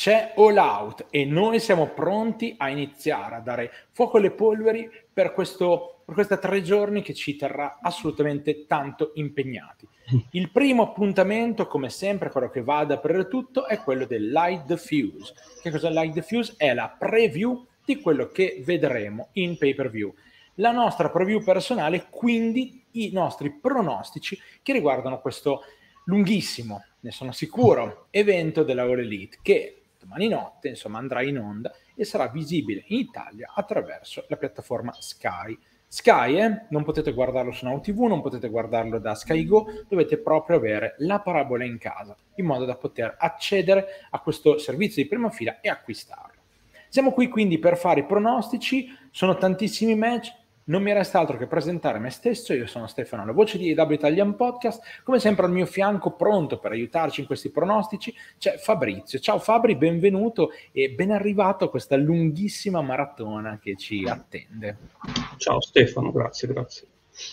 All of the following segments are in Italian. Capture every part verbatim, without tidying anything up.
c'è All Out e noi siamo pronti a iniziare a dare fuoco alle polveri per, questo, per questi tre giorni che ci terrà assolutamente tanto impegnati. Il primo appuntamento, come sempre, quello che va ad aprire tutto, è quello del Light the Fuse. Che cos'è Light the Fuse? È la preview di quello che vedremo in pay-per-view. La nostra preview personale, quindi i nostri pronostici che riguardano questo lunghissimo, ne sono sicuro, evento della All Elite che domani notte insomma andrà in onda e sarà visibile in Italia attraverso la piattaforma Sky. Sky, eh? Non potete guardarlo su Now T V, non potete guardarlo da Sky Go, dovete proprio avere la parabola in casa in modo da poter accedere a questo servizio di prima fila e acquistarlo. Siamo qui quindi per fare i pronostici, sono tantissimi match, non mi resta altro che presentare me stesso. Io sono Stefano, la voce di A E W Italian Podcast. Come sempre al mio fianco, pronto per aiutarci in questi pronostici, c'è Fabrizio. Ciao Fabri, benvenuto e ben arrivato a questa lunghissima maratona che ci attende. Ciao Stefano, grazie, grazie.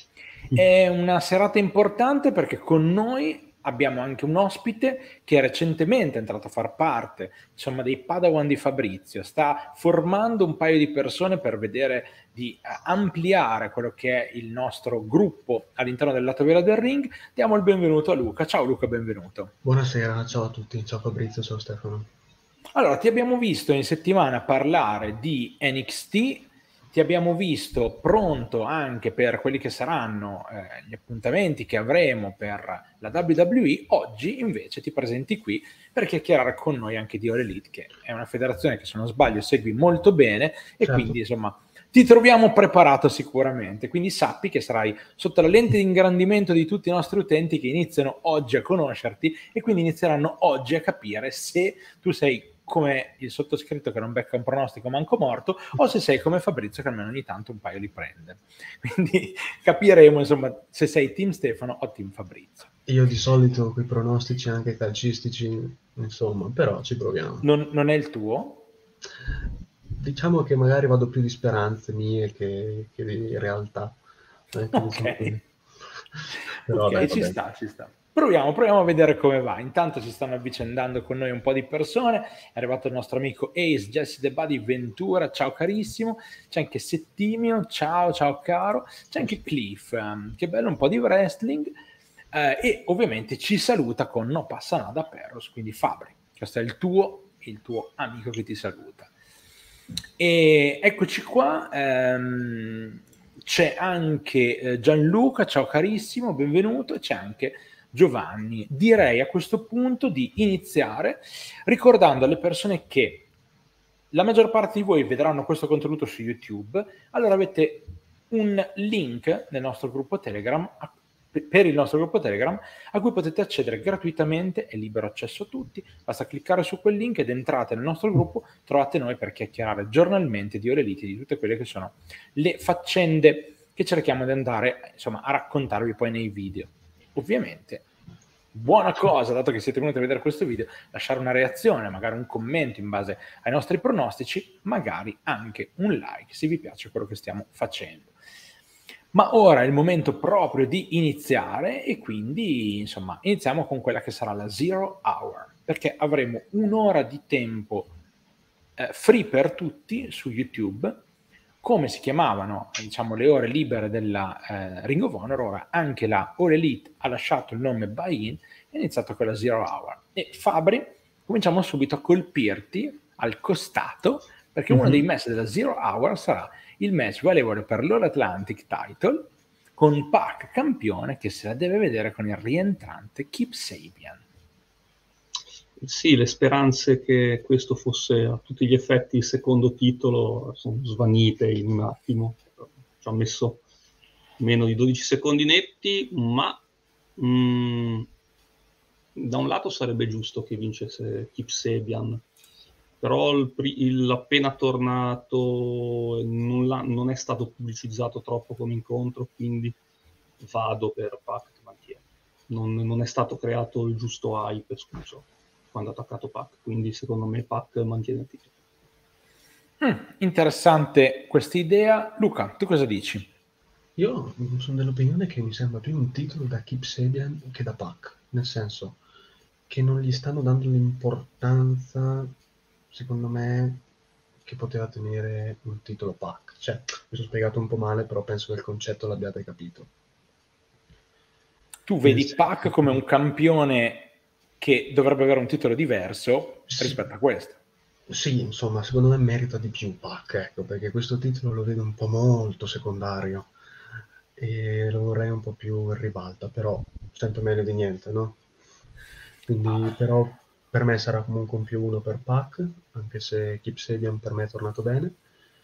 È una serata importante perché con noi abbiamo anche un ospite che recentemente è entrato a far parte, insomma, dei Padawan di Fabrizio. Sta formando un paio di persone per vedere di ampliare quello che è il nostro gruppo all'interno del lato vero del ring. Diamo il benvenuto a Luca. Ciao Luca, benvenuto. Buonasera, ciao a tutti, ciao Fabrizio, ciao Stefano. Allora, ti abbiamo visto in settimana parlare di N X T, ti abbiamo visto pronto anche per quelli che saranno eh, gli appuntamenti che avremo per la W W E. Oggi invece ti presenti qui per chiacchierare con noi anche di All Elite, che è una federazione che se non sbaglio segui molto bene e certo. Quindi insomma ti troviamo preparato sicuramente, quindi sappi che sarai sotto la lente di ingrandimento di tutti i nostri utenti che iniziano oggi a conoscerti e quindi inizieranno oggi a capire se tu sei come il sottoscritto che non becca un pronostico manco morto, o se sei come Fabrizio che almeno ogni tanto un paio li prende. Quindi capiremo insomma se sei team Stefano o team Fabrizio. Io di solito quei pronostici anche calcistici, insomma, però ci proviamo. Non, non è il tuo? Diciamo che magari vado più di speranze mie che, che di realtà. Ecco, ok, diciamo però, okay dai, ci sta, ci sta. Proviamo, proviamo a vedere come va. Intanto si stanno avvicendando con noi un po' di persone. È arrivato il nostro amico Ace, Jesse The Buddy Ventura, ciao carissimo. C'è anche Settimio, ciao, ciao caro. C'è anche Cliff, um, che bello, un po' di wrestling. Uh, e ovviamente ci saluta con No passa nada Perros, quindi Fabri. Questo è il tuo, il tuo amico che ti saluta. E eccoci qua. Um, c'è anche Gianluca, ciao carissimo, benvenuto. E c'è anche Giovanni. Direi a questo punto di iniziare ricordando alle persone che la maggior parte di voi vedranno questo contenuto su YouTube, allora avete un link nel nostro gruppo Telegram, per il nostro gruppo Telegram, a cui potete accedere gratuitamente, è libero accesso a tutti, basta cliccare su quel link ed entrate nel nostro gruppo, trovate noi per chiacchierare giornalmente di All Elite, di tutte quelle che sono le faccende che cerchiamo di andare insomma a raccontarvi poi nei video. Ovviamente, buona cosa, dato che siete venuti a vedere questo video, lasciare una reazione, magari un commento in base ai nostri pronostici, magari anche un like se vi piace quello che stiamo facendo. Ma ora è il momento proprio di iniziare e quindi, insomma, iniziamo con quella che sarà la Zero Hour, perché avremo un'ora di tempo eh, free per tutti su YouTube. Come si chiamavano, diciamo, le ore libere della eh, Ring of Honor, ora anche la All Elite ha lasciato il nome buy-in e è iniziato con la Zero Hour. E Fabri, cominciamo subito a colpirti al costato, perché mm-hmm. uno dei match della Zero Hour sarà il match valevole per l'All Atlantic Title con Pac campione che se la deve vedere con il rientrante Kip Sabian. Sì, le speranze che questo fosse a tutti gli effetti il secondo titolo sono svanite in un attimo. Ci ho messo meno di dodici secondi netti, ma mh, da un lato sarebbe giusto che vincesse Kip Sabian, però il, il appena tornato non, non è stato pubblicizzato troppo come incontro, quindi vado per Pac che mantiene. Non, non è stato creato il giusto hype, scuso, quando ha attaccato Pac, quindi secondo me Pac mantiene il titolo. Mm, interessante questa idea. Luca, tu cosa dici? Io sono dell'opinione che mi sembra più un titolo da Kip Sabian che da Pac, nel senso che non gli stanno dando l'importanza secondo me, che poteva tenere un titolo pack. Cioè, mi sono spiegato un po' male, però penso che il concetto l'abbiate capito. Tu Nel vedi senso- Pac come un campione che dovrebbe avere un titolo diverso Sì. rispetto a questo. Sì, insomma, secondo me merita di più Pac, ecco, perché questo titolo lo vedo un po' molto secondario e lo vorrei un po' più in ribalta, però sempre meglio di niente, no? Quindi, però, per me sarà comunque un più uno per Pac, anche se Kip Sabian per me è tornato bene,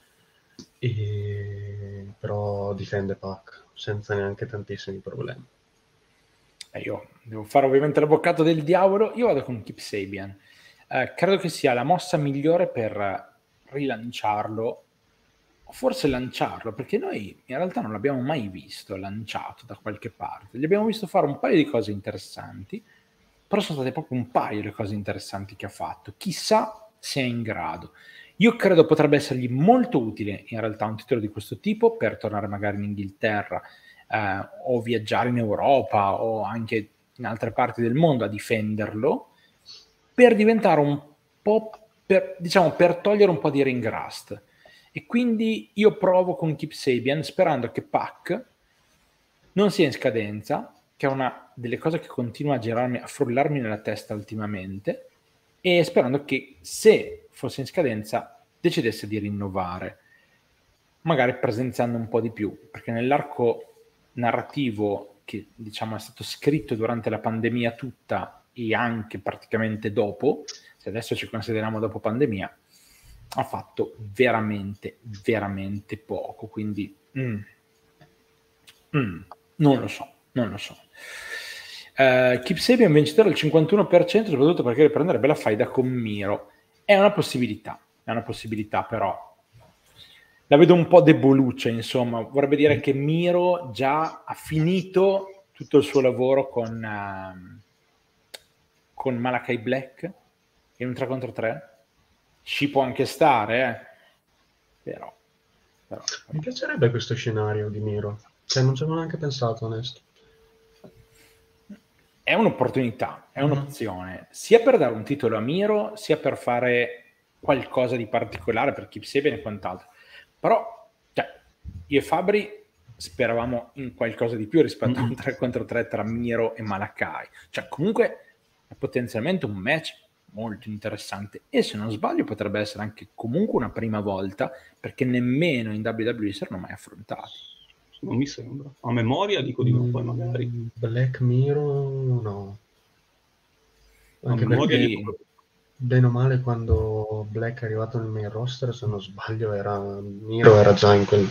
e... però difende Pac senza neanche tantissimi problemi. E io devo fare ovviamente l'avvocato del diavolo, io vado con Kip Sabian. Eh, credo che sia la mossa migliore per rilanciarlo, o forse lanciarlo, perché noi in realtà non l'abbiamo mai visto lanciato da qualche parte. Gli abbiamo visto fare un paio di cose interessanti, però sono state proprio un paio le cose interessanti che ha fatto. Chissà se è in grado. Io credo potrebbe essergli molto utile in realtà un titolo di questo tipo per tornare magari in Inghilterra, eh, o viaggiare in Europa o anche in altre parti del mondo a difenderlo, per diventare un po', per, diciamo, per togliere un po' di ring rust. E quindi io provo con Kip Sabian sperando che Pac non sia in scadenza, che è una delle cose che continua a girarmi, a frullarmi nella testa ultimamente, e sperando che se fosse in scadenza decidesse di rinnovare, magari presenziando un po' di più, perché nell'arco narrativo che diciamo è stato scritto durante la pandemia tutta e anche praticamente dopo, se adesso ci consideriamo dopo pandemia, ha fatto veramente, veramente poco, quindi mm, mm, non lo so, non lo so. Uh, Kip Sabian vincitore al cinquantuno per cento, soprattutto perché deve prendere bella faida con Miro. È una possibilità, è una possibilità, però la vedo un po' deboluccia, insomma. Vorrebbe dire che Miro già ha finito tutto il suo lavoro con, uh, con Malachi Black in un tre contro tre. Ci può anche stare, eh. Però, però, però. Mi piacerebbe questo scenario di Miro, cioè non ci avevo neanche pensato, onesto. È un'opportunità, è un'opzione, sia per dare un titolo a Miro, sia per fare qualcosa di particolare per Kip Sabian e quant'altro. Però, cioè, io e Fabri speravamo in qualcosa di più rispetto mm-hmm. a un tre contro tre tra Miro e Malakai. Cioè, comunque, è potenzialmente un match molto interessante e, se non sbaglio, potrebbe essere anche comunque una prima volta, perché nemmeno in W W E si erano mai affrontati. Non mi sembra. A memoria dico di no, mm, poi magari. Black Mirror no. Anche a memoria perché, dico... bene o male, quando Black è arrivato nel main roster, se non sbaglio, era Miro era già in quel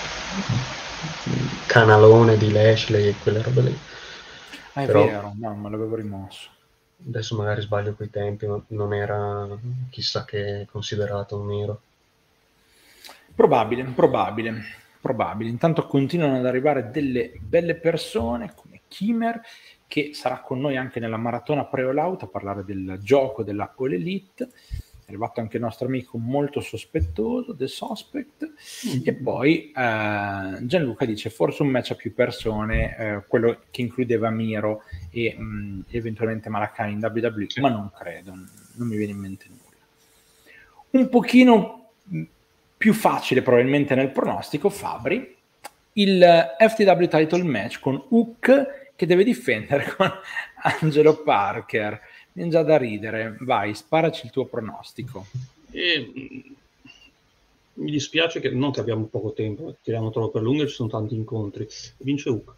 canalone di Lashley e quelle robe lì. Ah, è Però, vero, no, me l'avevo rimosso. Adesso magari sbaglio quei tempi, ma non era chissà che considerato un Miro. Probabile, probabile. probabile. Intanto continuano ad arrivare delle belle persone come Kimmer, che sarà con noi anche nella maratona pre-all out a parlare del gioco della All Elite. È arrivato anche il nostro amico molto sospettoso, The Suspect, mm-hmm. e poi eh, Gianluca dice forse un match a più persone, eh, quello che includeva Miro e mh, eventualmente Malakai in W W E, sì. Ma non credo, non mi viene in mente nulla. Un pochino più facile probabilmente nel pronostico, Fabri, il F T W title match con Hook che deve difendere con Angelo Parker. Viene già da ridere. Vai, sparaci il tuo pronostico. E, mi dispiace che non che abbiamo poco tempo, tiriamo troppo per lungo e ci sono tanti incontri. Vince Hook.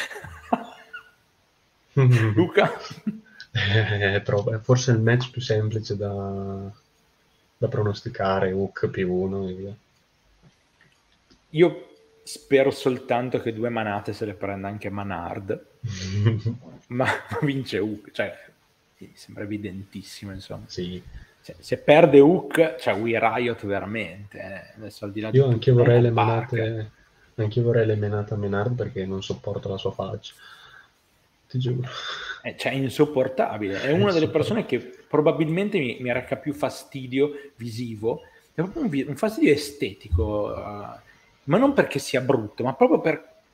Luca? Eh, troppo. È forse il match più semplice da... da pronosticare, Hook più uno e via. Io spero soltanto che due manate se le prenda anche Manard, ma, ma vince Hook, cioè mi sembra evidentissimo, insomma. Sì. Cioè, se perde Hook, cioè We Riot veramente. Eh. Adesso, al di là Io di anche vorrei le menate, anche vorrei le menate a Menard perché non sopporto la sua faccia. Ti giuro. Eh, cioè, è insopportabile. È una delle persone che probabilmente mi, mi reca più fastidio visivo, è proprio un, un fastidio estetico, uh, ma non perché sia brutto, ma proprio per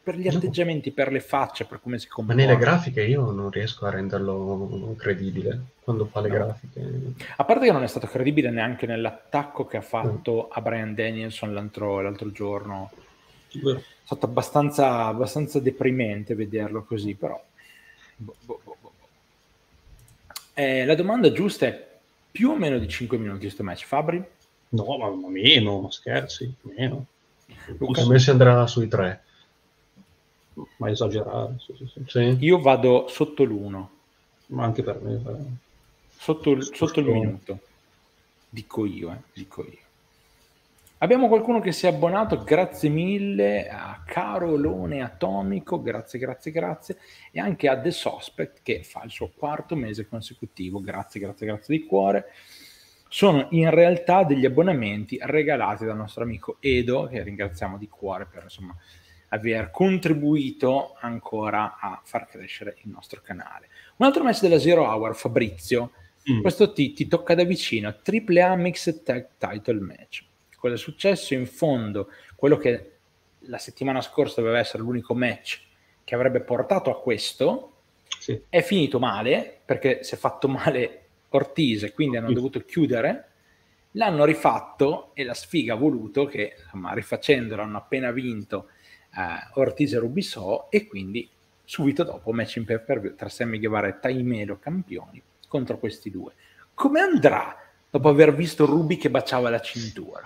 per gli atteggiamenti, per le facce, per come si Ma comporta. nelle grafiche io non riesco a renderlo credibile quando fa le No. grafiche. A parte che non è stato credibile neanche nell'attacco che ha fatto Mm. a Bryan Danielson l'altro, l'altro giorno. Vero. È stato abbastanza, abbastanza deprimente vederlo così, però... Boh, boh, boh, boh. Eh, la domanda giusta è più o meno di cinque minuti questo match, Fabri? No, ma, ma meno, ma scherzi, meno. Luca? A me si andrà sui tre. Ma esagerare, sì, sì, sì. Sì? Io vado sotto l'uno, Ma anche per me. eh. sotto, il- sotto il minuto. Dico io, eh, dico io. Abbiamo qualcuno che si è abbonato, grazie mille a Carolone Atomico, grazie, grazie, grazie, e anche a The Suspect che fa il suo quarto mese consecutivo, grazie, grazie, grazie di cuore. Sono in realtà degli abbonamenti regalati dal nostro amico Edo, che ringraziamo di cuore per insomma aver contribuito ancora a far crescere il nostro canale. Un altro match della Zero Hour, Fabrizio, Mm. questo ti, ti tocca da vicino, Triple A Mixed Tag Title Match. Cosa è successo? In fondo, quello che la settimana scorsa doveva essere l'unico match che avrebbe portato a questo, Sì. è finito male, perché si è fatto male Ortiz e quindi hanno Sì. dovuto chiudere, l'hanno rifatto e la sfiga ha voluto che, insomma, rifacendolo hanno appena vinto eh, Ortiz e Rubiso, e quindi subito dopo match in pay-per-view tra Sammy Guevara e Taimelo campioni contro questi due. Come andrà dopo aver visto Ruby che baciava la cintura?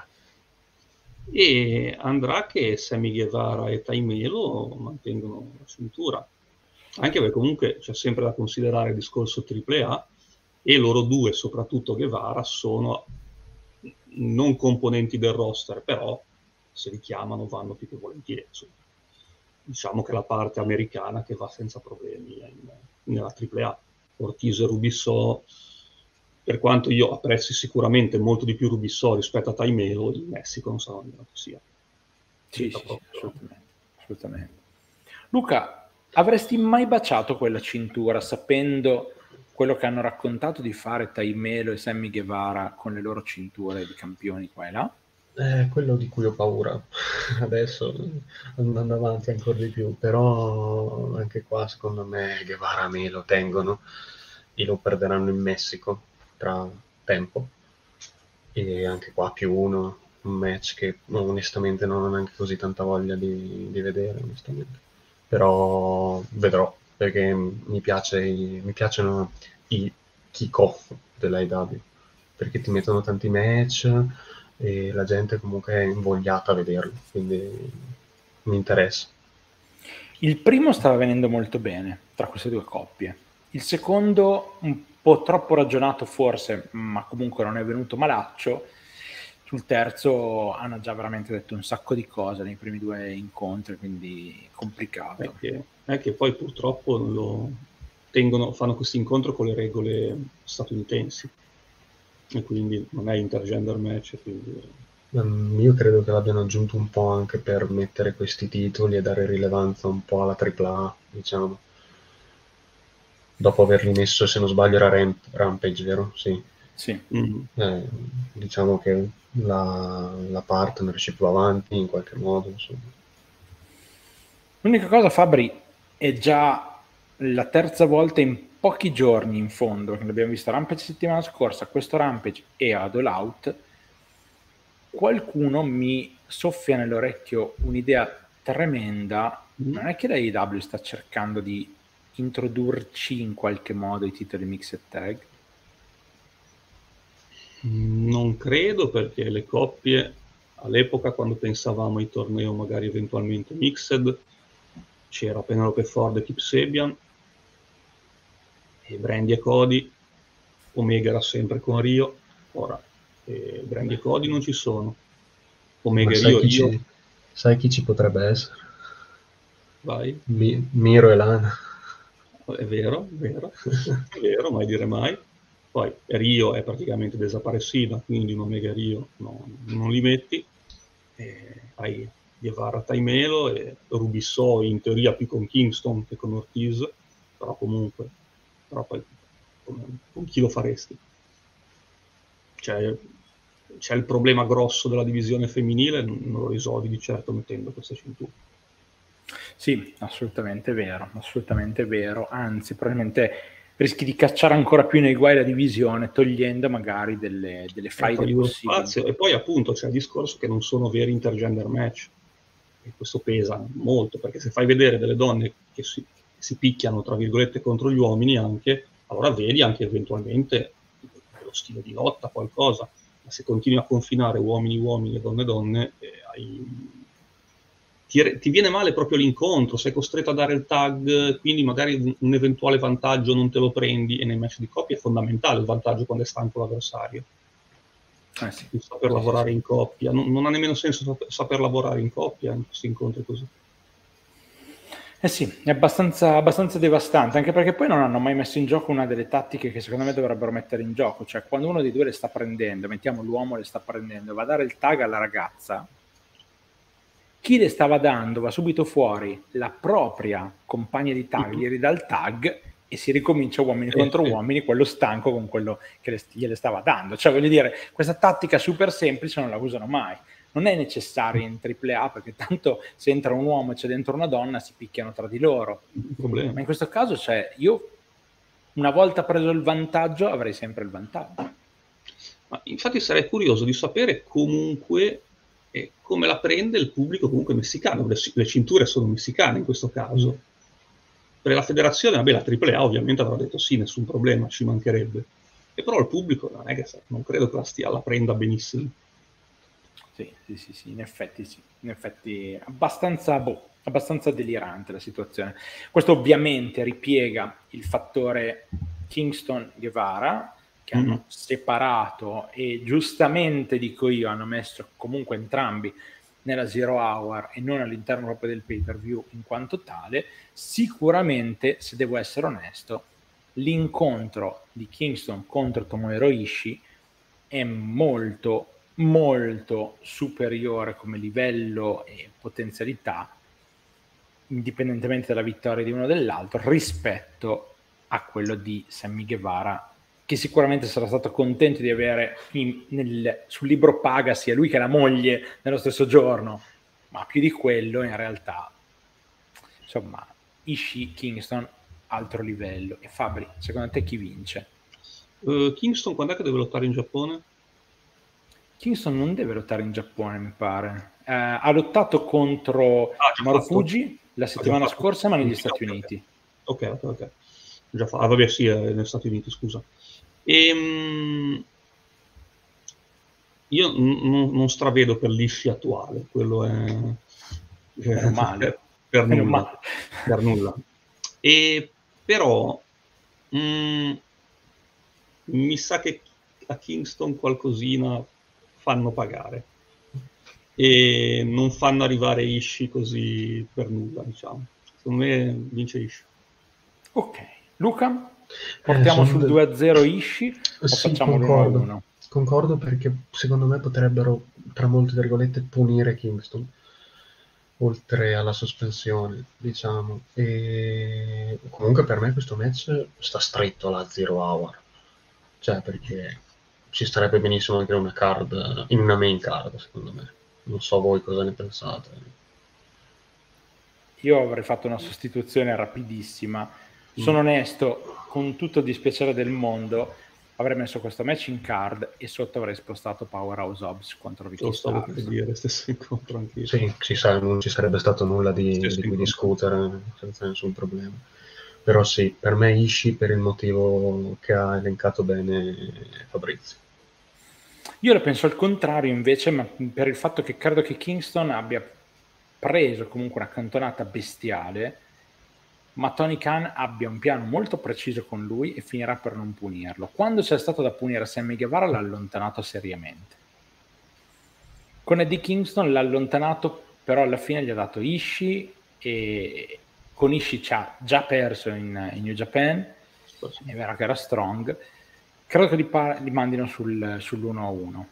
E andrà che Sammy Guevara e Taimelo mantengono la cintura, anche perché comunque c'è sempre da considerare il discorso Triple A, e loro due, soprattutto Guevara, sono non componenti del roster, però se li chiamano vanno più che volentieri. Insomma. Diciamo che la parte americana che va senza problemi in, nella Triple A. Ortiz e Rubiso, per quanto io apprezzi sicuramente molto di più Rubiso rispetto a Taimelo, in Messico non sarà nemmeno che sia. Sì, sì, sì, assolutamente, assolutamente. Luca, avresti mai baciato quella cintura sapendo quello che hanno raccontato di fare Taimelo e Sammy Guevara con le loro cinture di campioni qua e là? È quello di cui ho paura adesso, andando avanti ancora di più, però anche qua secondo me Guevara me lo tengono e lo perderanno in Messico tra tempo, e anche qua più uno, un match che onestamente non ho neanche così tanta voglia di, di vedere, onestamente. Però vedrò, perché mi, piace, mi piacciono i kick-off dell'A E W, perché ti mettono tanti match e la gente comunque è invogliata a vederlo, quindi mi interessa. Il primo stava venendo molto bene tra queste due coppie, il secondo un po' troppo ragionato forse, ma comunque non è venuto malaccio. Sul terzo hanno già veramente detto un sacco di cose nei primi due incontri, quindi complicato. È che, è che poi purtroppo lo tengono, fanno questo incontro con le regole statunitensi, e quindi non è intergender match, quindi... Um, io credo che l'abbiano aggiunto un po' anche per mettere questi titoli e dare rilevanza un po' alla tripla A, diciamo. Dopo averli messo, se non sbaglio, era Ramp- Rampage, vero? Sì. Sì. Mm. Eh, diciamo che la, la partnership va avanti in qualche modo, insomma. L'unica cosa, Fabri, è già la terza volta in pochi giorni in fondo, che l'abbiamo visto Rampage settimana scorsa, questo Rampage e ad All Out, qualcuno mi soffia nell'orecchio un'idea tremenda. Mm. Non è che la A E W sta cercando di introdurci in qualche modo i titoli mixed tag? Non credo, perché le coppie all'epoca, quando pensavamo ai tornei magari eventualmente mixed, c'era Penelope Ford e Kip Sabian, e Brandy e Cody. Omega era sempre con Rio, ora eh, Brandy e Cody non ci sono. Omega Ma e sai Rio, chi, Rio, ci, sai chi ci potrebbe essere? vai. Mi, Miro e Lana. È vero, è vero, è vero, mai dire mai. Poi Rio è praticamente desaparecida, quindi un Omega Rio no, non li metti. E hai Guevara Taimelo e Rubiso in teoria più con Kingston che con Ortiz, però comunque, però poi con, con chi lo faresti? Cioè, c'è il problema grosso della divisione femminile, non lo risolvi di certo mettendo questa cintura. Sì, assolutamente vero, assolutamente vero, anzi probabilmente rischi di cacciare ancora più nei guai la divisione, togliendo magari delle, delle faide eh, possibili. Spazio, e poi appunto c'è il discorso che non sono veri intergender match, e questo pesa molto, perché se fai vedere delle donne che si, che si picchiano tra virgolette contro gli uomini anche, allora vedi anche eventualmente lo stile di lotta, qualcosa, ma se continui a confinare uomini uomini e donne donne, eh, hai... Ti, ti viene male proprio l'incontro, sei costretto a dare il tag, quindi magari un, un eventuale vantaggio non te lo prendi, e nei match di coppia è fondamentale il vantaggio quando è stanco l'avversario. Eh sì. Saper sì, lavorare sì, in coppia, non, non ha nemmeno senso saper, saper lavorare in coppia in questi incontri così. Eh sì, è abbastanza, abbastanza devastante, anche perché poi non hanno mai messo in gioco una delle tattiche che secondo me dovrebbero mettere in gioco, cioè quando uno dei due le sta prendendo, mettiamo l'uomo le sta prendendo, va a dare il tag alla ragazza, chi le stava dando va subito fuori la propria compagna di tag, gli ridà il tag e si ricomincia uomini Eh, contro sì. uomini, quello stanco con quello che le, gliele stava dando. Cioè voglio dire, questa tattica super semplice non la usano mai. Non è necessario in tripla A perché tanto se entra un uomo e c'è dentro una donna si picchiano tra di loro. Problema. Ma in questo caso, cioè, io una volta preso il vantaggio avrei sempre il vantaggio. Ma infatti sarei curioso di sapere comunque eh, come la prende il pubblico comunque messicano. Le, le cinture sono messicane in questo caso. Mm. Per la federazione, vabbè, la tripla A ovviamente avrà detto sì, nessun problema, ci mancherebbe. E però il pubblico non è che non credo che la stia la prenda benissimo. Sì, sì, sì, sì, in effetti sì, in effetti abbastanza, boh, abbastanza delirante la situazione. Questo ovviamente ripiega il fattore Kingston-Guevara, che Mm-hmm. hanno separato e giustamente, dico io, hanno messo comunque entrambi nella Zero Hour e non all'interno proprio del pay-per-view in quanto tale. Sicuramente, se devo essere onesto, l'incontro di Kingston contro Tomohiro Ishii è molto molto superiore come livello e potenzialità, indipendentemente dalla vittoria di uno o dell'altro, rispetto a quello di Sammy Guevara, che sicuramente sarà stato contento di avere in, nel, sul libro paga sia lui che la moglie nello stesso giorno, ma più di quello in realtà, insomma, Ishii, Kingston, altro livello. E Fabri, secondo te chi vince? Uh, Kingston quando è che deve lottare in Giappone? Kingston non deve lottare in Giappone, mi pare. Eh, ha lottato contro ah, Marufuji la settimana scorsa, ma negli Stati Uniti. Ok, ok, ok. Già fa... ah, vabbè, sì, negli Stati Uniti, scusa. Ehm... Io n- non stravedo per l'Ishii attuale, quello è... Meno male. per, per Meno nulla. male. Per nulla. E però... Mh, mi sa che a Kingston qualcosina fanno pagare e non fanno arrivare Ishii così per nulla, diciamo. Secondo me vince Ishii. Ok, Luca, portiamo eh, sul de... due a zero Ishii o sì, facciamo l'uno a uno? Concordo perché secondo me potrebbero, tra molte virgolette, punire Kingston oltre alla sospensione, diciamo. E comunque per me questo match sta stretto alla Zero Hour, cioè perché ci starebbe benissimo anche una card, in una main card, secondo me. Non so voi cosa ne pensate. Io avrei fatto una sostituzione rapidissima. Sono mm. onesto, con tutto il dispiacere del mondo, avrei messo questo match in card e sotto avrei spostato Powerhouse Hobbs contro Ricky Starks. Lo stavo per dire, stesso incontro anche io. Sì, ci sa, non ci sarebbe stato nulla di, di cui discutere senza nessun problema. Però sì, per me Ishii per il motivo che ha elencato bene Fabrizio. Io la penso al contrario invece, ma per il fatto che credo che Kingston abbia preso comunque una cantonata bestiale, ma Tony Khan abbia un piano molto preciso con lui e finirà per non punirlo. Quando c'è stato da punire Sammy Guevara l'ha allontanato seriamente. Con Eddie Kingston l'ha allontanato, però alla fine gli ha dato Ishii e con Ishii ci ha già perso in, in New Japan, è vero che era strong. Credo che li, par- li mandino sul, sull'uno a uno.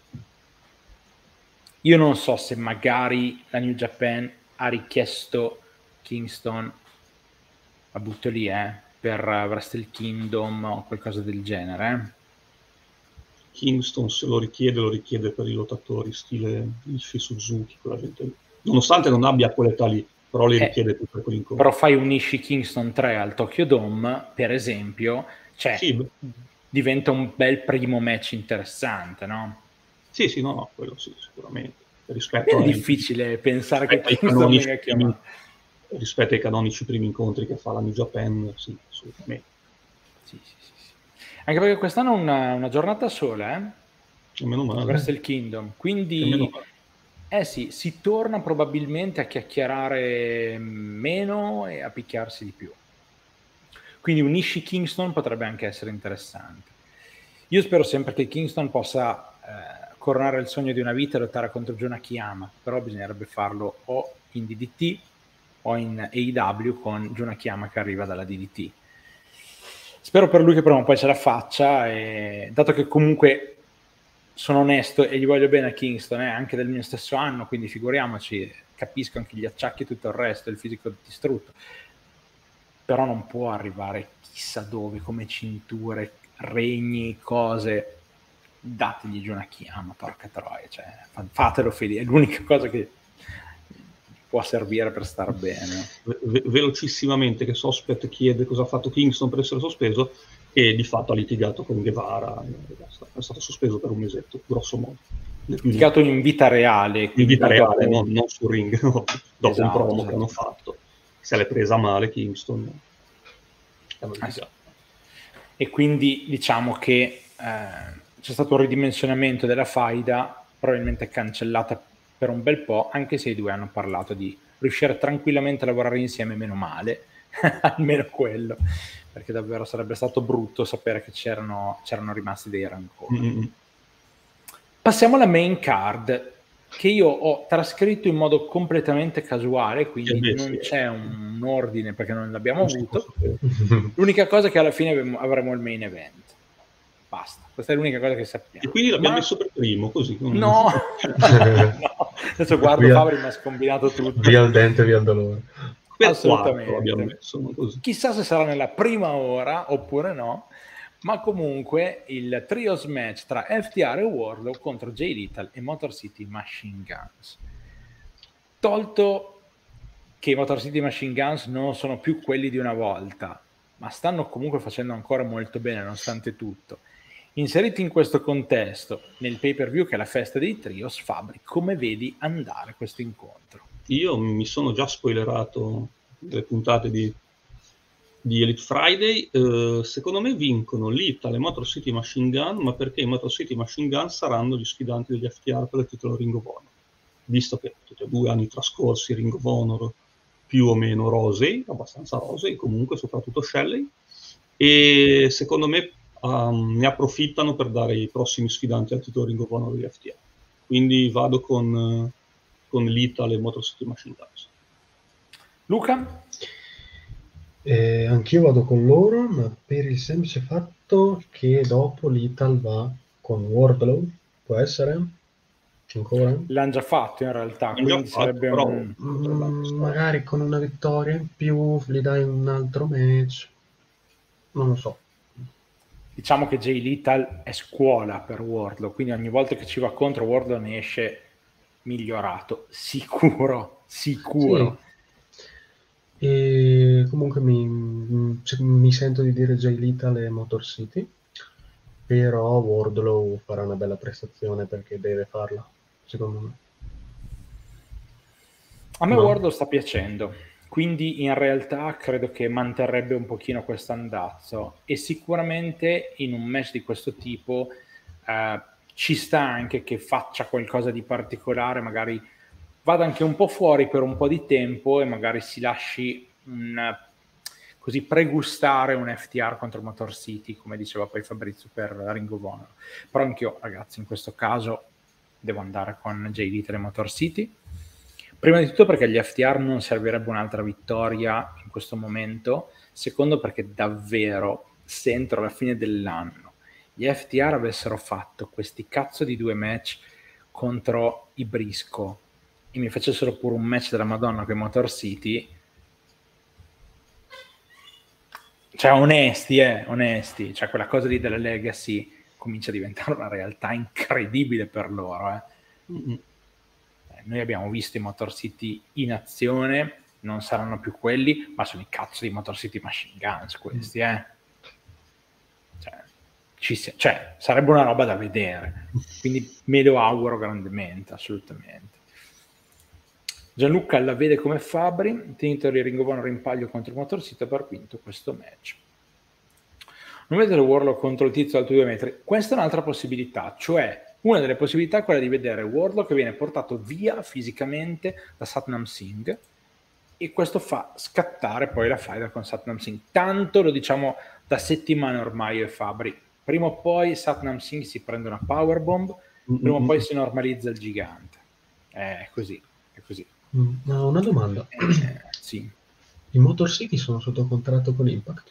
Io non so se magari la New Japan ha richiesto Kingston, la butto lì, eh, per Wrestle Kingdom o qualcosa del genere. Eh. Kingston se lo richiede, lo richiede per i lottatori, stile Ishii, Suzuki, quella gente lì. Nonostante non abbia quell'età lì, però li Eh, richiede tutto quell'incontro. però fai un Ishii Kingston tre al Tokyo Dome, per esempio, cioè Sì, beh, diventa un bel primo match interessante, no? sì, sì, no, no, quello sì, sicuramente. Rispetto, È ai, difficile pensare che rispetto ai Kingston canonici venga primi, chiamato. rispetto ai canonici primi incontri che fa la New Japan, sì, assolutamente. Sì, sì, sì, sì. Anche perché quest'anno è una, una giornata sola, eh? E meno male. Wrestle Kingdom, E quindi meno male. eh sì, si torna probabilmente a chiacchierare meno e a picchiarsi di più. Quindi un Ishii Kingston potrebbe anche essere interessante. Io spero sempre che Kingston possa eh, coronare il sogno di una vita e lottare contro Jun Akiyama, però bisognerebbe farlo o in D D T o in A E W con Jun Akiyama che arriva dalla D D T. Spero per lui che prima o poi ce la faccia, e dato che comunque sono onesto e gli voglio bene a Kingston, eh, anche del mio stesso anno, quindi figuriamoci, capisco anche gli acciacchi e tutto il resto, il fisico distrutto, però non può arrivare chissà dove, come cinture, regni, cose, dategli giù una chiama, porca troia, cioè, fatelo felice, è l'unica cosa che può servire per star bene. Ve- velocissimamente, che Sospet chiede cosa ha fatto Kingston per essere sospeso, e di fatto ha litigato con Guevara, è stato sospeso per un mesetto, grosso modo. Litigato in vita reale, in vita reale, dopo... non, non sul ring, no. Dopo esatto, un promo esatto. che hanno fatto, se l'è presa male Kingston, hanno litigato. E quindi diciamo che eh, c'è stato un ridimensionamento della faida, probabilmente cancellata per un bel po', anche se i due hanno parlato di riuscire tranquillamente a lavorare insieme, meno male, almeno quello, perché davvero sarebbe stato brutto sapere che c'erano, c'erano rimasti dei rancori. Mm-hmm. Passiamo alla main card, che io ho trascritto in modo completamente casuale, quindi beh, non sì, c'è un ordine perché non l'abbiamo non avuto. L'unica cosa è che alla fine avremo il main event. Basta, questa è l'unica cosa che sappiamo. E quindi l'abbiamo Ma... messo per primo, così. No, no. Adesso guardo via, Fabri, mi ha scombinato tutto. Via il dente, via il dolore. Per Assolutamente. quarto l'abbiamo messo, così. Chissà se sarà nella prima ora oppure no, ma comunque il trios match tra F T R e Wardlow contro Jay Lethal e Motor City Machine Guns. Tolto che i Motor City Machine Guns non sono più quelli di una volta, ma stanno comunque facendo ancora molto bene nonostante tutto. Inseriti in questo contesto, nel pay-per-view che è la festa dei trios, Fabri, come vedi andare questo incontro? Io mi sono già spoilerato le puntate di, di Elite Friday. Uh, secondo me vincono Lethal e Motor City Machine Gun, ma perché i Motor City Machine Gun saranno gli sfidanti degli F T R per il titolo Ring of Honor, visto che tutti e due anni trascorsi Ring of Honor più o meno rosei, abbastanza rosei, comunque soprattutto Shelley, e secondo me um, ne approfittano per dare i prossimi sfidanti al titolo Ring of Honor degli F T R. Quindi vado con, uh, con Lethal e Motor City Machine Guns. Luca? Eh, anch'io vado con loro, ma per il semplice fatto che dopo Lethal va con Wardlow, può essere? Ancora? L'hanno già fatto in realtà, L'hanno quindi già fatto, sarebbe però un... Mm, magari con una vittoria in più gli dai un altro match, non lo so. Diciamo che Jay Lethal è scuola per Wardlow, quindi ogni volta che ci va contro Wardlow ne esce migliorato, sicuro, sicuro. Sì. E comunque mi, mi sento di dire Jay Lethal e Motor City, però Wardlow farà una bella prestazione perché deve farla, secondo me. A me No. Wardlow sta piacendo, quindi in realtà credo che manterrebbe un pochino questo andazzo, e sicuramente in un match di questo tipo eh, ci sta anche che faccia qualcosa di particolare, magari vada anche un po' fuori per un po' di tempo e magari si lasci un, così pregustare un F T R contro Motor City, come diceva poi Fabrizio per Ring of Honor. Però anch'io, ragazzi, in questo caso devo andare con Jay Lethal e Motor City. Prima di tutto perché agli F T R non servirebbe un'altra vittoria in questo momento, secondo perché davvero se entro la fine dell'anno gli F T R avessero fatto questi cazzo di due match contro i Briscoe e mi facessero pure un match della Madonna con i Motor City, cioè onesti, eh, onesti, cioè quella cosa lì della Legacy comincia a diventare una realtà incredibile per loro, eh. Mm-hmm. Noi abbiamo visto i Motor City in azione non saranno più quelli, ma sono i cazzo di Motor City Machine Guns questi, eh. Cioè, ci si- cioè, sarebbe una roba da vedere, quindi me lo auguro grandemente, assolutamente. Gianluca la vede come Fabri, Tintori ringovano rimpaglio contro il Motor City per vinto questo match. Non vedere Warlock contro il tizio alto due metri, questa è un'altra possibilità, cioè una delle possibilità è quella di vedere Warlock che viene portato via fisicamente da Satnam Singh, e questo fa scattare poi la faida con Satnam Singh. Tanto lo diciamo da settimane ormai io e Fabri, prima o poi Satnam Singh si prende una powerbomb, prima o poi si normalizza il gigante. È così, è così. Ma una domanda. Eh, sì. I Motor City sono sotto contratto con Impact?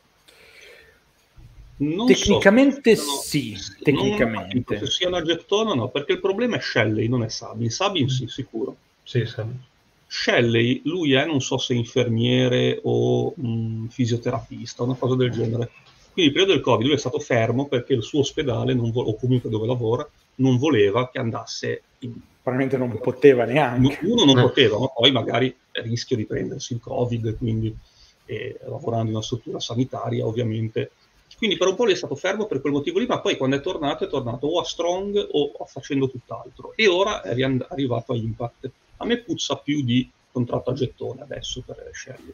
Non Tecnicamente so, sono, sì, non tecnicamente. ho capito se siano a gettone o no, perché il problema è Shelley, non è Sabin. Sabin sì, sicuro. Sì, Sabin. Shelley, lui è, non so se infermiere o mh, fisioterapista, una cosa del genere. Quindi il periodo del Covid lui è stato fermo perché il suo ospedale, non vo- o comunque dove lavora, non voleva che andasse in... Probabilmente non poteva neanche. Uno non Eh. poteva, ma poi magari rischio di prendersi il Covid, quindi eh, lavorando in una struttura sanitaria ovviamente. Quindi per un po' lui è stato fermo per quel motivo lì, ma poi quando è tornato è tornato o a Strong o, o facendo tutt'altro. E ora è riand- arrivato a Impact. A me puzza più di contratto a gettone adesso per Shelley.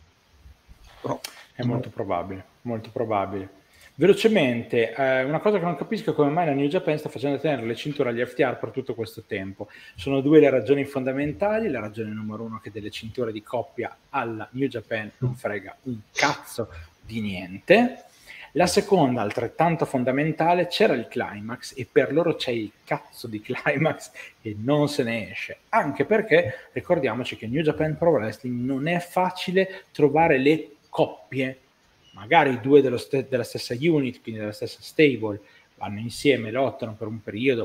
Però, è molto probabile, molto probabile. Velocemente, eh, una cosa che non capisco è come mai la New Japan sta facendo tenere le cinture agli F T R per tutto questo tempo. Sono due le ragioni fondamentali. La ragione numero uno, che delle cinture di coppia alla New Japan non frega un cazzo di niente. La seconda, altrettanto fondamentale, c'era il climax e per loro c'è il cazzo di climax e non se ne esce, anche perché ricordiamoci che New Japan Pro Wrestling non è facile trovare le coppie, magari due dello st- della stessa unit, quindi della stessa stable, vanno insieme, lottano per un periodo,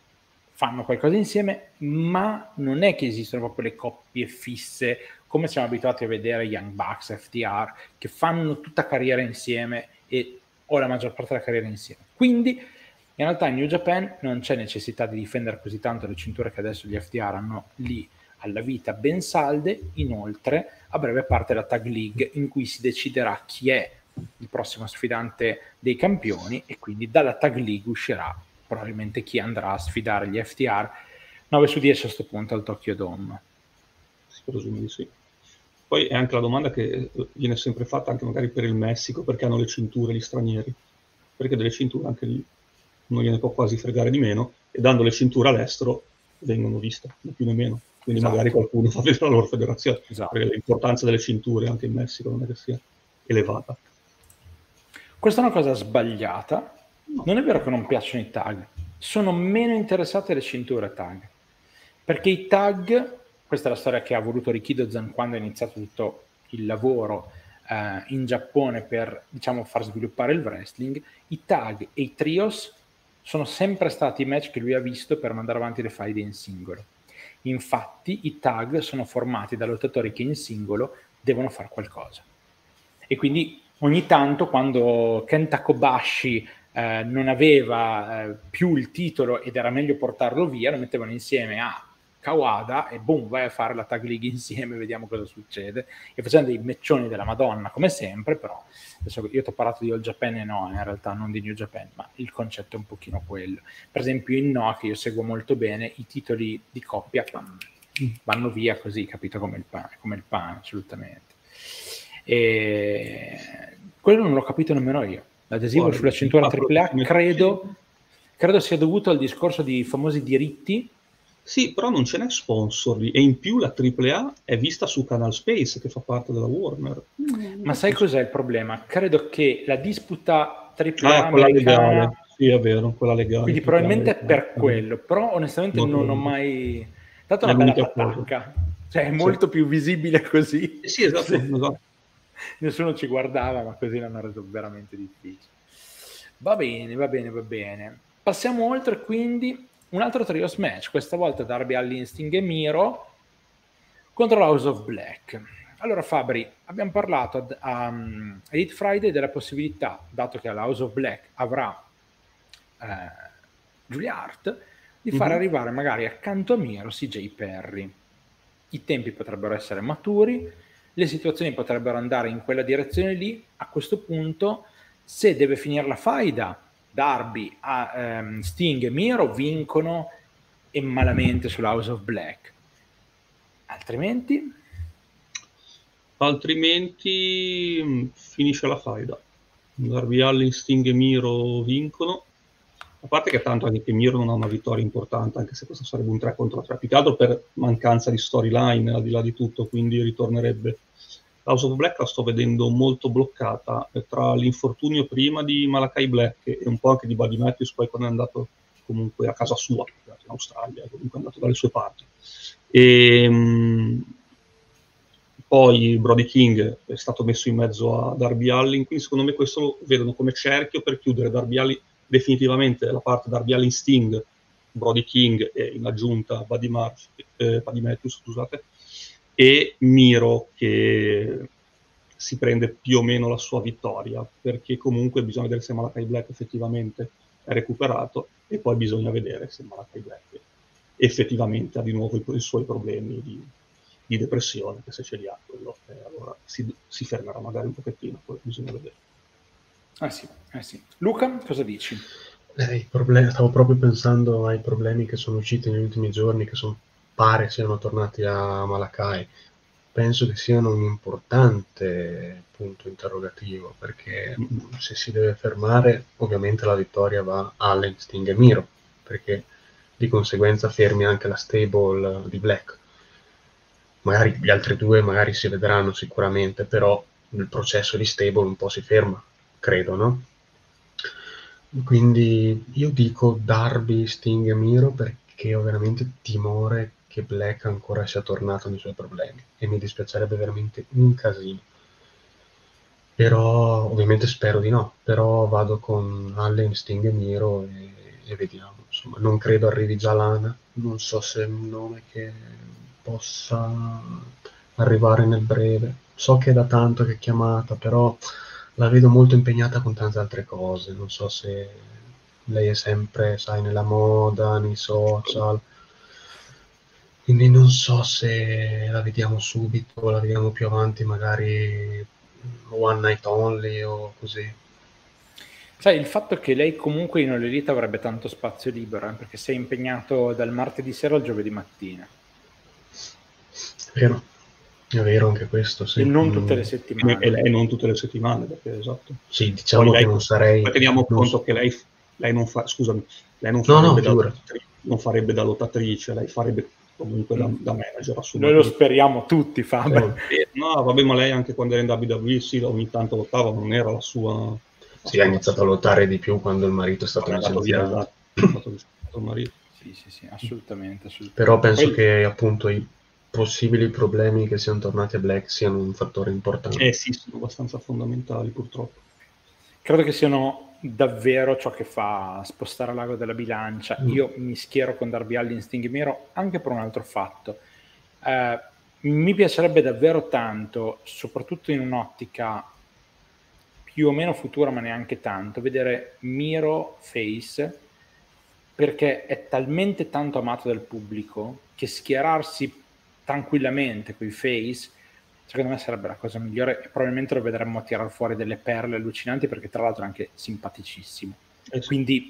fanno qualcosa insieme, ma non è che esistono proprio le coppie fisse come siamo abituati a vedere Young Bucks, F T R, che fanno tutta carriera insieme e o la maggior parte della carriera insieme. Quindi in realtà in New Japan non c'è necessità di difendere così tanto le cinture che adesso gli F T R hanno lì alla vita ben salde. Inoltre a breve parte la Tag League in cui si deciderà chi è il prossimo sfidante dei campioni e quindi dalla Tag League uscirà probabilmente chi andrà a sfidare gli F T R. nove su dieci a questo punto al Tokyo Dome. si presume di sì. Poi è anche la domanda che viene sempre fatta anche magari per il Messico, perché hanno le cinture gli stranieri, perché delle cinture anche lì non gliene può quasi fregare di meno, e dando le cinture all'estero vengono viste, né più né meno, quindi Esatto. magari qualcuno fa vedere la loro federazione, Esatto. perché l'importanza delle cinture anche in Messico non è che sia elevata. Questa è una cosa sbagliata. No. Non è vero che non piacciono i tag, sono meno interessate le cinture tag, perché i tag, questa è la storia che ha voluto Rikidozan quando ha iniziato tutto il lavoro eh, in Giappone per, diciamo, far sviluppare il wrestling. I tag e i trios sono sempre stati i match che lui ha visto per mandare avanti le faide in singolo. Infatti i tag sono formati da lottatori che in singolo devono fare qualcosa, e quindi ogni tanto quando Kenta Kobashi eh, non aveva eh, più il titolo ed era meglio portarlo via, lo mettevano insieme a Kawada e boom, vai a fare la Tag League insieme, vediamo cosa succede, e facendo dei meccioni della Madonna come sempre. Però adesso io ti ho parlato di All Japan e no, in realtà non di New Japan, ma il concetto è un pochino quello. Per esempio in No, che io seguo molto bene, i titoli di coppia vanno via così, capito, come il pane, come il pane, assolutamente. E quello non l'ho capito nemmeno io. L'adesivo Guarda, sulla cintura ah, tripla A proprio- credo, credo sia dovuto al discorso di famosi diritti. Sì, però non ce n'è sponsor lì, e in più la tripla A è vista su Canal Space, che fa parte della Warner. Ma sai cos'è il problema? Credo che la disputa tripla A Ah, quella americana, legale, sì è vero, quella legale. quindi tripla A probabilmente è per americana. quello, però onestamente Molto non ho bene. mai dato È una bella l'unica cosa. patacca, cioè è Sì. molto più visibile così. Eh sì, esatto, esatto. Nessuno ci guardava, ma così l'hanno reso veramente difficile. Va bene, va bene, va bene. Passiamo oltre, quindi un altro trios match, questa volta Darby Allin, Sting e Miro contro l'House of Black. Allora Fabri, abbiamo parlato ad, um, a Elite Friday della possibilità, dato che la House of Black avrà eh, Julia Hart, di far Mhm. arrivare magari accanto a Miro C J Perry. I tempi potrebbero essere maturi, le situazioni potrebbero andare in quella direzione lì. A questo punto, se deve finire la faida, Darby, a, ehm, Sting e Miro vincono e malamente sull'House of Black. Altrimenti? Altrimenti mh, finisce la faida. Darby Allin, Sting e Miro vincono. A parte che tanto anche Miro non ha una vittoria importante, anche se questo sarebbe un tre contro tre, più che altro per mancanza di storyline, al di là di tutto, quindi ritornerebbe. House of Black la sto vedendo molto bloccata tra l'infortunio prima di Malachi Black e un po' anche di Buddy Matthews, poi quando è andato comunque a casa sua, in Australia, comunque è andato dalle sue parti. E, mh, poi Brody King è stato messo in mezzo a Darby Allin, quindi secondo me questo lo vedono come cerchio per chiudere Darby Allin definitivamente la parte Darby Allin Sting, Brody King e in aggiunta Buddy, Murphy, eh, Buddy Matthews, scusate, e Miro che si prende più o meno la sua vittoria, perché comunque bisogna vedere se Malachi Black effettivamente è recuperato e poi bisogna vedere se Malachi Black effettivamente ha di nuovo i, i suoi problemi di, di depressione, che se ce li ha quello, eh, allora si, si fermerà magari un pochettino, poi bisogna vedere. Ah sì, eh sì. Luca, cosa dici? Eh, i problemi, stavo proprio pensando ai problemi che sono usciti negli ultimi giorni, che son, pare siano tornati a Malachi. Penso che siano un importante punto interrogativo, perché se si deve fermare, ovviamente la vittoria va a Allin, Sting e Miro, perché di conseguenza fermi anche la stable di Black. Magari gli altri due magari si vedranno sicuramente, però il processo di stable un po' si ferma, credo, no? Quindi io dico Darby, Sting e Miro perché ho veramente timore che Black ancora sia tornato nei suoi problemi e mi dispiacerebbe veramente un casino. Però ovviamente spero di no, però vado con Allin, Sting e Miro e, e vediamo. Insomma, non credo arrivi già Lana, non so se è un nome che possa arrivare nel breve. So che è da tanto che è chiamata, però la vedo molto impegnata con tante altre cose. Non so se lei è sempre, sai, nella moda, nei social. Quindi non so se la vediamo subito o la vediamo più avanti, magari One Night Only o così. Sai, il fatto che lei comunque in All Elite avrebbe tanto spazio libero, eh, perché sei impegnato dal martedì sera al giovedì mattina. È vero, è vero anche questo, sì. E non tutte Mm. le settimane. E lei non tutte le settimane, perché esatto. Sì, diciamo Poi che lei, non sarei... poi teniamo non conto so- che lei, lei non fa, scusami, lei non No, no, farebbe, da figura. lottatrice, non farebbe da lottatrice, lei farebbe comunque da, Mm. da manager Noi assolutamente. lo speriamo tutti, Faber. Eh, no, vabbè, ma lei anche quando era in W W E, sì, ogni tanto lottava, non era la sua... Sì, ha iniziato a lottare di più quando il marito è stato Non è andato via, licenziato. esatto, è stato licenziato il marito. Sì, sì, sì, assolutamente, assolutamente. Però penso Poi, che appunto i possibili problemi che siano tornati a Black siano un fattore importante. Eh sì, sono abbastanza fondamentali purtroppo. credo che siano davvero ciò che fa spostare l'ago della bilancia. Mm. Io mi schiero con Darby Allin, Sting e Miro anche per un altro fatto. Eh, mi piacerebbe davvero tanto, soprattutto in un'ottica più o meno futura, ma neanche tanto, vedere Miro face, perché è talmente tanto amato dal pubblico che schierarsi tranquillamente coi face secondo me sarebbe la cosa migliore e probabilmente lo vedremmo tirare fuori delle perle allucinanti, perché tra l'altro è anche simpaticissimo. Eh sì. Quindi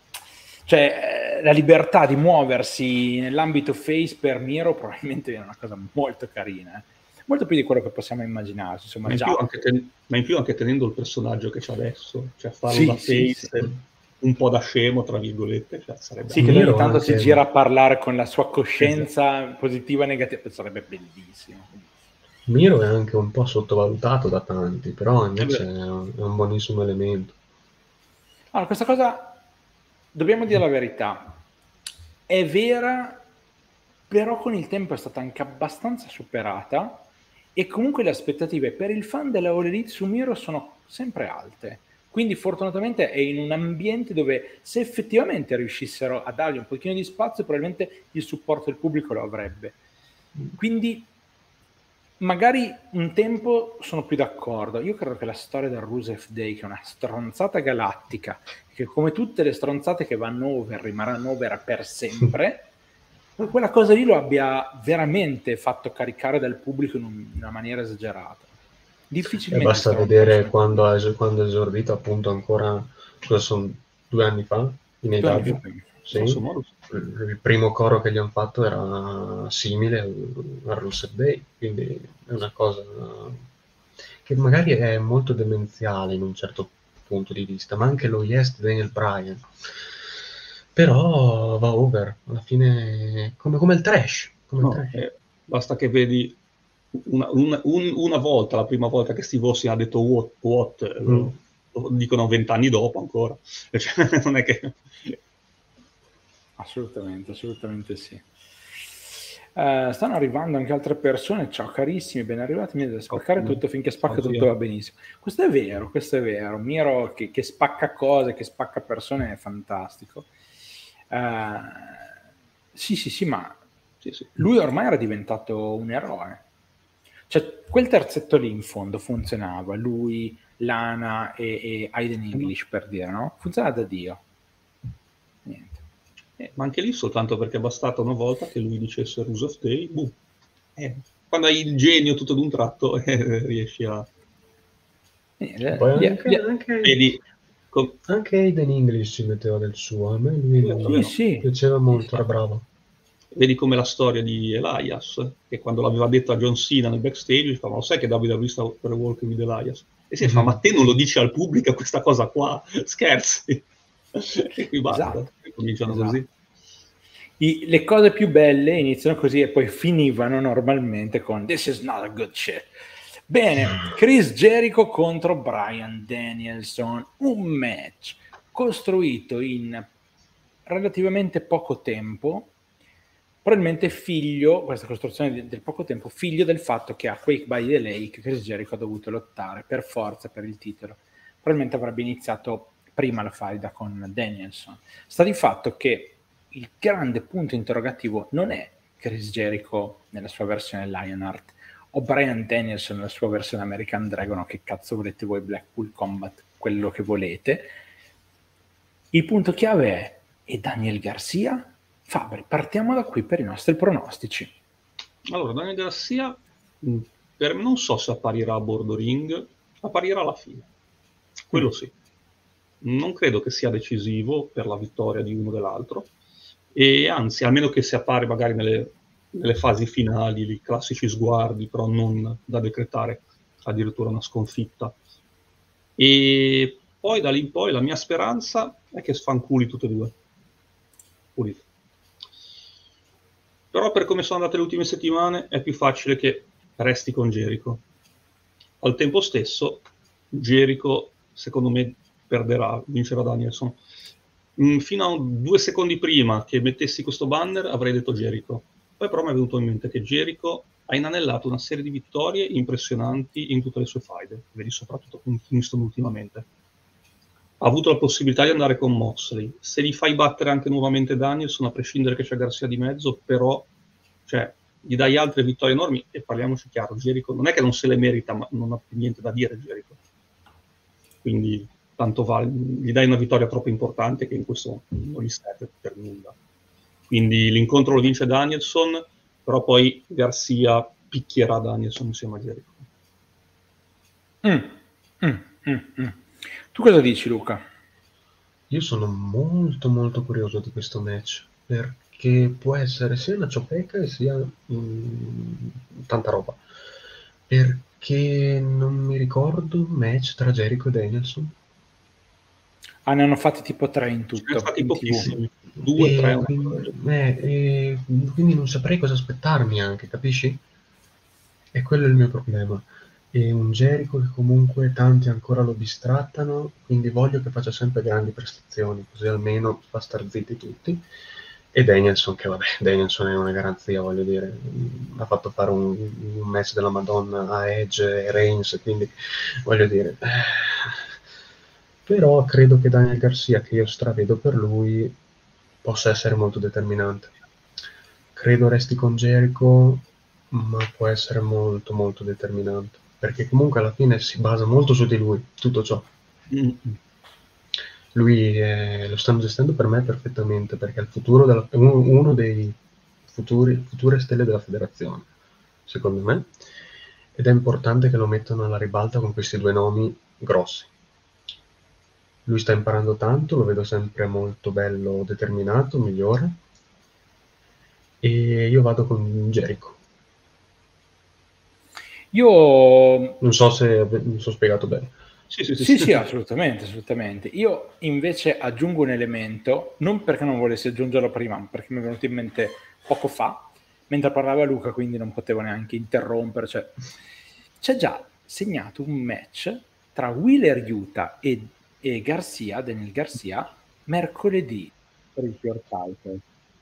cioè, la libertà di muoversi nell'ambito face per Miro probabilmente viene una cosa molto carina, eh. Molto più di quello che possiamo immaginarci, insomma. Ma in, Già. più anche ten- ma in più anche tenendo il personaggio che c'è adesso, cioè farlo Sì, da sì, face, sì. un po' da scemo, tra virgolette, cioè sarebbe Sì, che lui Miro ogni tanto anche- si gira a parlare con la sua coscienza positiva e negativa, sarebbe bellissimo. Miro è anche un po' sottovalutato da tanti, però invece Eh beh. è un, è un buonissimo elemento. Allora, questa cosa, dobbiamo dire la verità, è vera, però con il tempo è stata anche abbastanza superata e comunque le aspettative per il fan della All Elite su Miro sono sempre alte. Quindi fortunatamente è in un ambiente dove se effettivamente riuscissero a dargli un pochino di spazio, probabilmente il supporto del pubblico lo avrebbe. Quindi magari un tempo sono più d'accordo. Io credo che la storia del Rusev Day, che è una stronzata galattica, che come tutte le stronzate che vanno over rimarranno over per sempre, quella cosa lì lo abbia veramente fatto caricare dal pubblico in, un, in una maniera esagerata. E basta vedere quando ha es- quando è esordito, appunto, ancora, cosa sono, due anni fa, in A E W. Sì. Il primo coro che gli hanno fatto era simile a Rusev Day, quindi è una cosa che magari è molto demenziale in un certo punto di vista, ma anche lo Yes di Daniel Bryan. Però va over, alla fine, come, come il trash. Come no, il trash. Eh, basta che vedi una, una, un, una volta, la prima volta che Steve Austin ha detto what, what mm. lo, lo dicono vent'anni dopo ancora. Cioè, non è che... Assolutamente, assolutamente sì. Uh, stanno arrivando anche altre persone. Ciao carissimi, ben arrivati. Mi deve spaccare oh, tutto finché spacca tutto va benissimo. Questo è vero, questo è vero. Miro che, che spacca cose, che spacca persone è fantastico. Uh, sì, sì, sì, ma sì, sì. lui ormai era diventato un eroe. Cioè, quel terzetto lì in fondo funzionava. Lui, Lana e, e Aiden English, per dire, no? Funzionava da Dio. Niente. Eh, ma anche lì soltanto perché è bastata una volta che lui dicesse Rusev Day, boom. Eh, quando hai il genio tutto d'un tratto eh, riesci a... Eh, Poi yeah, anche, yeah. anche, Vedi, com... anche Aiden English ci metteva del suo, a me lui sì, sì. piaceva molto, era bravo. Vedi come la storia di Elias, che quando l'aveva detto a John Cena nel backstage, gli fa, ma lo sai che W W E sta per Walk with Elias? E si mm-hmm. fa, ma te non lo dici al pubblico questa cosa qua? Scherzi? E qui basta, esatto. cominciano esatto. così. I, le cose più belle iniziano così e poi finivano normalmente con "This is not a good shit". Bene, Chris Jericho contro Bryan Danielson, un match costruito in relativamente poco tempo, probabilmente figlio, questa costruzione del, del poco tempo, figlio del fatto che a Quake by the Lake Chris Jericho ha dovuto lottare per forza per il titolo. Probabilmente avrebbe iniziato prima la faida con Danielson. Sta di fatto che il grande punto interrogativo non è Chris Jericho nella sua versione Lionheart o Bryan Danielson nella sua versione American Dragon, o che cazzo volete voi, Blackpool Combat, quello che volete. Il punto chiave è, e Daniel Garcia? Fabri, partiamo da qui per i nostri pronostici. Allora, Daniel Garcia, per me non so se apparirà a bordo ring, apparirà alla fine. Quello mm. sì. Non credo che sia decisivo per la vittoria di uno o dell'altro. E anzi, almeno che si appare magari nelle, nelle fasi finali, i classici sguardi, però non da decretare addirittura una sconfitta. E poi da lì in poi la mia speranza è che sfanculi tutte e due. Pulito. Però per come sono andate le ultime settimane è più facile che resti con Jericho. Al tempo stesso, Jericho, secondo me, perderà, vincerà Danielson. Fino a due secondi prima che mettessi questo banner avrei detto Jericho. Poi però mi è venuto in mente che Jericho ha inanellato una serie di vittorie impressionanti in tutte le sue faide, vedi soprattutto con Kingston ultimamente. Ha avuto la possibilità di andare con Moxley. Se gli fai battere anche nuovamente Danielson, a prescindere che c'è Garcia di mezzo, però cioè, gli dai altre vittorie enormi, e parliamoci chiaro, Jericho non è che non se le merita, ma non ha più niente da dire Jericho. Quindi tanto vale, gli dai una vittoria troppo importante che in questo non gli serve per nulla. Quindi l'incontro lo vince Danielson, però poi Garcia picchierà Danielson insieme a Jericho. Mm, mm, mm, mm. Tu cosa dici, Luca? Io sono molto molto curioso di questo match, perché può essere sia una ciofeca e sia mm, tanta roba. Perché non mi ricordo un match tra Jericho e Danielson. Ah, ne hanno fatti tipo tre in tutto. Ne hanno fatti in pochissimi. Due, e, tre. Quindi, eh, e, quindi non saprei cosa aspettarmi anche, capisci? E quello è il mio problema. E un Jericho che comunque tanti ancora lo bistrattano, quindi voglio che faccia sempre grandi prestazioni, così almeno fa star zitti tutti. E Danielson, che vabbè, Danielson è una garanzia, voglio dire, ha fatto fare un, un match della Madonna a Edge e Reigns, quindi voglio dire... Eh, però credo che Daniel Garcia, che io stravedo per lui, possa essere molto determinante. Credo resti con Jericho, ma può essere molto molto determinante, perché comunque alla fine si basa molto su di lui, tutto ciò. Mm. Lui eh, lo stanno gestendo per me perfettamente, perché il futuro della, uno dei futuri, future stelle della federazione, secondo me, ed è importante che lo mettano alla ribalta con questi due nomi grossi. Lui sta imparando tanto, lo vedo sempre molto bello, determinato, migliore, e io vado con Jericho. Io non so se mi sono spiegato bene. Sì, sì, sì, sì, sì, assolutamente, assolutamente. Io invece aggiungo un elemento, non perché non volessi aggiungerlo prima, ma perché mi è venuto in mente poco fa, mentre parlava Luca, quindi non potevo neanche interrompere. Cioè, c'è già segnato un match tra Wheeler Yuta e, e Garcia, Daniel Garcia, mercoledì per il Pure Title.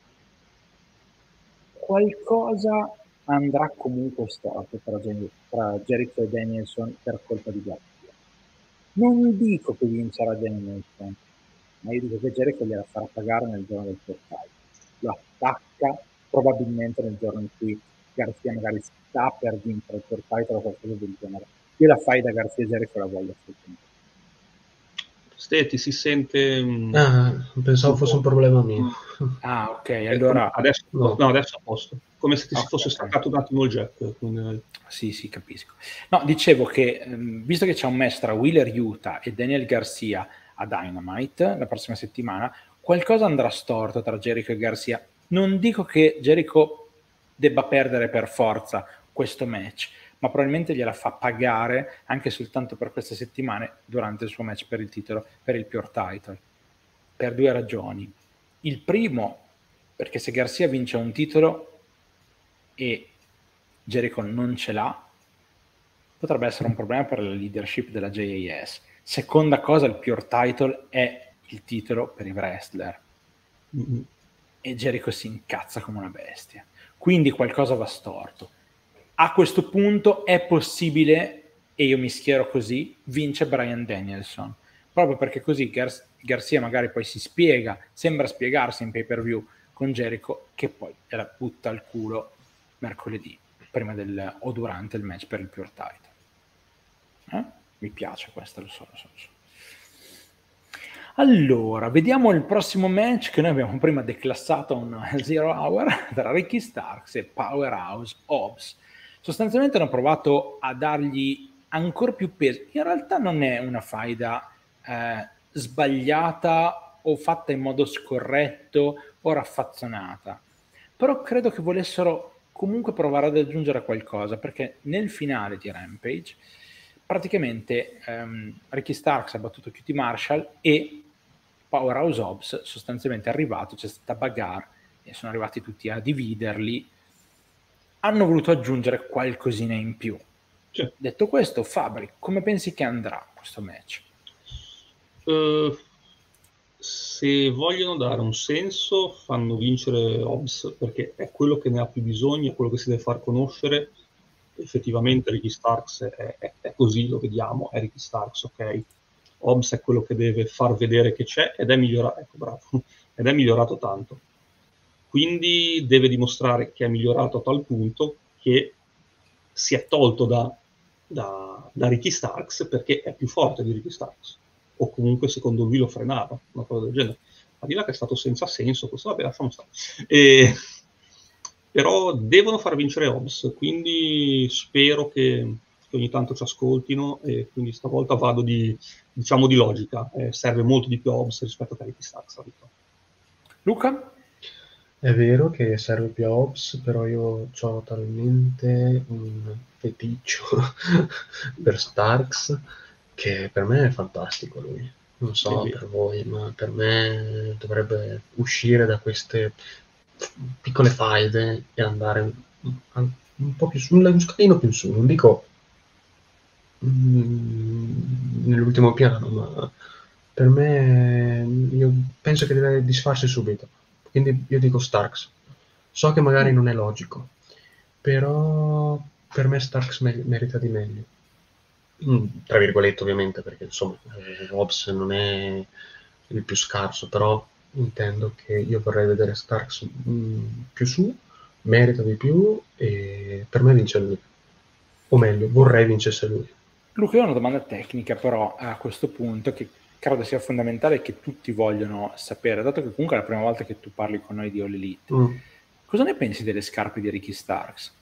Qualcosa andrà comunque storto tra, tra Jericho e Danielson per colpa di Garcia. Non dico che vincerà Danielson, ma io dico che Jericho gliela farà pagare nel giorno del portaio. Lo attacca probabilmente nel giorno in cui Garcia magari sta per vincere il portaio o qualcosa del genere. Io la fai da Garcia e Jericho la voglio assolutamente. Stetti si sente... Um, ah, pensavo fosse un problema mio. Ah, ok, allora... Adesso, no. no, adesso a posto. Come se ti okay, si fosse okay. staccato un attimo il jack. Quindi... Sì, sì, capisco. No, dicevo che, ehm, visto che c'è un match tra Wheeler Yuta e Daniel Garcia a Dynamite la prossima settimana, qualcosa andrà storto tra Jericho e Garcia. Non dico che Jericho debba perdere per forza questo match, ma probabilmente gliela fa pagare anche soltanto per queste settimane durante il suo match per il titolo, per il Pure Title, per due ragioni. Il primo, perché se Garcia vince un titolo e Jericho non ce l'ha, potrebbe essere un problema per la leadership della J A S. Seconda cosa, il Pure Title è il titolo per i wrestler. Mm-hmm. E Jericho si incazza come una bestia. Quindi qualcosa va storto. A questo punto è possibile, e io mi schiero così, vince Bryan Danielson. Proprio perché così Gar- Garcia magari poi si spiega, sembra spiegarsi in pay-per-view con Jericho, che poi gliela butta al culo mercoledì, prima del, o durante il match per il Pure Title. Eh? Mi piace questo, lo so, lo so, lo so. Allora, vediamo il prossimo match che noi abbiamo prima declassato un Zero Hour tra Ricky Starks e Powerhouse Hobbs. Sostanzialmente hanno provato a dargli ancora più peso. In realtà non è una faida eh, sbagliata o fatta in modo scorretto o raffazzonata, però credo che volessero comunque provare ad aggiungere qualcosa, perché nel finale di Rampage praticamente um, Ricky Starks ha battuto Q T Marshall e Powerhouse Hobbs sostanzialmente è arrivato, c'è stata bagarre e sono arrivati tutti a dividerli. Hanno voluto aggiungere qualcosina in più. Cioè. Detto questo, Fabri, come pensi che andrà questo match? Uh, se vogliono dare un senso, fanno vincere Hobbs, perché è quello che ne ha più bisogno, è quello che si deve far conoscere. Effettivamente Ricky Starks è, è, è così, lo vediamo, è Ricky Starks, ok? Hobbs è quello che deve far vedere che c'è ed è migliorato, ecco, bravo, ed è migliorato tanto. Quindi deve dimostrare che è migliorato a tal punto che si è tolto da, da, da Ricky Starks perché è più forte di Ricky Starks, o comunque secondo lui lo frenava, una cosa del genere. Ma di là che è stato senza senso, questo vabbè, lasciamo stare. E... però devono far vincere Hobbs, quindi spero che, che ogni tanto ci ascoltino e quindi stavolta vado di, diciamo, di logica, eh, serve molto di più Hobbs rispetto a Ricky Starks. Luca? È vero che serve più Hobbs, però io ho talmente un feticcio per Starks che per me è fantastico lui. Non so per voi, ma per me dovrebbe uscire da queste piccole faide e andare un, un po' più su, un scalino più in su, non dico mm, nell'ultimo piano, ma per me io penso che deve disfarsi subito, quindi io dico Starks. So che magari non è logico, però per me Starks me- merita di meglio, mm, tra virgolette ovviamente, perché insomma eh, Hobbs non è il più scarso, però intendo che io vorrei vedere Starks mh, più su, merita di più e per me vince lui, o meglio vorrei vincesse lui. Luca, io ho una domanda tecnica però a questo punto che credo sia fondamentale che tutti vogliono sapere, dato che comunque è la prima volta che tu parli con noi di All Elite. Mm. cosa ne pensi delle scarpe di Ricky Starks?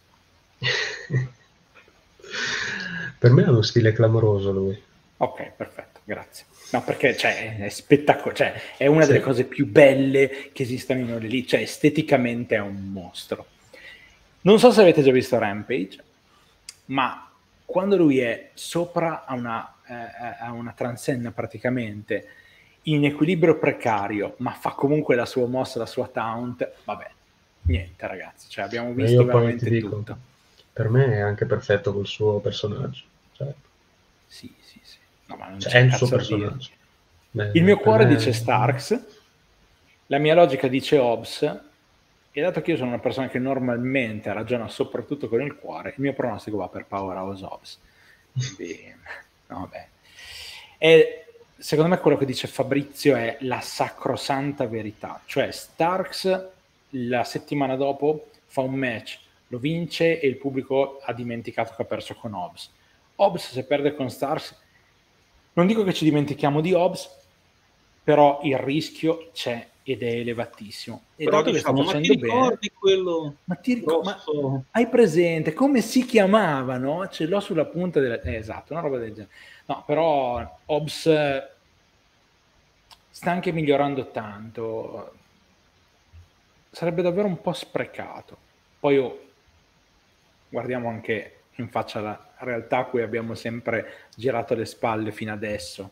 Per me ha uno stile clamoroso lui. Ok, perfetto, grazie. No, perché cioè, è spettacolare, cioè, è una Sì. delle cose più belle che esistono in All Elite, cioè esteticamente è un mostro. Non so se avete già visto Rampage, ma quando lui è sopra a una, eh, a una transenna praticamente, in equilibrio precario, ma fa comunque la sua mossa, la sua taunt, vabbè, niente ragazzi, cioè abbiamo Ma visto io poi veramente ti dico, tutto. per me è anche perfetto col suo personaggio. Cioè, Sì, sì, sì. No, ma non cioè, c'è è un il suo cazzo a dire. personaggio. Beh, Il mio per cuore me- dice Starks, la mia logica dice Hobbs, e dato che io sono una persona che normalmente ragiona soprattutto con il cuore, il mio pronostico va per Powerhouse Hobbs. Quindi, no, vabbè. E secondo me quello che dice Fabrizio è la sacrosanta verità, cioè Starks la settimana dopo fa un match, lo vince e il pubblico ha dimenticato che ha perso con Hobbs. Hobbs se perde con Starks, non dico che ci dimentichiamo di Hobbs, però il rischio c'è ed è elevatissimo. E Però dato che sta diciamo, ma ti facendo bene, ricordi quello ma, ti ric- ma grosso? hai presente come si chiamavano? Ce l'ho sulla punta della... Eh, esatto, una roba del genere. No, però Hobbs eh, sta anche migliorando tanto. Sarebbe davvero un po' sprecato. Poi oh, guardiamo anche in faccia la realtà a cui abbiamo sempre girato le spalle fino adesso.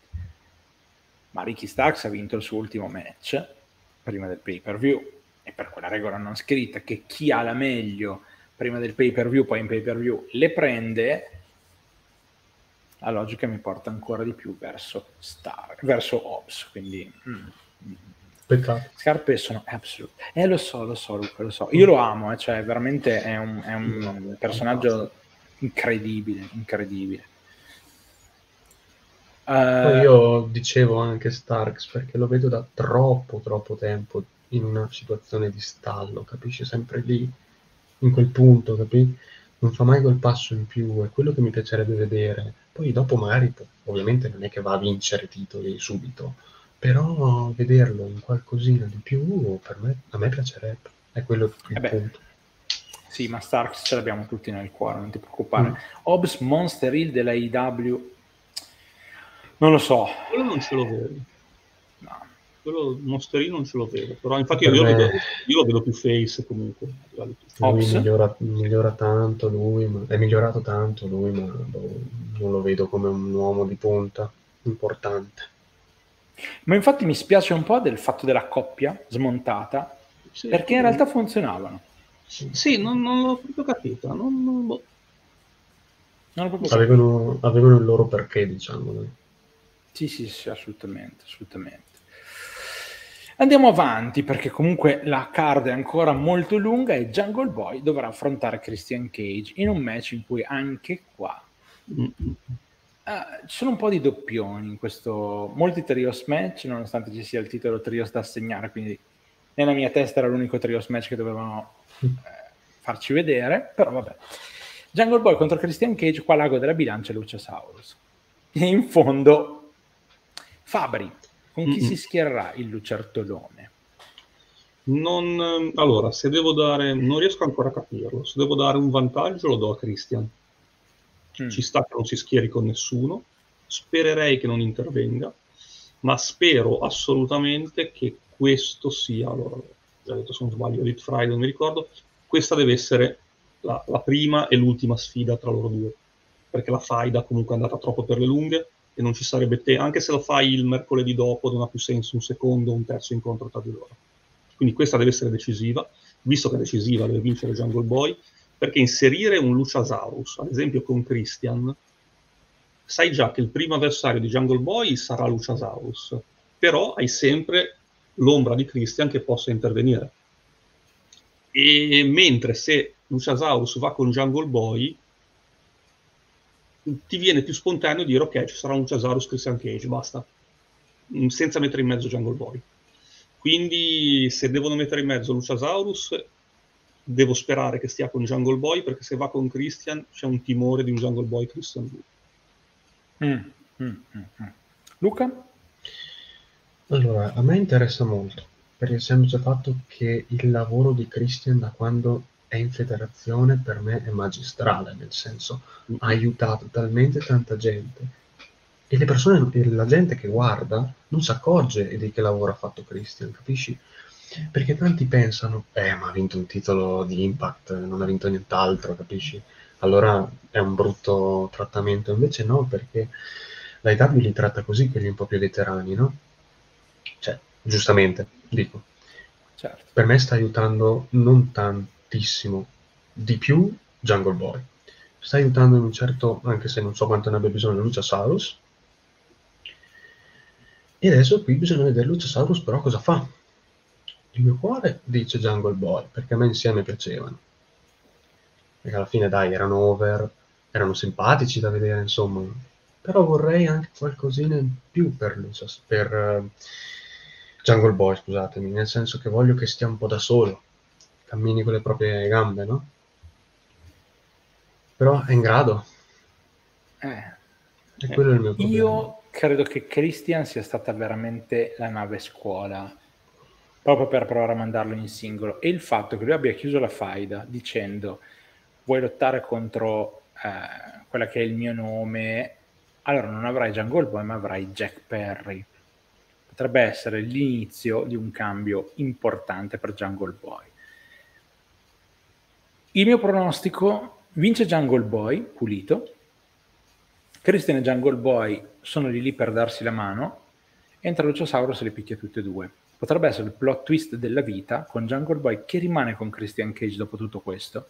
Ma Ricky Starks ha vinto il suo ultimo match prima del pay per view, e per quella regola non scritta che chi ha la meglio prima del pay per view poi in pay per view le prende, la logica mi porta ancora di più verso Stark, verso Hobbs, quindi mm, Peccato. scarpe sono absolute. Eh lo so, lo so Luca, lo so, io lo amo, eh, cioè veramente è un, è un personaggio incredibile, incredibile. Poi Uh, io dicevo anche Starks perché lo vedo da troppo troppo tempo in una situazione di stallo, capisci? Sempre lì, in quel punto, capisci? Non fa mai quel passo in più, è quello che mi piacerebbe vedere. Poi dopo magari, ovviamente non è che va a vincere titoli subito, però vederlo in qualcosina di più per me, a me piacerebbe, è quello il eh beh, punto. sì, ma Starks ce l'abbiamo tutti nel cuore, non ti preoccupare. Mm. Hobbs Monster Hill della I W, non lo so. Quello non ce lo vedo. No. Quello Monsterino non ce lo vedo. Però infatti Per io, me- io, vedo, io lo vedo più face comunque. Lui Hobbs? migliora, migliora tanto, lui, ma, è migliorato tanto lui, ma boh, non lo vedo come un uomo di punta importante. Ma infatti mi spiace un po' del fatto della coppia smontata, Sì, perché in realtà funzionavano. sì, non, non l'ho proprio capito. Non, non, boh. Non l'ho proprio Avevano, avevano il loro perché, diciamo. Dai. Sì, sì, sì, assolutamente, assolutamente. Andiamo avanti perché comunque la card è ancora molto lunga e Jungle Boy dovrà affrontare Christian Cage in un match in cui anche qua Mm-mm. Uh, ci sono un po' di doppioni in questo, molti trios match, nonostante ci sia il titolo trios da assegnare, quindi nella mia testa era l'unico trios match che dovevano eh, farci vedere, però vabbè. Jungle Boy contro Christian Cage, qua l'ago della bilancia e Luciasaurus. E in fondo Fabri, con chi Mm-mm. si schiererà il lucertolone? Non, allora, se devo dare, non riesco ancora a capirlo. Se devo dare un vantaggio, lo do a Christian. Mm. Ci sta che non si schieri con nessuno. Spererei che non intervenga, ma spero assolutamente che questo sia, allora, già detto se non sbaglio, Elite Friday, non mi ricordo, questa deve essere la, la prima e l'ultima sfida tra loro due, perché la faida comunque è andata troppo per le lunghe e non ci sarebbe te, anche se lo fai il mercoledì dopo non ha più senso un secondo o un terzo incontro tra di loro. Quindi questa deve essere decisiva, visto che è decisiva deve vincere Jungle Boy, perché inserire un Luciasaurus, ad esempio con Christian, sai già che il primo avversario di Jungle Boy sarà Luciasaurus, però hai sempre l'ombra di Christian che possa intervenire. E mentre se Luciasaurus va con Jungle Boy, ti viene più spontaneo dire ok, ci sarà un Luciasaurus Christian Cage, basta, senza mettere in mezzo Jungle Boy. Quindi se devono mettere in mezzo Luciasaurus, devo sperare che stia con Jungle Boy, perché se va con Christian c'è un timore di un Jungle Boy Christian Mm, mm, mm, mm. Luca? Allora, a me interessa molto, per il semplice fatto che il lavoro di Christian da quando è in federazione per me è magistrale, nel senso ha aiutato talmente tanta gente e le persone, la gente che guarda non si accorge di che lavoro ha fatto Christian, capisci? Perché tanti pensano, eh ma ha vinto un titolo di Impact, non ha vinto nient'altro, capisci? Allora è un brutto trattamento, invece no, perché l'A E W li tratta così quelli un po' più veterani, no? Cioè, giustamente, dico. Certo. Per me sta aiutando non tantissimo di più Jungle Boy. Sta aiutando in un certo, anche se non so quanto ne abbia bisogno Luchasaurus. E adesso qui bisogna vedere Luchasaurus però cosa fa. Il mio cuore dice Jungle Boy, perché a me insieme piacevano. Perché alla fine dai, erano over, erano simpatici da vedere, insomma. Però vorrei anche qualcosina in più per Luchas, per uh, Jungle Boy, scusatemi, nel senso che voglio che stia un po' da solo, cammini con le proprie gambe, no? Però è in grado. Eh. E quello è il mio problema. Io credo che Christian sia stata veramente la nave scuola, proprio per provare a mandarlo in singolo. E il fatto che lui abbia chiuso la faida dicendo vuoi lottare contro eh, quella che è il mio nome, allora non avrai Jungle Boy ma avrai Jack Perry. Potrebbe essere l'inizio di un cambio importante per Jungle Boy. Il mio pronostico: vince Jungle Boy pulito, Christian e Jungle Boy sono lì lì per darsi la mano, entra Luchasaurus e li picchia tutte e due. Potrebbe essere il plot twist della vita, con Jungle Boy che rimane con Christian Cage dopo tutto questo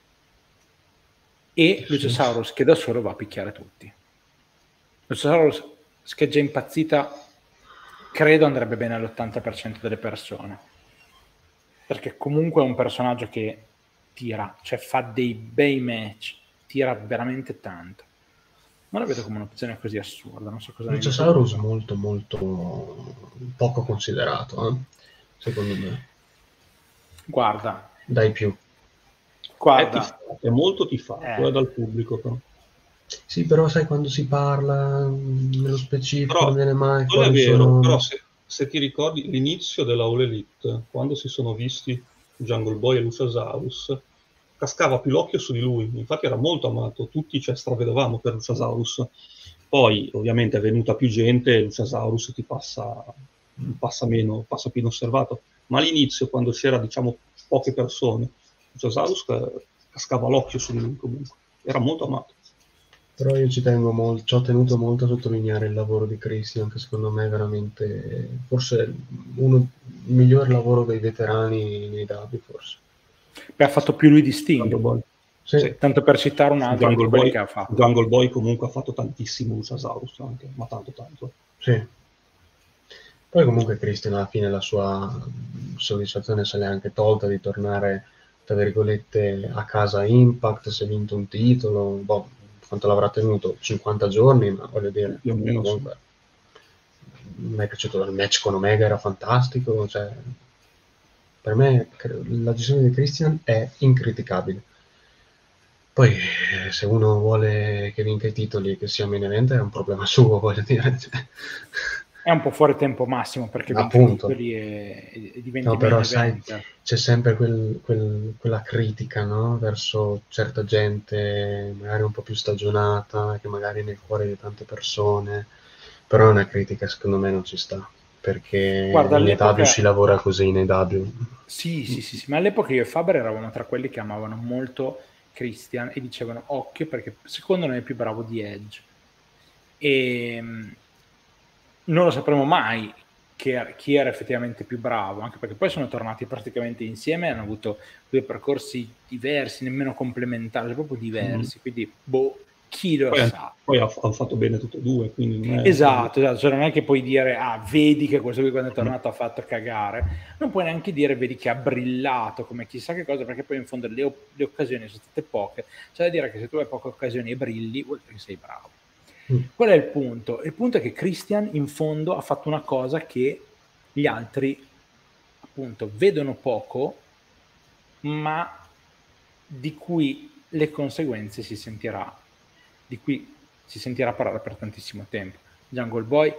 e Luchasaurus che da solo va a picchiare tutti. Luchasaurus che è già impazzita, credo andrebbe bene all'ottanta per cento delle persone, perché comunque è un personaggio che tira, cioè fa dei bei match, tira veramente tanto. Non la vedo come un'opzione così assurda, non so cosa ne dici. Luchasaurus molto molto poco considerato, eh? Secondo me. Guarda, dai più. Guarda, è, tifato, è molto tifato eh. eh, dal pubblico, però. Sì, però sai, quando si parla nello specifico però, non viene mai non è vero, sono... però se, se ti ricordi l'inizio della All Elite, quando si sono visti Jungle Boy e Luchasaurus, cascava più l'occhio su di lui, infatti era molto amato, tutti ci stravedevamo per Luchasaurus. Poi ovviamente è venuta più gente e Luchasaurus ti passa, passa meno, passa più inosservato, ma all'inizio, quando c'era diciamo poche persone, Luchasaurus cascava l'occhio su di lui comunque, era molto amato. Però io ci tengo molto, ci ho tenuto molto a sottolineare il lavoro di Christian, che secondo me è veramente forse uno il miglior lavoro dei veterani nei W, forse. Beh, ha fatto più lui di Sting, sì. Sì. Tanto per citare un altro Jungle di quelli Boy, che ha fatto. Jungle Boy comunque ha fatto tantissimo Luchasaurus anche, ma tanto tanto. Sì. Poi comunque Christian alla fine la sua soddisfazione se l'è anche tolta di tornare, tra virgolette, a casa Impact, si è vinto un titolo, boh, quanto l'avrà tenuto? cinquanta giorni, ma voglio dire, più o meno, comunque, sì. Mi è piaciuto il match con Omega, era fantastico, cioè, per me la gestione di Christian è incriticabile. Poi se uno vuole che vinca i titoli e che sia main event è un problema suo, voglio dire. È un po' fuori tempo massimo perché vinca i titoli e, e diventi no, però main sai, event. c'è sempre quel, quel, quella critica, no? Verso certa gente magari un po' più stagionata, che magari è nel cuore di tante persone, però una critica secondo me non ci sta, perché Guarda, in all'epoca... E W si lavora così in E W. Sì, sì, sì, sì, ma all'epoca io e Faber eravamo tra quelli che amavano molto Christian e dicevano occhio perché secondo noi è più bravo di Edge. E non lo sapremo mai che, chi era effettivamente più bravo, anche perché poi sono tornati praticamente insieme e hanno avuto due percorsi diversi, nemmeno complementari, proprio diversi, mm. quindi boh, chi lo poi, sa. Poi hanno fatto bene tutte e due, quindi non è... Esatto, esatto, cioè non è che puoi dire ah, vedi che questo qui quando è tornato mm. ha fatto cagare, non puoi neanche dire vedi che ha brillato come chissà che cosa, perché poi in fondo le, le occasioni sono state poche, c'è da dire che se tu hai poche occasioni e brilli vuol dire che sei bravo. Mm. Qual è il punto? Il punto è che Christian in fondo ha fatto una cosa che gli altri appunto vedono poco, ma di cui le conseguenze si sentirà, di cui si sentirà parlare per tantissimo tempo. Jungle Boy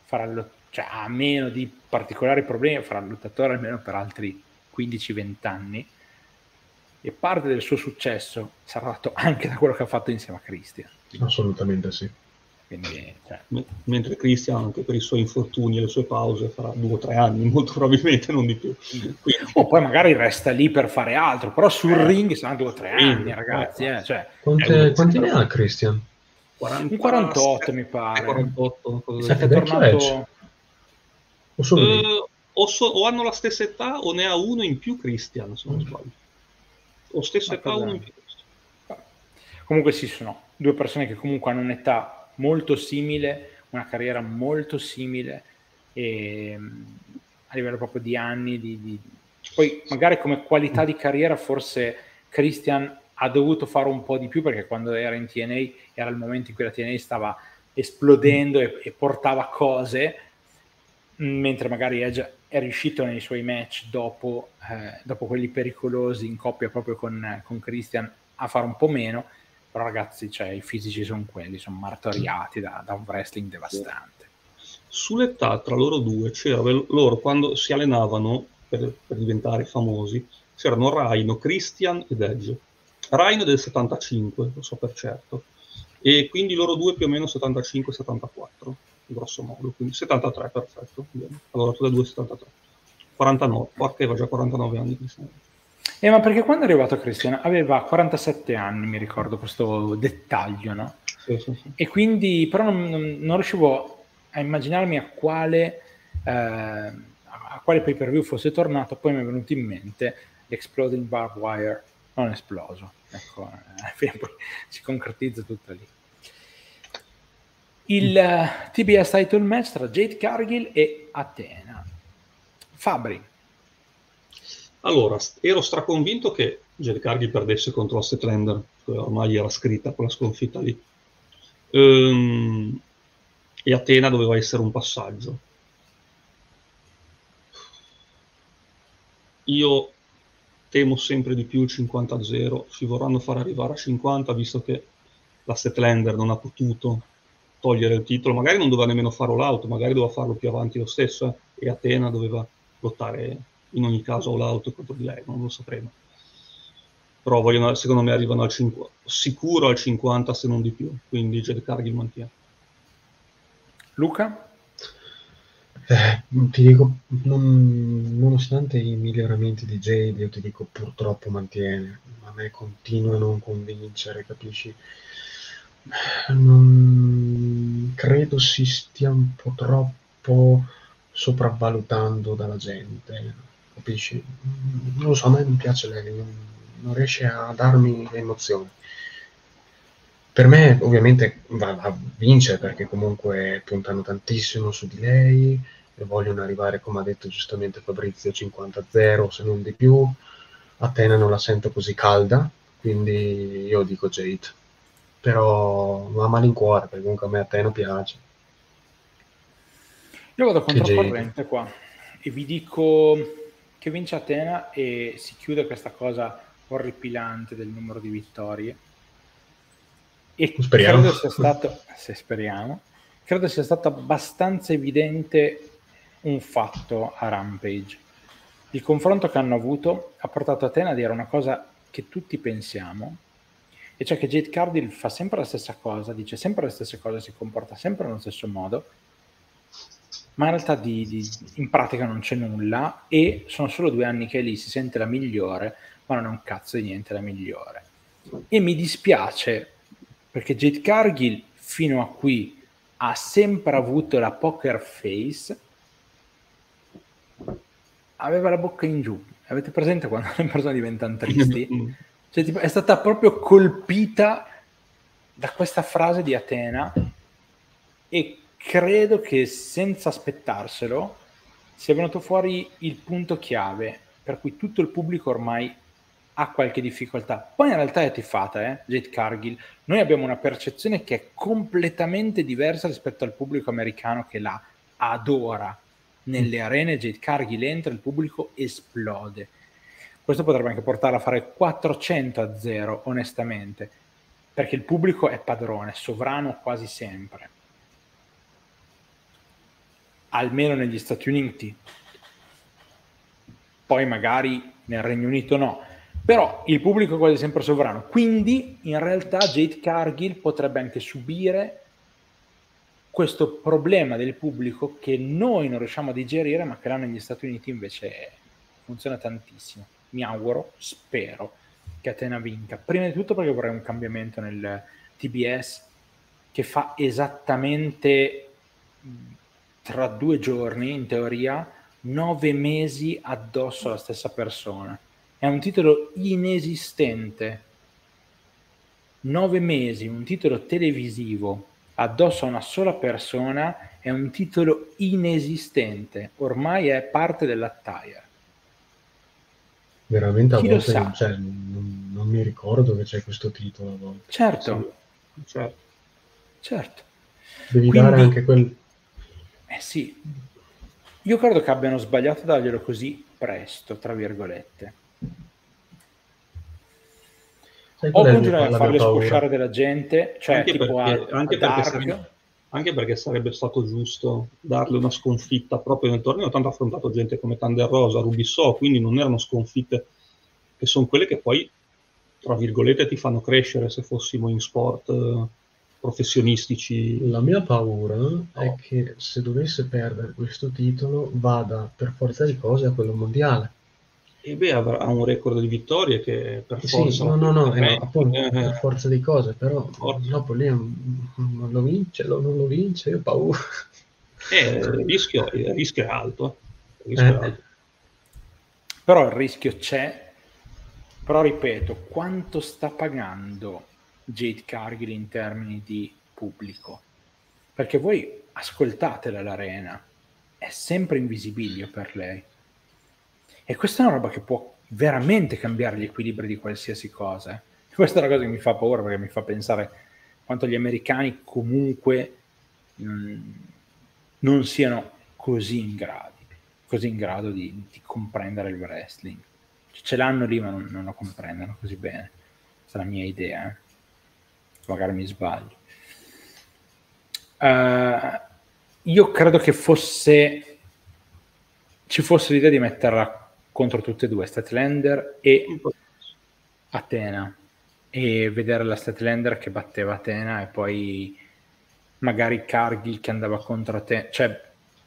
farà, cioè, a meno di particolari problemi, farà il lottatore almeno per altri quindici venti anni, e parte del suo successo sarà dato anche da quello che ha fatto insieme a Christian. Assolutamente sì. Quindi, cioè... mentre Christian, anche per i suoi infortuni e le sue pause, farà due o tre anni, molto probabilmente, non di più. Quindi... o poi magari resta lì per fare altro, però sul eh, ring saranno due o tre anni, ragazzi. Eh, cioè, Quante, quanti ne ha Christian? quaranta, un quarantotto mi pare. quarantotto, è, è tornato... o, solo uh, o, so, o hanno la stessa età o ne ha uno in più Christian, se non sbaglio. O stessa età uno in più. Comunque sì, sono due persone che comunque hanno un'età molto simile, una carriera molto simile, e a livello proprio di anni di, di... poi magari come qualità di carriera forse Christian ha dovuto fare un po' di più, perché quando era in T N A era il momento in cui la T N A stava esplodendo e, e portava cose, mentre magari Edge è riuscito nei suoi match dopo, eh, dopo quelli pericolosi in coppia proprio con, con Christian a fare un po' meno. Però ragazzi, cioè, i fisici sono quelli, sono martoriati da, da un wrestling devastante. Sull'età tra loro due c'era, loro quando si allenavano per, per diventare famosi, c'erano Rhino, Christian ed Edge. Rhino è del settantacinque, lo so per certo, e quindi loro due più o meno settantacinque settantaquattro, grosso modo, quindi settantatré, perfetto. Allora tutte e due settantatré. quarantanove, porca aveva già quarantanove anni Christian. Eh, ma perché quando è arrivato Christian aveva quarantasette anni, mi ricordo questo dettaglio, no? Sì, sì, sì. E quindi però non, non, non riuscivo a immaginarmi a quale eh, a quale pay per view fosse tornato. Poi mi è venuto in mente l'Exploding Barbed Wire, non esploso, ecco, eh, poi si concretizza tutto lì. Il uh, T B S title match tra Jade Cargill e Athena. Fabri. Allora, ero straconvinto che Jade Cargill perdesse contro la Statlander, che ormai era scritta quella sconfitta lì. Ehm, e Athena doveva essere un passaggio. Io temo sempre di più il cinquanta a zero, ci vorranno far arrivare a cinquanta, visto che la Statlander non ha potuto togliere il titolo, magari non doveva nemmeno fare all out, magari doveva farlo più avanti lo stesso, eh? E Athena doveva lottare in ogni caso all out contro di lei, non lo sapremo. Però vogliono, secondo me arrivano al cinquanta, sicuro al cinquanta se non di più, quindi Jade Cargill mantiene. Luca? Eh, ti dico, non, nonostante i miglioramenti di Jade, io ti dico purtroppo mantiene, a me continua a non convincere, capisci? Non credo si stia un po' troppo sopravvalutando dalla gente, capisci? Non lo so, a me non piace lei, non, non riesce a darmi emozioni. Per me ovviamente va, va a vincere, perché comunque puntano tantissimo su di lei e vogliono arrivare, come ha detto giustamente Fabrizio, cinquanta a zero se non di più. Athena non la sento così calda, quindi io dico Jade, però a malincuore, perché comunque a me Athena piace. Io vado controcorrente qua e vi dico che vince Athena e si chiude questa cosa orripilante del numero di vittorie. E speriamo. credo sia stato, se speriamo, credo sia stato abbastanza evidente un fatto a Rampage. Il confronto che hanno avuto ha portato Athena a dire una cosa che tutti pensiamo, e cioè che Jade Cargill fa sempre la stessa cosa, dice sempre le stesse cose, si comporta sempre nello stesso modo, ma in realtà di, di, in pratica non c'è nulla, e sono solo due anni che è lì, si sente la migliore, ma non è un cazzo di niente la migliore. E mi dispiace, perché Jade Cargill fino a qui ha sempre avuto la poker face, aveva la bocca in giù. Avete presente quando le persone diventano tristi? Cioè, tipo, è stata proprio colpita da questa frase di Athena, e credo che senza aspettarselo sia venuto fuori il punto chiave per cui tutto il pubblico ormai ha qualche difficoltà. Poi in realtà è tifata, eh, Jade Cargill. Noi abbiamo una percezione che è completamente diversa rispetto al pubblico americano che la adora. Nelle arene Jade Cargill entra, il pubblico esplode. Questo potrebbe anche portarla a fare quattrocento a zero, onestamente, perché il pubblico è padrone, sovrano quasi sempre. almeno negli Stati Uniti, poi magari nel Regno Unito no, però il pubblico è quasi sempre sovrano, quindi in realtà Jade Cargill potrebbe anche subire questo problema del pubblico che noi non riusciamo a digerire, ma che là negli Stati Uniti invece funziona tantissimo. Mi auguro, spero che Athena vinca, prima di tutto perché vorrei un cambiamento nel T B S che fa esattamente tra due giorni, in teoria, nove mesi addosso alla stessa persona. È un titolo inesistente. Nove mesi, un titolo televisivo addosso a una sola persona è un titolo inesistente. Ormai è parte dell'attire. Veramente a Chi lo volte sa? cioè, non, non mi ricordo che c'è questo titolo a volte. Certo, Sì, certo. certo. Devi Quindi, dare anche quel... eh sì, io credo che abbiano sbagliato a darglielo così presto, tra virgolette. Sai O qual è il mio- continuare a la mia farle paura? squosciare della gente, cioè Anche tipo perché, a, anche, a perché Dark. sarebbe, anche perché sarebbe stato giusto darle una sconfitta proprio nel torneo, tanto ha affrontato gente come Thunder Rosa, Rubisso, quindi non erano sconfitte che sono quelle che poi, tra virgolette, ti fanno crescere se fossimo in sport eh, professionistici. La mia paura è No. che se dovesse perdere questo titolo vada per forza di cose a quello mondiale. E beh, avrà un record di vittorie che per Sì, forza no, la no, no, eh, ranking, appunto, eh, per forza di cose, però forza. dopo lì mm, non lo vince, lo- non lo vince, io ho paura. Eh, il rischio, il rischio è alto. eh. Il rischio è Eh, alto. Però il rischio c'è. Però ripeto, quanto sta pagando Jade Cargill in termini di pubblico? Perché voi ascoltatela all'arena, è sempre invisibilio per lei. E questa è una roba che può veramente cambiare gli equilibri di qualsiasi cosa. eh. Questa è una cosa che mi fa paura, perché mi fa pensare quanto gli americani comunque mh, non siano così in grado, così in grado di, di comprendere il wrestling. Ce l'hanno lì, ma non, non lo comprendono così bene. Questa è la mia idea. Eh. Magari mi sbaglio. Uh, io credo che fosse ci fosse l'idea di metterla contro tutte e due, Statlander e Athena, e vedere la Statlander che batteva Athena e poi magari Cargill che andava contro Athena, cioè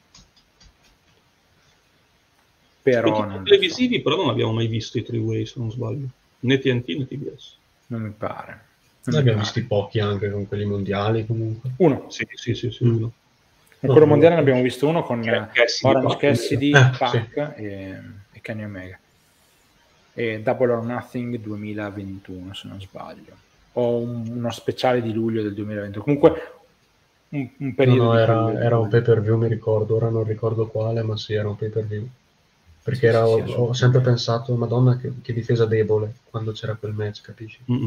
però non televisivi so. però non abbiamo mai visto i three-way, se non sbaglio, né T N T né T B S. Non mi pare. ne abbiamo visti pochi anche con quelli mondiali comunque. Uno. Sì, sì, sì, sì, Mm. uno. In quello mondiale ne abbiamo visto uno con Cioè, Cassidy, Orange Pac, Cassidy, eh, Pac e, e Kenny Omega. E Double or Nothing duemilaventuno, se non sbaglio. O un, uno speciale di luglio del duemilaventuno. Comunque un, un periodo No, no, di era, quelli- era un pay per view, mi ricordo, ora non ricordo quale, ma sì, era un pay per view. Perché Sì, era, sì, sì, ho, ho assolutamente. sempre pensato, Madonna, che, che difesa debole quando c'era quel match, capisci? Mm.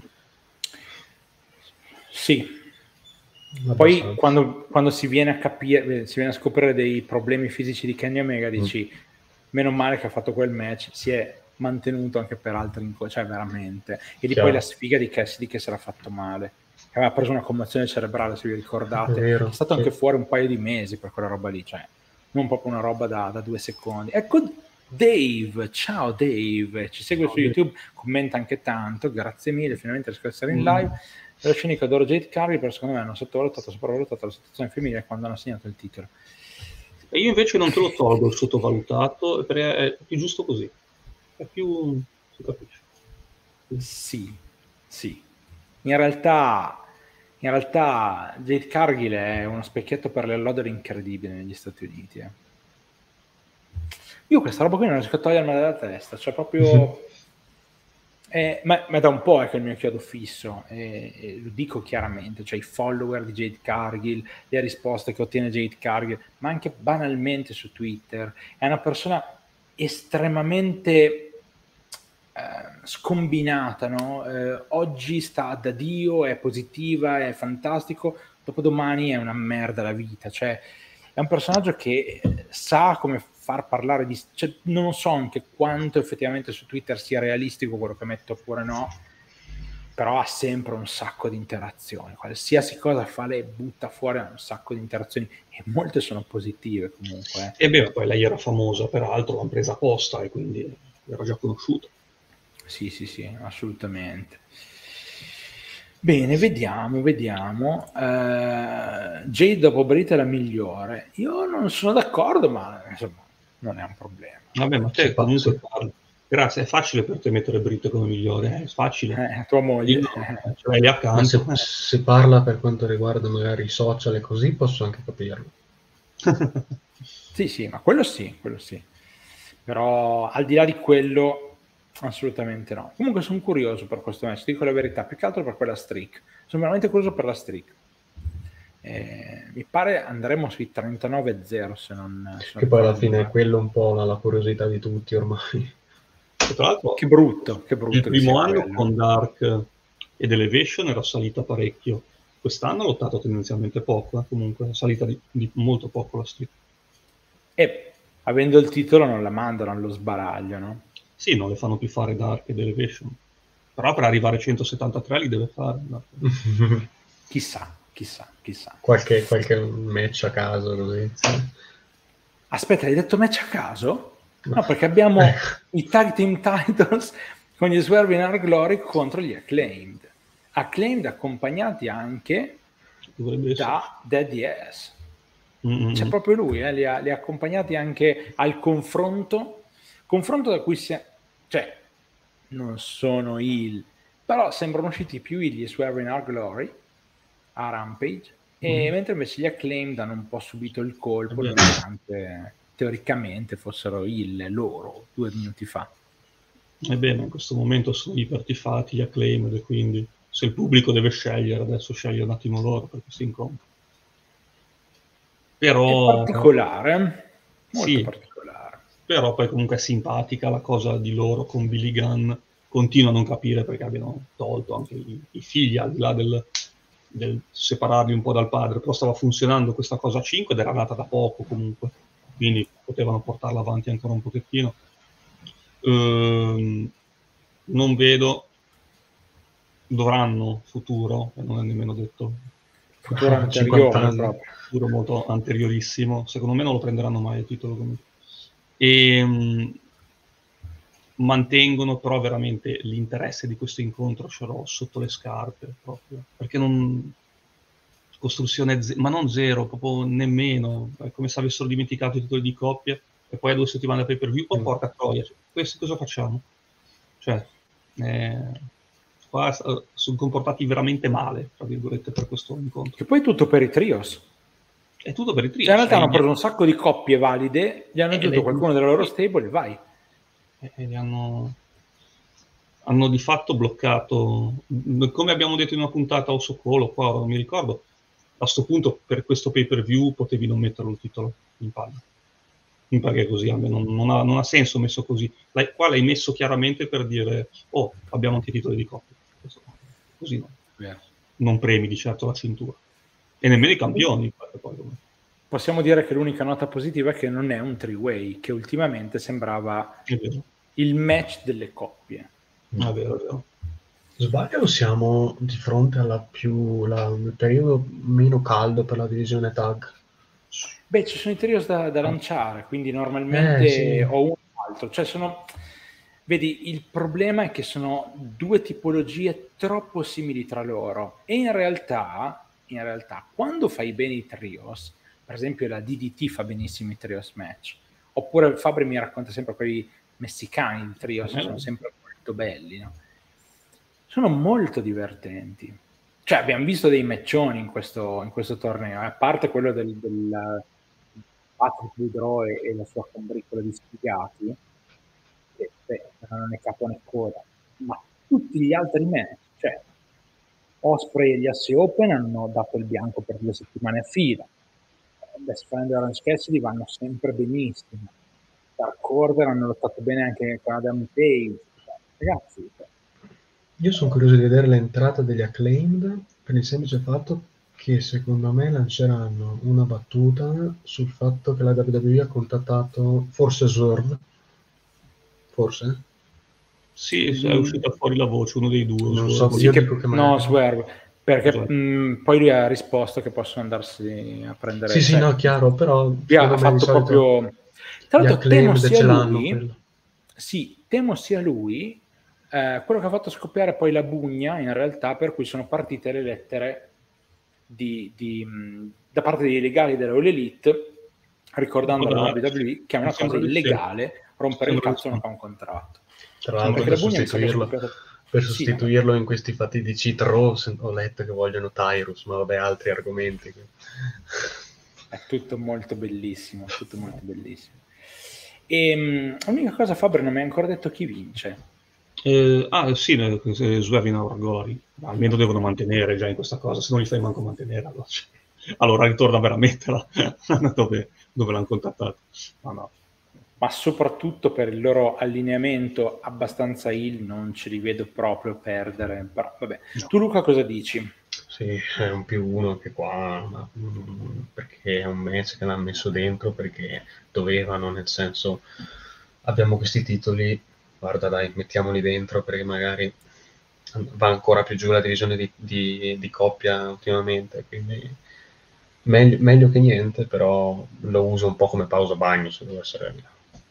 Sì. Abbastanza. Poi quando, quando si viene a capire, si viene a scoprire dei problemi fisici di Kenny Omega, dici mm. meno male che ha fatto quel match, si è mantenuto anche per altri incontri, cioè veramente. E di poi la sfiga di Cassidy che si era fatto male, che aveva preso una commozione cerebrale, se vi ricordate, È vero, è stato sì. anche fuori un paio di mesi per quella roba lì, cioè non proprio una roba da, da due secondi. Ecco Dave, ciao Dave, ci segue su YouTube, commenta anche tanto, grazie mille, finalmente riesco a essere in live. Lo scenico adoro Jade Cargill, però secondo me hanno sottovalutato, sopravvalutato la situazione femminile quando hanno segnato il titolo. E io invece non te lo tolgo il sottovalutato, perché è più giusto così. È più... si capisce. Sì, sì. In realtà, in realtà Jade Cargill è uno specchietto per le lodere incredibile negli Stati Uniti. Eh. Io questa roba qui non riesco a togliermela dalla testa, cioè proprio... Eh, ma, ma da un po' è che il mio chiodo fisso, eh, eh, lo dico chiaramente, cioè i follower di Jade Cargill, le risposte che ottiene Jade Cargill, ma anche banalmente su Twitter, è una persona estremamente eh, scombinata, no? Eh, oggi sta da Dio, è positiva, è fantastico, dopodomani è una merda la vita, cioè è un personaggio che sa come far parlare di... Cioè, non so anche quanto effettivamente su Twitter sia realistico quello che metto oppure no, però ha sempre un sacco di interazioni, qualsiasi cosa fa lei butta fuori un sacco di interazioni e molte sono positive comunque. Eh. E beh, poi lei era famosa, peraltro l'hanno presa apposta e quindi era già conosciuta. Sì, sì, sì, assolutamente. Bene, vediamo, vediamo. Uh, Jade dopo Brit è la migliore. Io non sono d'accordo, ma insomma, non è un problema. Vabbè, ma te comunque parli. Grazie, è facile per te mettere Brit come migliore, è facile. Eh, tua moglie. Io, cioè, lì accanto. Ma se si parla per quanto riguarda magari i social e così, posso anche capirlo. Sì, sì, ma quello sì, quello sì. Però al di là di quello, assolutamente no. Comunque sono curioso per questo match, dico la verità, più che altro per quella streak. Sono veramente curioso per la streak. Eh, mi pare andremo sui trentanove a zero se non... Se che non poi alla fine è quello un po' la, la curiosità di tutti ormai. E tra l'altro, che brutto, che brutto. Il primo anno quello. con Dark ed Elevation era salita parecchio. Quest'anno ha lottato tendenzialmente poco, eh, comunque è salita di, di molto poco la streak. E avendo il titolo non la mandano allo sbaraglio, no? Sì, non le fanno più fare Dark ed Elevation. Però per arrivare a centosettantatré li deve fare. chissà, chissà, chissà. Qualche, qualche match a caso così. Aspetta, hai detto match a caso? No, perché abbiamo i tag team titles con gli Swerve in Our Glory contro gli Acclaimed. Acclaimed accompagnati anche da Daddy S. Mm-hmm. C'è proprio lui, eh, li, ha, li ha accompagnati anche al confronto, confronto da cui si è, cioè non sono heel, però sembrano usciti più heel gli Swerve in Our Glory a Rampage, e mm. mentre invece gli Acclaimed hanno un po' subito il colpo, nonostante teoricamente fossero heel loro due minuti fa. Ebbene, in questo momento sono ipertifati gli Acclaimed, e quindi se il pubblico deve scegliere, adesso sceglie un attimo loro per questo incontro. Però è particolare, molto sì, particolare. Però poi comunque è simpatica la cosa di loro con Billy Gunn. Continuo a non capire perché abbiano tolto anche i, i figli, al di là del, del separarli un po' dal padre, però stava funzionando questa cosa a cinque ed era nata da poco comunque, quindi potevano portarla avanti ancora un pochettino. Ehm, non vedo, dovranno futuro, e non è nemmeno detto futuro anteriore, proprio. Futuro molto anteriorissimo, secondo me non lo prenderanno mai il titolo comunque. E mh, mantengono però veramente l'interesse di questo incontro, ce l'ho sotto le scarpe proprio, perché non costruzione ze- ma non zero, proprio nemmeno, è come se avessero dimenticato i titoli di coppia e poi a due settimane pay per view, oh, porca troia, cioè, questo cosa facciamo? Cioè eh, qua sono comportati veramente male, tra virgolette, per questo incontro. Che poi è tutto per i trios. È tutto per i trios. Cioè, in realtà hanno preso un sacco di coppie valide, gli hanno eh, aggiunto qualcuno della loro stable e vai. E eh, li hanno... hanno di fatto bloccato, come abbiamo detto in una puntata o Socolo, qua non mi ricordo, a sto punto per questo pay per view potevi non metterlo il titolo in palio, perché così non, non, ha, non ha senso messo così. L'hai, qua l'hai messo chiaramente per dire oh, abbiamo anche i titoli di coppia, così no. Yeah. Non premi di certo la cintura e nemmeno i campioni. Poi, possiamo dire che l'unica nota positiva è che non è un three-way, che ultimamente sembrava il match delle coppie. Ah, vero, vero. Sbaglio, siamo di fronte alla più la, il periodo meno caldo per la divisione tag? Beh, ci sono i trios da, da lanciare, quindi normalmente eh, sì. ho uno o altro. Cioè sono, vedi, il problema è che sono due tipologie troppo simili tra loro e in realtà, in realtà quando fai bene i trios, per esempio la D D T fa benissimo i trios match, oppure Fabri mi racconta sempre quei messicani di trios, eh. sono sempre molto belli, no? Sono molto divertenti. Cioè abbiamo visto dei matchoni in questo, in questo torneo, a parte quello del, del Patrick Boudreau e, e la sua combriccola di sfigati, che beh, non è capo né coda, ma tutti gli altri match, cioè Osprey e gli Assi Open hanno dato il bianco per due settimane a fila, Best Friend e Orange Cassidy vanno sempre benissimo, Dark Order hanno lottato bene anche con Adam Page, cioè, ragazzi. Io sono curioso di vedere l'entrata degli Acclaimed per il semplice fatto che secondo me lanceranno una battuta sul fatto che la W W E ha contattato forse Swerve, forse, Sì, è uscita fuori la voce, uno dei due. Non so, sì, io che, dico che no, magari... Swerve, perché Esatto. mh, poi lui ha risposto che possono andarsi a prendere... Sì, sì, cioè, no, chiaro, però lui ha secondo me di fatto solito proprio... Tra gli l'altro temo acclaimed sia ce l'hanno lui... quello. Sì, temo sia lui eh, quello che ha fatto scoppiare poi la bugna, in realtà, per cui sono partite le lettere di, di, mh, da parte dei legali della All Elite, ricordando alla W W E che è una cosa illegale rompere il cazzo a uno che ha un contratto. Tra l'altro per sostituirlo, per sostituirlo sì, in questi fatidici Troll ho letto che vogliono Tyrus, ma vabbè, altri argomenti. È tutto molto bellissimo, tutto molto bellissimo. E l'unica cosa, Fabri, non mi ha ancora detto chi vince. Eh, ah sì, Swerve in Auragori, almeno devono mantenere già in questa cosa, se non li fai manco mantenere allora, allora ritorna veramente là, dove, dove l'hanno contattato. No, no. Ma soprattutto per il loro allineamento abbastanza heel non ce li vedo proprio perdere, però vabbè. No. Tu Luca cosa dici? Sì, è un più uno che qua, ma, mm, perché è un match che l'hanno messo dentro perché dovevano, nel senso abbiamo questi titoli, guarda dai, mettiamoli dentro perché magari va ancora più giù la divisione di, di, di coppia ultimamente, quindi meglio, meglio che niente, però lo uso un po' come pausa bagno se devo essere lì.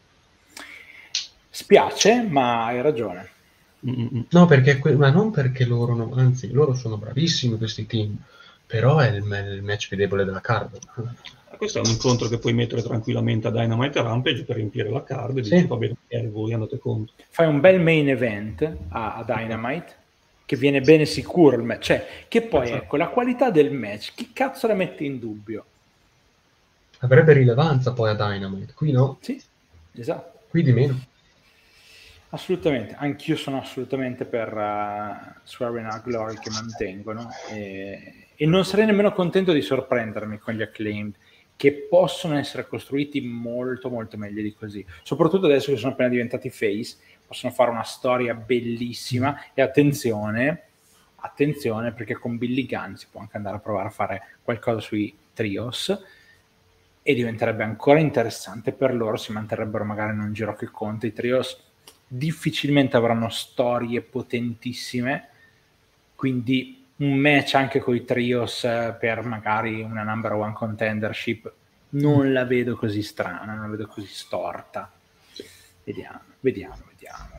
Spiace, ma hai ragione. No, perché que- ma non perché loro, no, anzi, loro sono bravissimi questi team, però è il, il match più debole della card. Questo è un incontro che puoi mettere tranquillamente a Dynamite e Rampage per riempire la card e sì, dici va bene, eh, voi andate conto. Fai un bel main event a, a Dynamite, okay, che viene bene sicuro il match, cioè, che poi esatto, ecco, la qualità del match, chi cazzo la mette in dubbio? Avrebbe rilevanza poi a Dynamite, qui no? Sì, esatto. Qui di meno. Assolutamente, anch'io sono assolutamente per uh, Swerve in Glory che mantengono e, e non sarei nemmeno contento di sorprendermi con gli Acclaimed, che possono essere costruiti molto molto meglio di così, soprattutto adesso che sono appena diventati face, possono fare una storia bellissima mm. e attenzione, attenzione perché con Billy Gunn si può anche andare a provare a fare qualcosa sui trios e diventerebbe ancora interessante per loro, si manterrebbero magari in un giro che conta, i trios difficilmente avranno storie potentissime, quindi un match anche con i trios per magari una number one contendership non la vedo così strana, non la vedo così storta. Vediamo, vediamo, vediamo.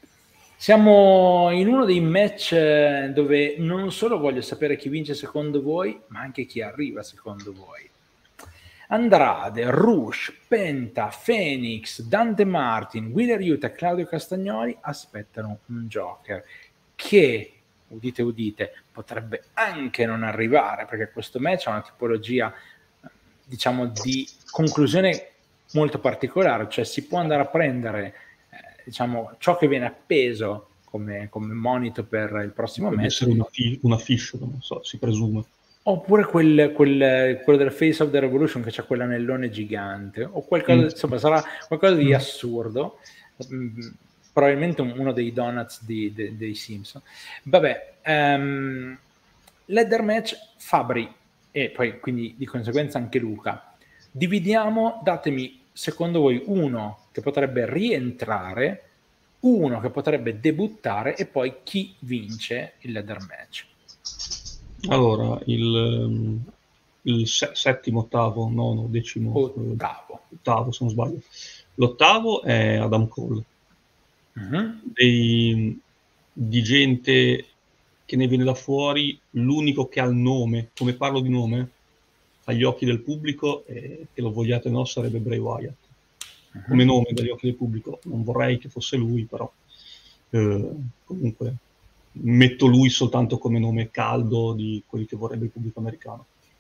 Siamo in uno dei match dove non solo voglio sapere chi vince secondo voi, ma anche chi arriva secondo voi. Andrade, Rush, Penta, Phoenix, Dante Martin, Wheeler Yuta e Claudio Castagnoli aspettano un Joker che, udite udite, potrebbe anche non arrivare, perché questo match ha una tipologia, diciamo, di conclusione molto particolare, cioè si può andare a prendere eh, diciamo, ciò che viene appeso come, come monito per il prossimo Deve match. Essere una, fi- una fish, non so, si presume. Oppure quel, quel, quello del Face of the Revolution che c'ha quell'anellone gigante, o qualcosa, mm. insomma, sarà qualcosa di assurdo, mm, probabilmente uno dei donuts di, de, dei Simpson. Vabbè, um, ladder match, Fabri, e poi quindi di conseguenza anche Luca. Dividiamo, datemi secondo voi uno che potrebbe rientrare, uno che potrebbe debuttare e poi chi vince il ladder match. Allora, il, il se- settimo, ottavo, nono, decimo, ottavo. Eh, ottavo se non sbaglio. L'ottavo è Adam Cole. Uh-huh. Dei, di gente che ne viene da fuori, l'unico che ha il nome, come parlo di nome, agli occhi del pubblico, eh, che lo vogliate o no, sarebbe Bray Wyatt. Uh-huh. Come nome dagli occhi del pubblico. Non vorrei che fosse lui, però eh, comunque metto lui soltanto come nome caldo di quelli che vorrebbe il pubblico americano.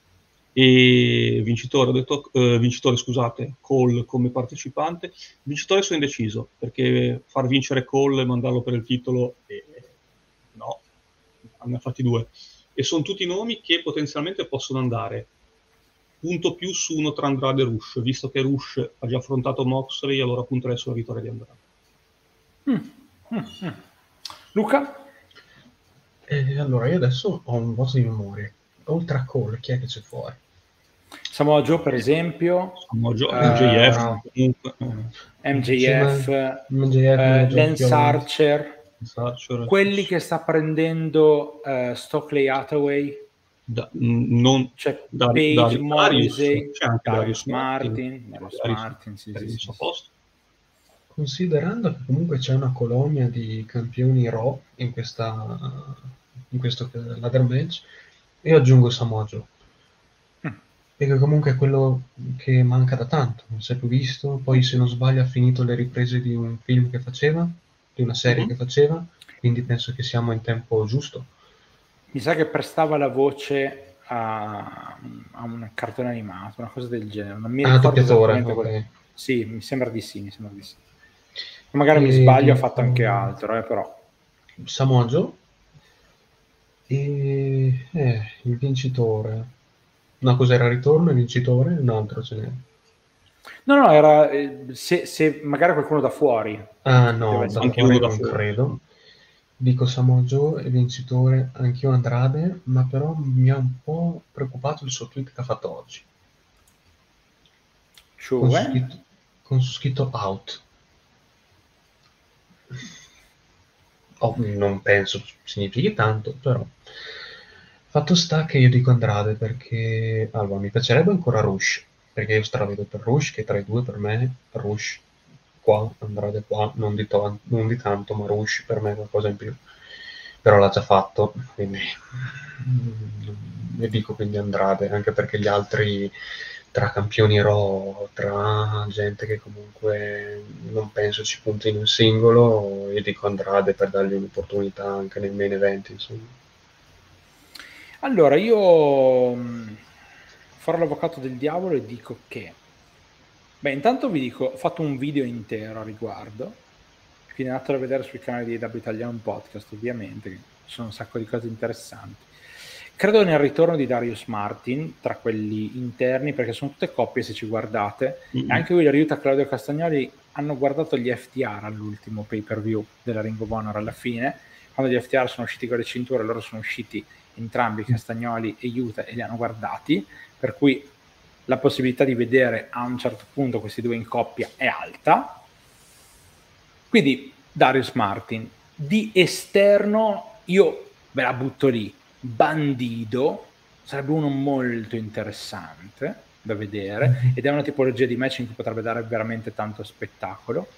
E vincitore, ho detto, eh, vincitore scusate, Cole come partecipante. Vincitore sono indeciso, perché far vincere Cole e mandarlo per il titolo, eh, no, ne ha fatti due. E sono tutti nomi che potenzialmente possono andare punto più su uno tra Andrade e Rush, visto che Rush ha già affrontato Moxley, allora punterei sulla vittoria di Andrade. Mm. Mm. Luca? E allora io adesso ho un voto di memoria. Oltre a Cole, chi è che c'è fuori? Samoa Joe, per esempio. Samoa Joe, uh, M J F, comunque. M J F, M J F uh, Lance Archer. quelli che sta prendendo uh, Stokely Hathaway, da, non, c'è da, Page da, Morrissey, c'è anche Darius, Darius Martin, Martin, Darius Martin, sì, sì, sì, sì. Considerando che comunque c'è una colonia di campioni Raw in questa in questo ladder match, io aggiungo Samoa Joe. Mm. Perché comunque è quello che manca da tanto, non si è più visto, poi se non sbaglio ha finito le riprese di un film che faceva, di una serie mm-hmm. che faceva, quindi penso che siamo in tempo giusto. Mi sa che prestava la voce a, a un cartone animato, una cosa del genere, non mi ah, ricordo esattamente okay. quel... Sì, mi sembra di sì, mi sembra di sì. Magari e mi sbaglio, dico... ha fatto anche altro, eh, però. Samoa Joe e eh, il vincitore. No, cos'era il ritorno, il vincitore? Un altro ce n'è. No, no, era eh, se, se magari qualcuno da fuori. Ah, no, da anche fuori uno non da fuori. credo. Dico Samoa Joe e vincitore anch'io Andrade, ma però mi ha un po' preoccupato il suo tweet che ha fatto oggi. Cioè? Con scritto, con scritto out. Oh, non penso significhi tanto, però. Fatto sta che io dico Andrade perché allora mi piacerebbe ancora Rush, perché io stravedo per Rush, che tra i due per me Rush qua, Andrade qua, non di, to- non di tanto, ma Rush per me è qualcosa in più. Però l'ha già fatto, quindi e dico quindi Andrade, anche perché gli altri tra campioni Raw, tra gente che comunque non penso ci punti in un singolo, io dico Andrade per dargli un'opportunità anche nel main event, insomma. Allora, io mh, farò l'avvocato del diavolo e dico che beh, intanto vi dico, ho fatto un video intero a riguardo, quindi andatelo a vedere sul canale di W Italian Podcast, ovviamente, ci sono un sacco di cose interessanti. Credo nel ritorno di Darius Martin, tra quelli interni, perché sono tutte coppie se ci guardate, mm-hmm. e anche Wheeler Yuta e Claudio Castagnoli hanno guardato gli F T R all'ultimo pay-per-view della Ring of Honor alla fine, quando gli F T R sono usciti con le cinture, loro sono usciti entrambi, Castagnoli e Yuta, e li hanno guardati, per cui la possibilità di vedere a un certo punto questi due in coppia è alta. Quindi Darius Martin di esterno io ve la butto lì, Bandido sarebbe uno molto interessante da vedere ed è una tipologia di match in cui potrebbe dare veramente tanto spettacolo.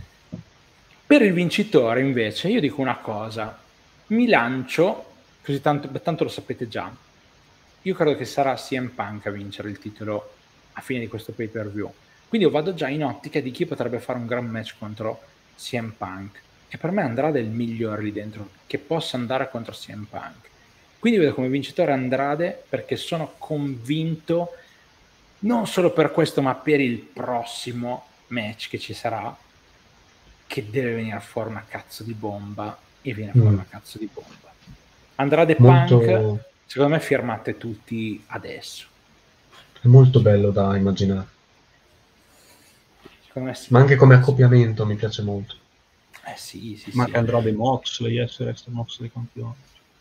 Per il vincitore invece io dico una cosa, mi lancio così tanto, tanto lo sapete già, io credo che sarà C M Punk a vincere il titolo a fine di questo pay per view, quindi io vado già in ottica di chi potrebbe fare un gran match contro C M Punk e per me Andrade è il migliore lì dentro che possa andare contro C M Punk, quindi vedo come vincitore Andrade perché sono convinto non solo per questo ma per il prossimo match che ci sarà che deve venire fuori una cazzo di bomba e viene fuori mm. una cazzo di bomba. Andrade Molto... Punk secondo me firmate tutti adesso. È molto bello da immaginare. Secondo me sì. Ma anche come accoppiamento mi piace molto. Eh sì, sì, Ma sì. che Andrade Moxley, essere Esther Moxley campione.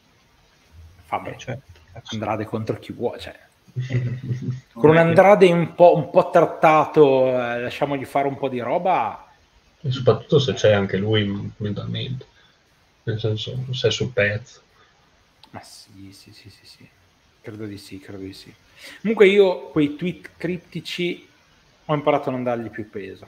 Vabbè, eh, cioè, Andrade contro chi vuole, cioè. Con un Andrade un po', un po' trattato, eh, lasciamogli fare un po' di roba. E soprattutto se c'è anche lui mentalmente. Nel senso, se è sul pezzo. Ma sì, sì, sì, sì, sì. Credo di sì, credo di sì. Comunque io quei tweet criptici ho imparato a non dargli più peso.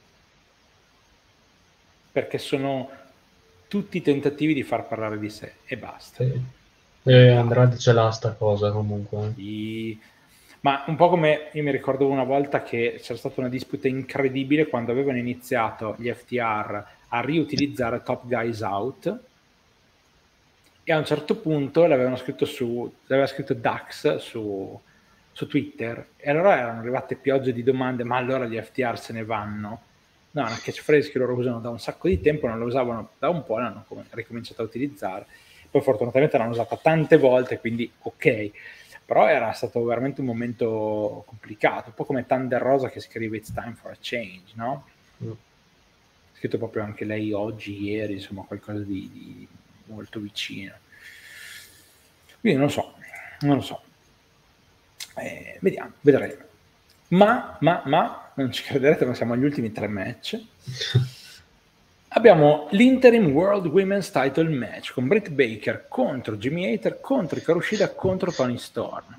Perché sono tutti tentativi di far parlare di sé e basta. Sì. E Andrade ce l'ha sta cosa comunque. Sì. Ma un po' come io mi ricordo una volta che c'era stata una disputa incredibile quando avevano iniziato gli F T R a riutilizzare Top Guys Out e a un certo punto l'avevano scritto su l'aveva scritto Dax su, su Twitter e allora erano arrivate piogge di domande, ma allora gli F T R se ne vanno? No, una catchphrase che loro usano da un sacco di tempo, non la usavano da un po', l'hanno ricominciato a utilizzare, poi fortunatamente l'hanno usata tante volte, quindi ok, però era stato veramente un momento complicato, un po' come Thunder Rosa che scrive It's time for a change, no? Mm. Scritto proprio anche lei oggi, ieri, insomma qualcosa di, di molto vicino. Quindi non lo so, non lo so. Eh, vediamo, vedremo. Ma, ma, ma, non ci crederete, ma siamo agli ultimi tre match. Abbiamo l'Interim World Women's Title Match con Britt Baker contro Jimmy Hayter contro Hikaru Shida contro Toni Storm.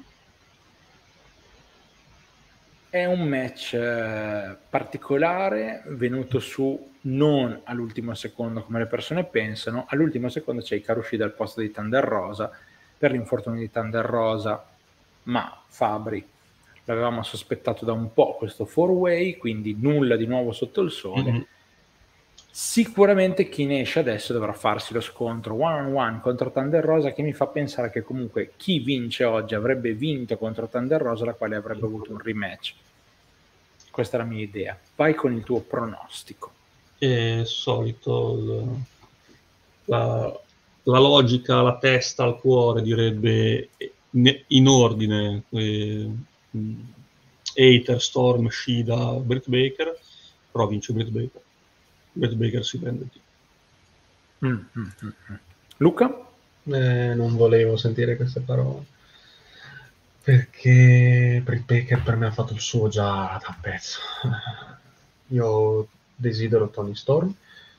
È un match eh, particolare, venuto su non all'ultimo secondo come le persone pensano. All'ultimo secondo c'è Hikaru Shida al posto di Thunder Rosa per l'infortunio di Thunder Rosa, ma Fabri l'avevamo sospettato da un po' questo four way, quindi nulla di nuovo sotto il sole. Mm-hmm. Sicuramente chi ne esce adesso dovrà farsi lo scontro one on one contro Thunder Rosa, che mi fa pensare che comunque chi vince oggi avrebbe vinto contro Thunder Rosa, la quale avrebbe avuto un rematch. Questa è la mia idea. Vai con il tuo pronostico. È solito il, la, la logica, la testa, il cuore direbbe in ordine eh, Hayter, Storm, Shida, Britt Baker, però vince Britt Baker. Britt Baker si prende il titolo. Mm, mm, mm. Luca? Eh, non volevo sentire queste parole perché Britt Baker per me ha fatto il suo già da un pezzo. Io desidero Toni Storm,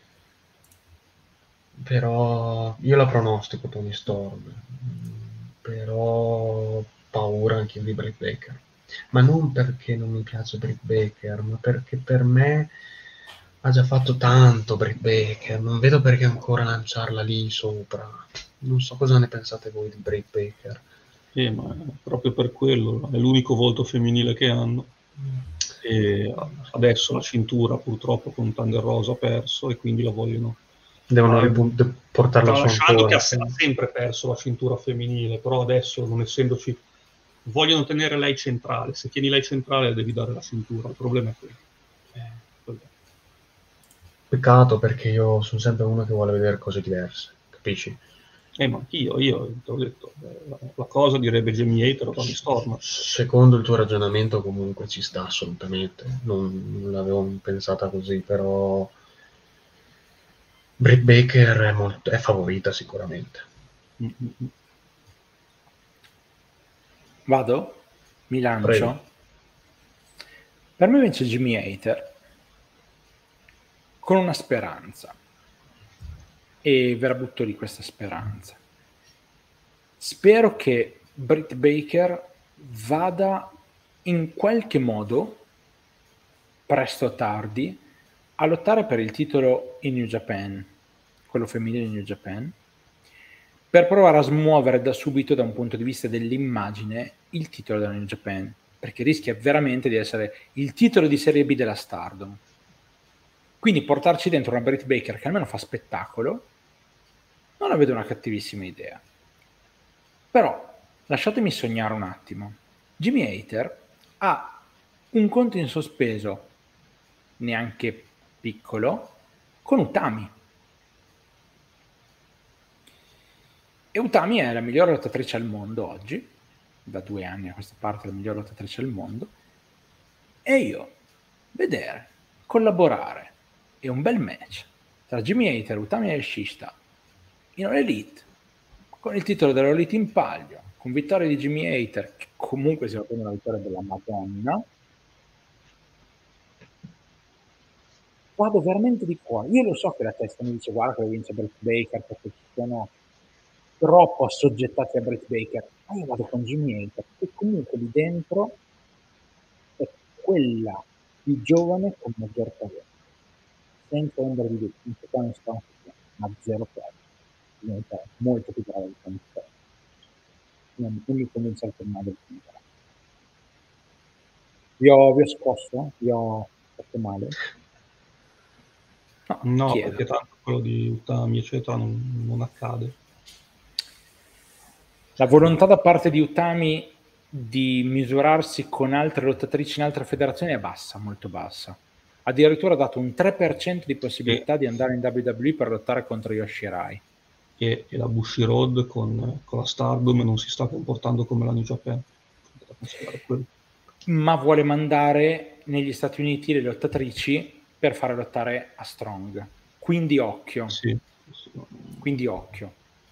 però io la pronostico Toni Storm, però ho paura anche di Britt Baker, ma non perché non mi piace Britt Baker, ma perché per me ha già fatto tanto Britt Baker, non vedo perché ancora lanciarla lì sopra. Non so cosa ne pensate voi di Britt Baker. Eh, ma proprio per quello è l'unico volto femminile che hanno. E adesso la cintura purtroppo con Thunder Rosa ha perso e quindi la vogliono devono ripun- portarla su lasciando ancora. Che ha sempre perso la cintura femminile, però adesso non essendoci vogliono tenere lei centrale. Se tieni lei centrale devi dare la cintura, il problema è quello. Eh, quello. Peccato, perché io sono sempre uno che vuole vedere cose diverse, capisci? Eh, ma io, io te l'ho detto, la, la cosa direbbe Jamie Hayter o Toni Storm. Secondo il tuo ragionamento comunque ci sta assolutamente, non, non l'avevo pensata così, però Britt Baker è, molto, è favorita sicuramente. Mm-hmm. Vado? Mi lancio? Prego. Per me vince Jimmy Hayter con una speranza, e ve la butto lì questa speranza. Spero che Britt Baker vada in qualche modo, presto o tardi, a lottare per il titolo in New Japan, quello femminile in New Japan, per provare a smuovere da subito, da un punto di vista dell'immagine, il titolo della New Japan, perché rischia veramente di essere il titolo di Serie B della Stardom. Quindi portarci dentro una Britt Baker che almeno fa spettacolo, non la vedo una cattivissima idea. Però lasciatemi sognare un attimo. Jimmy Hayter ha un conto in sospeso, neanche piccolo, con Utami. E Utami è la migliore lottatrice al mondo oggi, da due anni a questa parte la migliore lottatrice al mondo, e io vedere, collaborare e un bel match tra Jimmy Hayter, Utami e Shista in All Elite, con il titolo dell'All Elite in palio, con vittoria di Jimmy Hayter, che comunque si va a prendere la vittoria della Madonna, vado veramente di cuore. Io lo so che la testa mi dice guarda che lo vince Britt Baker perché ci sono troppo assoggettati a Britt Baker, ma io vado con Jimmy Hayter, che comunque lì dentro è quella più giovane con maggior talento, senza ombra di dubbio, in realtà non sta ma zero per diventa molto più brava di quanto non mi convince per me del punto. Vi ho, vi ho scosso? Vi ho fatto male? No, no perché tanto quello di Utami eccetera non, non accade. La volontà da parte di Utami di misurarsi con altre lottatrici in altre federazioni è bassa, molto bassa. Addirittura ha dato un tre per cento di possibilità e... di andare in W W E per lottare contro Yoshirai. E, e la Bushiroad con, con la Stardom non si sta comportando come la New Japan. Ma vuole mandare negli Stati Uniti le lottatrici per fare lottare a Strong. Quindi occhio. Sì. Quindi occhio.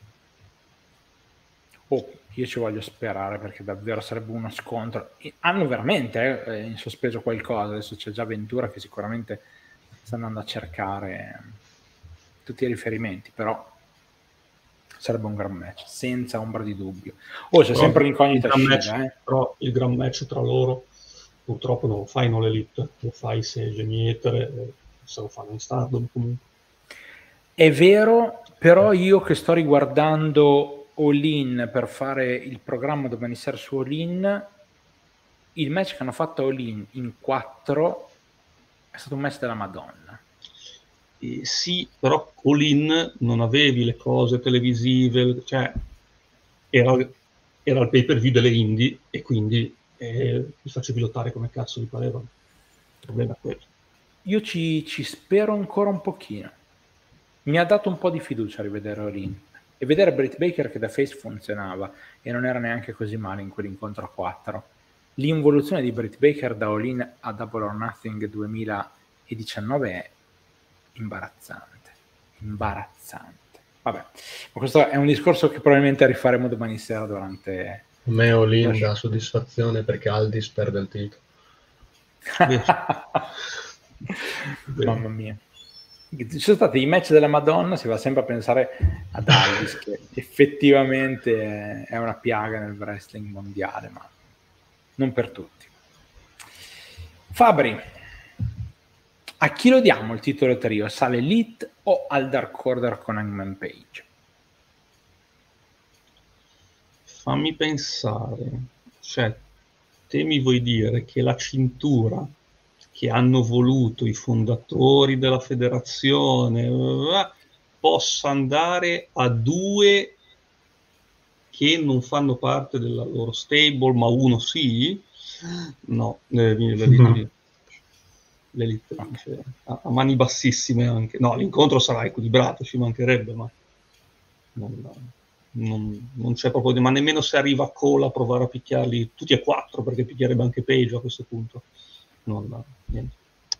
Oh, io ci voglio sperare perché davvero sarebbe uno scontro. Hanno veramente eh, in sospeso qualcosa. Adesso c'è già Ventura che sicuramente sta andando a cercare tutti i riferimenti, però sarebbe un gran match, senza ombra di dubbio. Oh, c'è però sempre l'incognita Shiga, eh. Però il gran match tra loro purtroppo non lo fai in All Elite, lo fai se Genietere, se lo fanno in Stardom comunque. È vero, però io che sto riguardando All In per fare il programma domani sera su All In, il match che hanno fatto All In in quattro è stato un match della Madonna. Eh, sì, però All In non avevi le cose televisive, cioè era, era il pay per view delle indie e quindi eh, li facevi lottare come cazzo di pareva. Il problema è quello. Io ci, ci spero ancora un pochino. Mi ha dato un po' di fiducia a rivedere All In e vedere Britt Baker che da face funzionava e non era neanche così male in quell'incontro a quattro. L'involuzione di Britt Baker da All In a Double or Nothing duemiladiciannove è imbarazzante, imbarazzante. Vabbè, ma questo è un discorso che probabilmente rifaremo domani sera durante... A me All In dà soddisfazione perché Aldis perde il titolo. Mamma mia. Ci sono stati i match della Madonna, si va sempre a pensare ad Aldis che effettivamente è una piaga nel wrestling mondiale, ma non per tutti. Fabri, a chi lo diamo il titolo trio? Sale Elite o al Dark Order con Hangman Page? Fammi pensare, cioè te mi vuoi dire che la cintura che hanno voluto i fondatori della federazione uh, possa andare a due che non fanno parte della loro stable, ma uno sì? No, eh, l'elite, l'elite okay. a, a mani bassissime anche. No, l'incontro sarà equilibrato, ci mancherebbe, ma non, non, non c'è proprio, ma nemmeno se arriva Cole a provare a picchiarli tutti e quattro, perché picchierebbe anche Page a questo punto. Non, niente.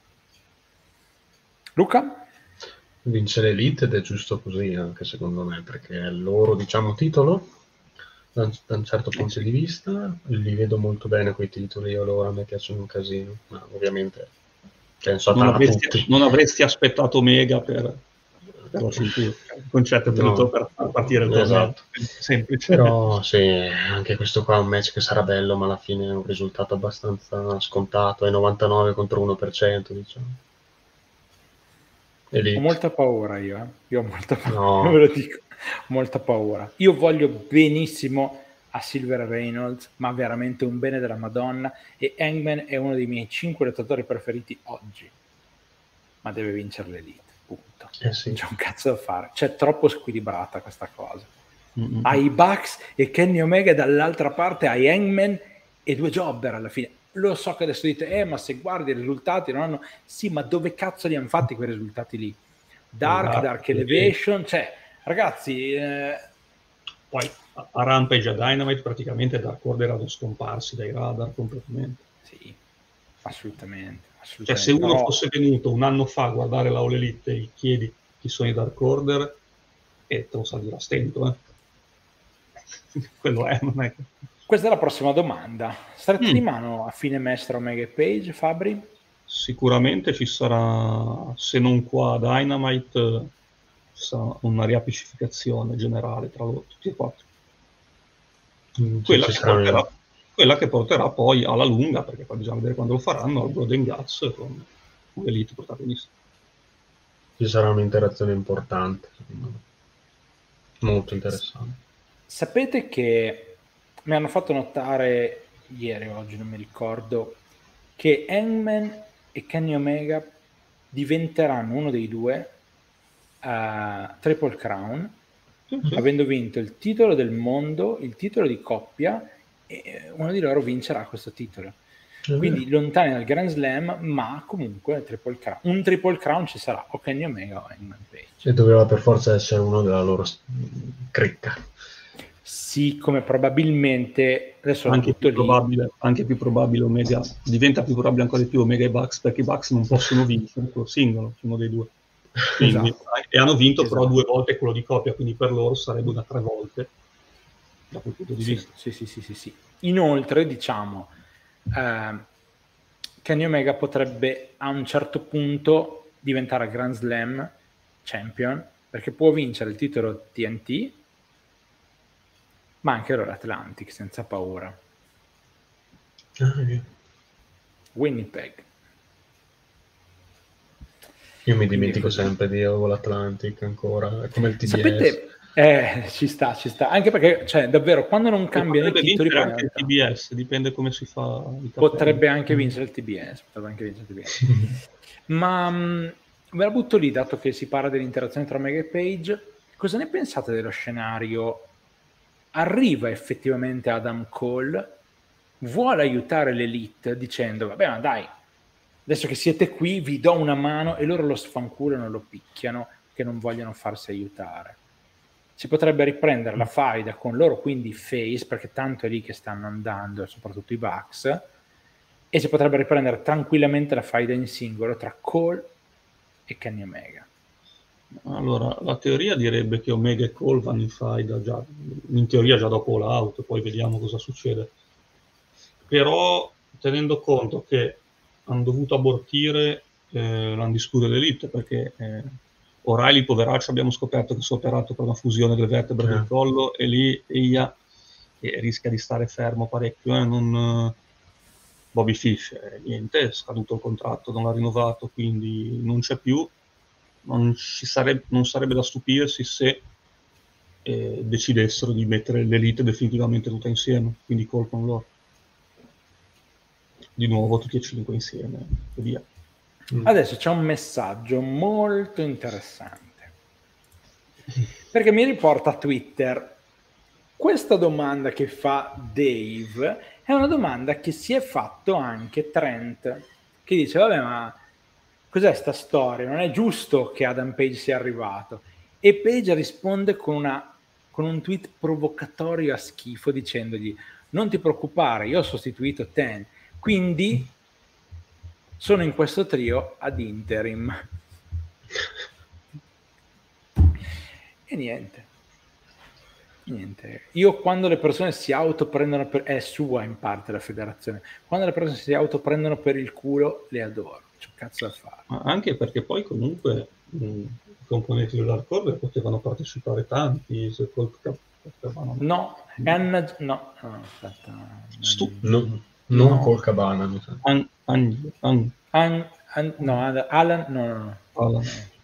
Luca? Vince l'Elite ed è giusto così anche secondo me, perché è il loro, diciamo, titolo da, da un certo punto di vista. Li vedo molto bene quei titoli, io loro a me piacciono un casino, ma ovviamente penso non, a avresti, tutti. Non avresti aspettato Omega per, per la cintura, il concetto per, no, per far partire il torneo. Esatto. Semplice. Però sì, anche questo qua è un match che sarà bello, ma alla fine è un risultato abbastanza scontato, è novantanove contro uno per cento, diciamo. Elite. Ho molta paura io, eh. Io ho molta paura, no. ve lo dico, molta paura. Io voglio benissimo a Silver Reynolds, ma veramente un bene della Madonna, e Hangman è uno dei miei cinque lottatori preferiti oggi, ma deve vincere l'Elite, punto. Eh sì. Non c'è un cazzo da fare, c'è troppo squilibrata questa cosa. Mm-hmm. Hai Bucks e Kenny Omega, dall'altra parte hai Hangman e due jobber alla fine. Lo so che adesso dite, eh, ma se guardi i risultati non hanno... Sì, ma dove cazzo li hanno fatti quei risultati lì? Dark, Dark, Dark Elevation, cioè, ragazzi... Eh... Poi a Rampage e a Dynamite praticamente Dark Order erano scomparsi dai radar completamente. Sì, assolutamente. assolutamente. Cioè, se uno Però... fosse venuto un anno fa a guardare la All Elite e gli chiedi chi sono i Dark Order, e te lo sa dire a stento, eh. Quello è, non è che... Questa è la prossima domanda. Stretti mm. di mano a fine mestra Omega e Page, Fabri? Sicuramente ci sarà, se non qua a Dynamite, ci sarà una riappacificazione generale tra loro, tutti e quattro. Mm, quella, che porterà, quella che porterà poi alla lunga, perché poi bisogna vedere quando lo faranno, al Blood and Guts con l'Elite protagonista. Ci sarà un'interazione importante, secondo me. Molto interessante. Sapete che mi hanno fatto notare ieri o oggi, non mi ricordo, che Hangman e Kenny Omega diventeranno uno dei due uh, Triple Crown, mm-hmm. avendo vinto il titolo del mondo, il titolo di coppia, e uno di loro vincerà questo titolo. Mm-hmm. Quindi lontani dal Grand Slam, ma comunque Triple Crown. Un Triple Crown ci sarà, o Kenny Omega o Hangman Page. E doveva per forza essere uno della loro cricca. Sì, come probabilmente adesso anche più, probabile, anche più probabile Omega, diventa più probabile ancora di più Omega e Bucks, perché i Bucks non possono vincere quello singolo, uno dei due. Quindi, esatto. E hanno vinto esatto. però due volte quello di coppia, quindi per loro sarebbe una tre volte da quel punto di sì, vista. Sì, sì, sì, sì, sì. Inoltre, diciamo, eh, Kenny Omega potrebbe a un certo punto diventare Grand Slam champion perché può vincere il titolo T N T, ma anche l'All Atlantic senza paura. Ah, yeah. Winnipeg. Io mi dimentico sempre di All Atlantic ancora, è come il T B S. Sapete, eh, ci sta, ci sta, anche perché, cioè, davvero, quando non cambiano i titoli... Potrebbe vincere anche il T B S, dipende come si fa. Potrebbe anche vincere il T B S, potrebbe anche vincere il T B S. Ma mh, ve la butto lì, dato che si parla dell'interazione tra Omega e Page, cosa ne pensate dello scenario? Arriva effettivamente Adam Cole, vuole aiutare l'Elite dicendo, vabbè, ma dai, adesso che siete qui vi do una mano, e loro lo sfanculano, lo picchiano, che non vogliono farsi aiutare. Si potrebbe riprendere la faida con loro, quindi face, perché tanto è lì che stanno andando, soprattutto i Bucks, e si potrebbe riprendere tranquillamente la faida in singolo tra Cole e Kenny Omega. Allora, la teoria direbbe che Omega e Cole vanno in faida già, in teoria già dopo l'out, poi vediamo cosa succede. Però, tenendo conto che hanno dovuto abortire eh, l'Undisputed Elite, perché eh, O'Reilly, poveraccio, abbiamo scoperto che si è operato per una fusione delle vertebre del collo, e lì Eia eh, rischia di stare fermo parecchio. Eh, non, Bobby Fish, eh, niente, è scaduto il contratto, non l'ha rinnovato, quindi non c'è più. Non, ci sarebbe, non sarebbe da stupirsi se eh, decidessero di mettere l'Elite definitivamente tutta insieme, quindi Cole con loro. Di nuovo tutti e cinque insieme e via. Adesso c'è un messaggio molto interessante, perché mi riporta a Twitter questa domanda che fa Dave, è una domanda che si è fatto anche Trent, che dice vabbè, ma cos'è sta storia? Non è giusto che Adam Page sia arrivato. E Page risponde con, una, con un tweet provocatorio a schifo, dicendogli non ti preoccupare, io ho sostituito Ten, quindi sono in questo trio ad interim. E niente. Niente. Io quando le persone si autoprendono per... è sua in parte la federazione. Quando le persone si autoprendono per il culo, le adoro. C'è un cazzo da fare. Ma anche perché poi comunque mh, i componenti dell'Hard Corner potevano partecipare tanti. Se Colt Cap- no, no, Anna... no, no, aspetta. Stu- no, non no. Col Cabana, mi sa. An, an, an. An, an, no, Alan, no, no, no. Alan.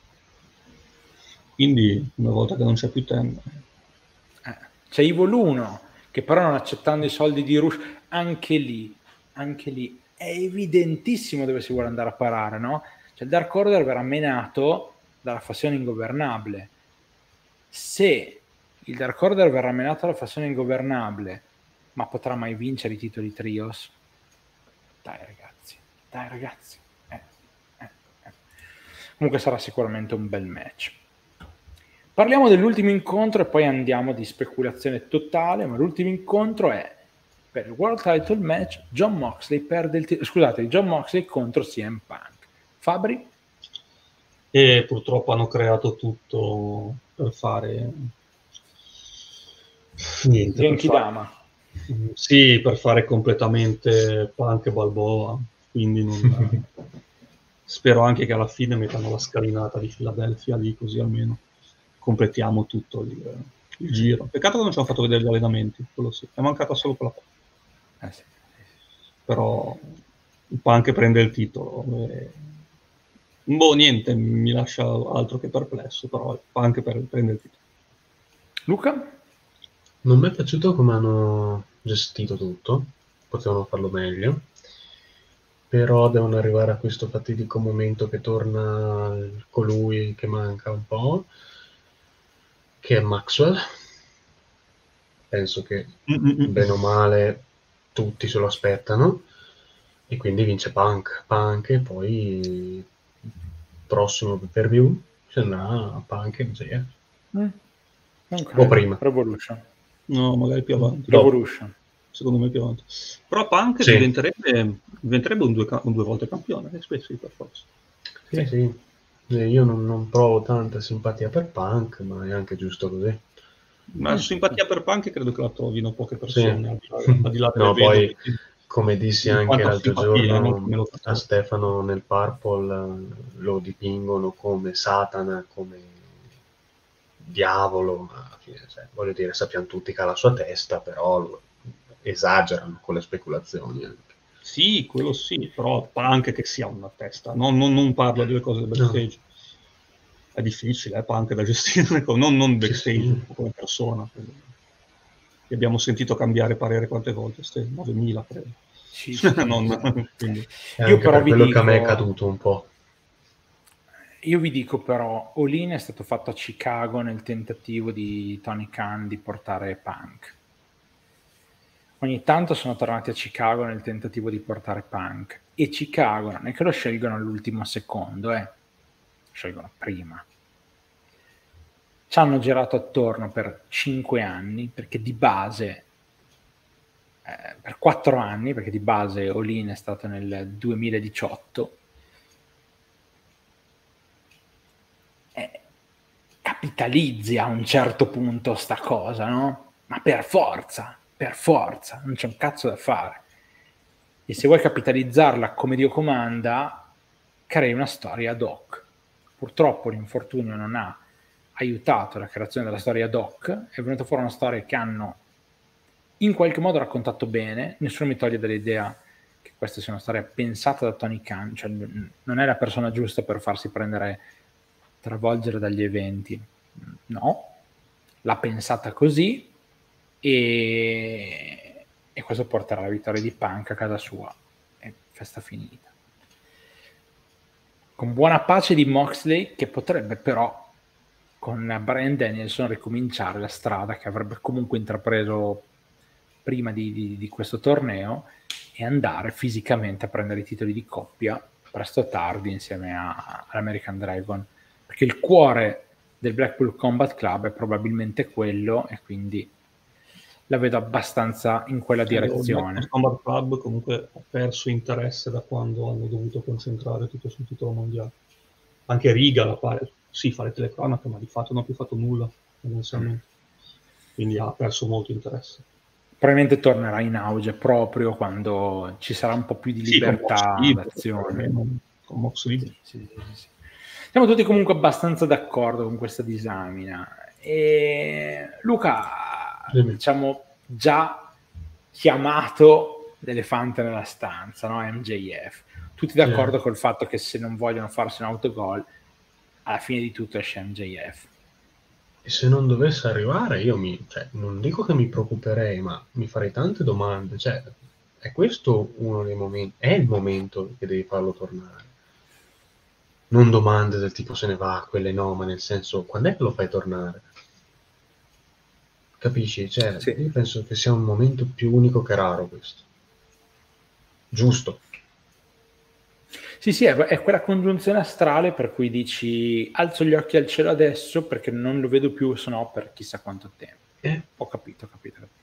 Quindi una volta che non c'è più Ten, eh, c'è Ivo l'uno che però non accettando i soldi di Rush, anche lì, anche lì è evidentissimo dove si vuole andare a parare, no? Cioè il Dark Order verrà menato dalla fazione ingovernabile. Se il Dark Order verrà menato dalla fazione ingovernabile, ma potrà mai vincere i titoli trios? Dai ragazzi, dai ragazzi. Eh, eh, eh. Comunque sarà sicuramente un bel match. Parliamo dell'ultimo incontro e poi andiamo di speculazione totale, ma l'ultimo incontro è per il World Title Match. Jon Moxley perde il titolo, scusate, Jon Moxley contro C M Punk. Fabri? E purtroppo hanno creato tutto per fare niente. Genki per fare... Dama. Sì, per fare completamente Punk e Balboa, quindi non... spero anche che alla fine mettano la scalinata di Philadelphia lì, così almeno completiamo tutto il, il giro. Peccato che non ci hanno fatto vedere gli allenamenti, quello sì, è mancata solo quella cosa. Eh sì. Però il Punk prende il titolo. E... boh, niente, mi lascia altro che perplesso, però il Punk per, prende il titolo. Luca? Non mi è piaciuto come hanno gestito tutto, potevano farlo meglio, però devono arrivare a questo fatidico momento che torna colui che manca un po', che è Maxwell. Penso che Mm-mm. bene o male tutti se lo aspettano, e quindi vince Punk, Punk e poi prossimo per view se andrà a Punk e J F. Mm. O prima. Revolution. No, magari più avanti. Revolution. No, secondo me più avanti. Però Punk sì. diventerebbe, diventerebbe un, due, un due volte campione, spesso per forza. Sì, sì. Io non, non provo tanta simpatia per Punk, ma è anche giusto così. Ma simpatia per Punk credo che la trovino poche persone. Sì. Al di là, al di là no, poi, vedove, come dissi anche l'altro giorno no? a Stefano nel Purple, lo dipingono come Satana, come diavolo, ma alla fine, cioè, voglio dire, sappiamo tutti che ha la sua testa, però lo esagerano con le speculazioni. Anche. Sì, quello sì, però Punk che sia una testa, non, non, non parlo delle cose del backstage. No. È difficile, è Punk da gestire, non, non backstage, sì, sì. Come persona. Quindi. Abbiamo sentito cambiare parere quante volte? novemila, credo. Sì, sì, non, sì. Io però per quello dico... che a me è caduto un po'. Io vi dico però, All-In è stato fatto a Chicago nel tentativo di Tony Khan di portare Punk. Ogni tanto sono tornati a Chicago nel tentativo di portare Punk. E Chicago non è che lo scelgono all'ultimo secondo, eh. Lo scelgono prima. Ci hanno girato attorno per cinque anni, perché di base, eh, per quattro anni, perché di base All-In è stato nel duemiladiciotto, eh, capitalizzi a un certo punto sta cosa, no? Ma per forza, per forza, non c'è un cazzo da fare. E se vuoi capitalizzarla come Dio comanda, crei una storia ad hoc. Purtroppo l'infortunio non ha aiutato la creazione della storia ad hoc, è venuta fuori una storia che hanno in qualche modo raccontato bene, nessuno mi toglie dall'idea che questa sia una storia pensata da Tony Khan, cioè non è la persona giusta per farsi prendere, travolgere dagli eventi, no, l'ha pensata così e, e questo porterà la vittoria di Punk a casa sua e festa finita. Con buona pace di Moxley, che potrebbe però con Bryan Danielson ricominciare la strada che avrebbe comunque intrapreso prima di, di, di questo torneo e andare fisicamente a prendere i titoli di coppia presto o tardi insieme a, all'American Dragon, perché il cuore del Blackpool Combat Club è probabilmente quello e quindi la vedo abbastanza in quella direzione. Il Combat Club comunque ha perso interesse da quando hanno dovuto concentrare tutto sul titolo mondiale. Anche Riga la pare, sì, fa le telecronache, ma di fatto non ha più fatto nulla tendenzialmente. Quindi ha perso molto interesse. Probabilmente tornerà in auge proprio quando ci sarà un po' più di libertà sì, d'azione. Con Moxley. Sì, sì, sì, sì. Siamo tutti comunque abbastanza d'accordo con questa disamina. E Luca, sì. diciamo, già chiamato l'elefante nella stanza, no? M J F. Tutti d'accordo sì. col fatto che se non vogliono farsi un autogol, alla fine di tutto esce M J F. E se non dovesse arrivare, io mi, cioè, non dico che mi preoccuperei, ma mi farei tante domande. Cioè, è questo uno dei momenti, è il momento che devi farlo tornare. Non domande del tipo se ne va, quelle no, ma nel senso, quando è che lo fai tornare? Capisci? Cioè, sì. Io penso che sia un momento più unico che raro questo. Giusto. Sì, sì, è, è quella congiunzione astrale per cui dici alzo gli occhi al cielo adesso perché non lo vedo più, se no per chissà quanto tempo. Eh? Ho capito, ho capito, ho capito.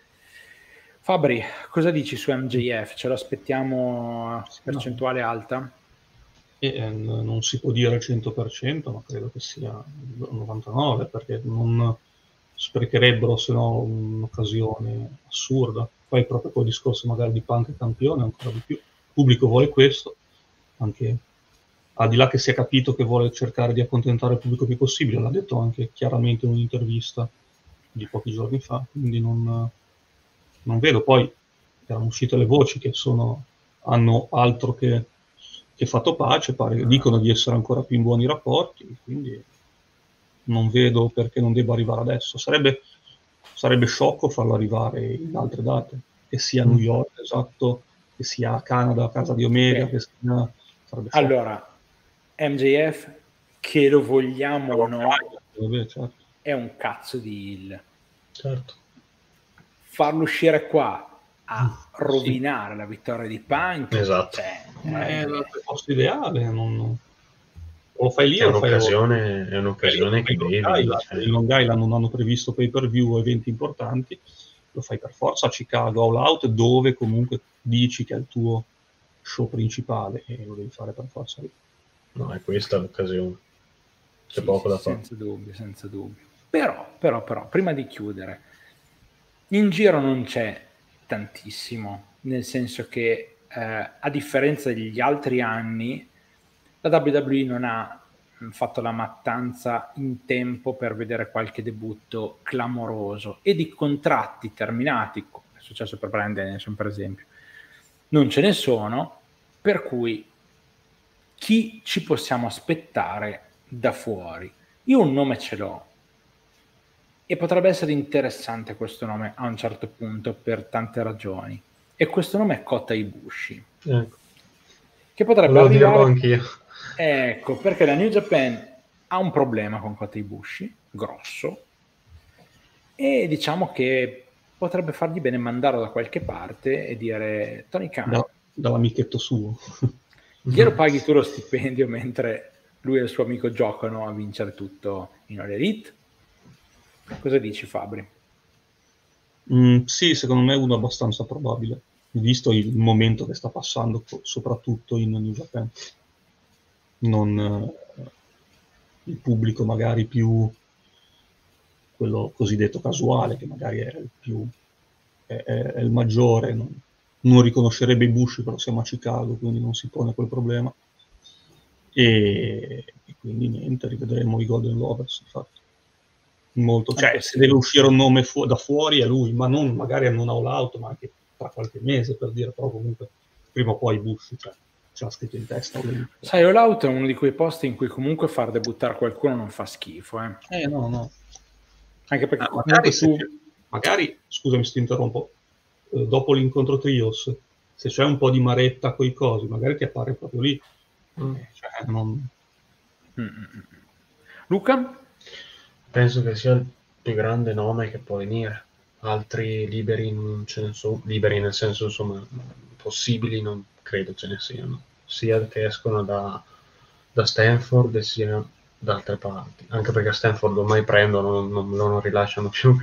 Fabri, cosa dici su M J F? Ce lo aspettiamo a percentuale alta? E, non si può dire al cento per cento, ma credo che sia il novantanove per cento, perché non sprecherebbero se no un'occasione assurda. Poi proprio quel discorso magari di Punk campione, ancora di più. Il pubblico vuole questo, anche al di là che si è capito che vuole cercare di accontentare il pubblico più possibile, l'ha detto anche chiaramente in un'intervista di pochi giorni fa, quindi non, non vedo. Poi erano uscite le voci che sono, hanno altro che, che fatto pace, pare, dicono di essere ancora più in buoni rapporti, quindi non vedo perché non debba arrivare adesso. Sarebbe, sarebbe sciocco farlo arrivare in altre date, che sia a New York, esatto, che sia a Canada, a casa di Omega, che sia... Allora, M J F, che lo vogliamo o no, Vabbè, certo. è un cazzo di heel. Certo. Farlo uscire qua a rovinare sì. la vittoria di Punk, esatto. Cioè, Ma è il posto ideale, non... o lo fai lì è o un'occasione, fai... è un'occasione che devi. In Long Island non hanno previsto pay per view o eventi importanti, lo fai per forza a Chicago All Out, dove comunque dici che è il tuo show principale e lo devi fare per forza lì. No, è questa l'occasione. C'è sì, poco sì, da fare. Senza dubbio, senza dubbio. Però, però, però, prima di chiudere, in giro non c'è tantissimo, nel senso che eh, a differenza degli altri anni, la W W E non ha fatto la mattanza in tempo per vedere qualche debutto clamoroso, e di contratti terminati, come è successo per Bryan Danielson per esempio, non ce ne sono, per cui chi ci possiamo aspettare da fuori? Io un nome ce l'ho, e potrebbe essere interessante questo nome a un certo punto per tante ragioni, e questo nome è Kota Ibushi, Ecco. che potrebbe Volevo arrivare... dirlo anch'io. Ecco, perché la New Japan ha un problema con Kota Ibushi, grosso, e diciamo che potrebbe fargli bene mandarlo da qualche parte e dire: Tony Khan, da, dall'amichetto suo. glielo paghi tu lo stipendio mentre lui e il suo amico giocano a vincere tutto in All Elite? Cosa dici, Fabri? Mm, sì, secondo me è uno abbastanza probabile, visto il momento che sta passando, soprattutto in New Japan. Non eh, il pubblico magari più quello cosiddetto casuale, che magari è il più è, è, è il maggiore, non, non riconoscerebbe i Bushi, però siamo a Chicago, quindi non si pone quel problema. E, e quindi niente, rivedremo i Golden Lovers, infatti. Molto, cioè, se deve uscire un nome fu- da fuori è lui, ma non magari non All Out, ma anche tra qualche mese, per dire, però comunque prima o poi Bushi, cioè, ce l'ha scritto in testa. Sai, All Out è uno di quei posti in cui comunque far debuttare qualcuno non fa schifo, eh. Eh no, no. Anche perché ah, magari, tu... se, magari, scusami se ti interrompo, eh, dopo l'incontro Trios, se c'è un po' di maretta coi cosi, magari ti appare proprio lì. Mm. Cioè, non... Mm-mm. Luca? Penso che sia il più grande nome che può venire. Altri liberi non ce ne sono, liberi nel senso, insomma, possibili non credo ce ne siano, sia che escono da, da Stanford e sia da altre parti, anche perché a Stanford ormai prendono, non, non lo rilasciano più.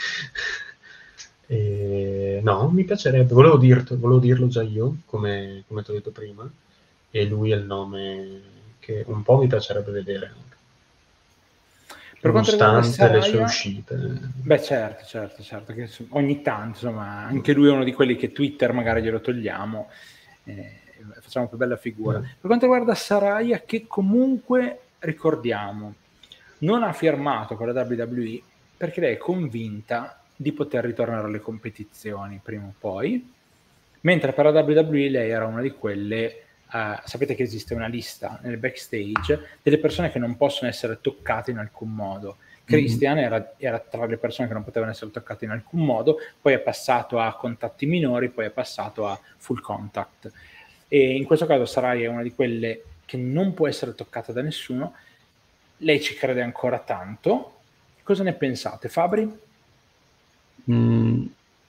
E, no, mi piacerebbe, volevo, dirti, volevo dirlo già io, come, come ti ho detto prima, e lui è il nome che un po' mi piacerebbe vedere anche. Per quanto riguarda Saraya, le sue uscite. Beh, certo, certo, certo, che ogni tanto, insomma, anche lui è uno di quelli che Twitter magari glielo togliamo, eh, facciamo più bella figura. Mm. Per quanto riguarda Saraya, che comunque, ricordiamo, non ha firmato con la W W E perché lei è convinta di poter ritornare alle competizioni prima o poi, mentre per la W W E lei era una di quelle... Uh, sapete che esiste una lista nel backstage delle persone che non possono essere toccate in alcun modo. Christian mm-hmm. era, era tra le persone che non potevano essere toccate in alcun modo, poi è passato a contatti minori, poi è passato a full contact, e in questo caso Saraya è una di quelle che non può essere toccata da nessuno. Lei ci crede ancora tanto. Cosa ne pensate, Fabri? Mm,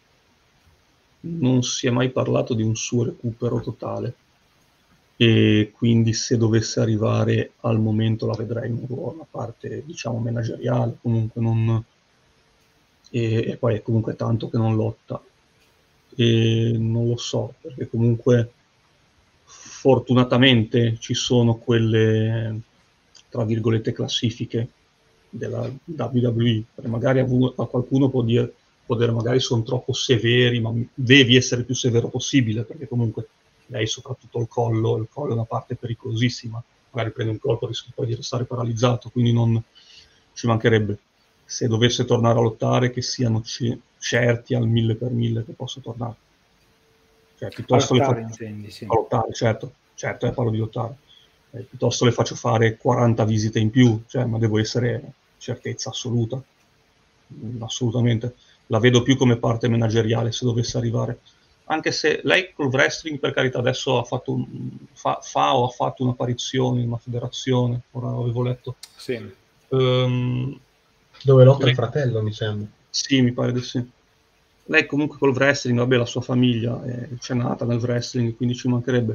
non si è mai parlato di un suo recupero totale, e quindi se dovesse arrivare al momento la vedrei in un ruolo, a parte diciamo manageriale, comunque non, e, e poi è comunque tanto che non lotta, e non lo so, perché comunque fortunatamente ci sono quelle tra virgolette classifiche della W W E, perché magari a, a qualcuno può dire, può dire magari sono troppo severi, ma devi essere più severo possibile, perché comunque lei soprattutto il collo, il collo è una parte pericolosissima, magari prende un colpo rischia poi di restare paralizzato, quindi non ci mancherebbe, se dovesse tornare a lottare, che siano c- certi al mille per mille che possa tornare. Cioè, piuttosto a lottare, le faccio intendi, sì. a lottare, certo, certo, eh, parlo di lottare. Eh, piuttosto le faccio fare quaranta visite in più, cioè, ma devo essere certezza assoluta, mm, assolutamente. La vedo più come parte manageriale se dovesse arrivare. Anche se lei col wrestling, per carità, adesso ha fatto un, fa, fa o ha fatto un'apparizione in una federazione, ora avevo letto. Sì. Um, Dove lotta lei... il fratello, mi sembra. Sì, mi pare di sì. Lei comunque col wrestling, vabbè, la sua famiglia è, c'è nata nel wrestling, quindi ci mancherebbe.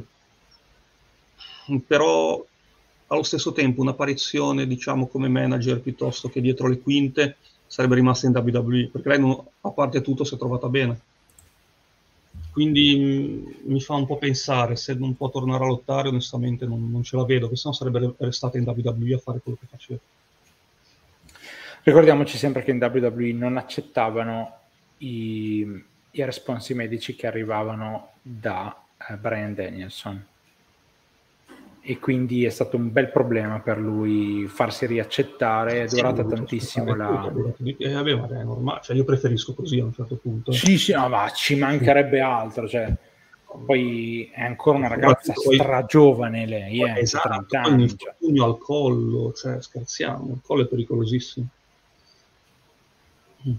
Però allo stesso tempo un'apparizione, diciamo, come manager piuttosto che dietro le quinte sarebbe rimasta in W W E, perché lei non, a parte tutto si è trovata bene. Quindi mh, mi fa un po' pensare, se non può tornare a lottare, onestamente non, non ce la vedo, perché sennò sarebbe restata in W W E a fare quello che faceva. Ricordiamoci sempre che in W W E non accettavano i, i responsi medici che arrivavano da eh, Bryan Danielson, e quindi è stato un bel problema per lui farsi riaccettare, è Sì, durata ho dovuto tantissimo aspettare la... tutto, è durato di- eh, vabbè, ma è normale, cioè io preferisco così a un certo punto. Sì, sì, no, ma ci mancherebbe altro, cioè, poi è ancora una ragazza Soprattutto poi- stragiovane lei, eh, esatto, trenta poi un anni, cioè. infortunio al collo, cioè scherziamo, il collo è pericolosissimo. Mm.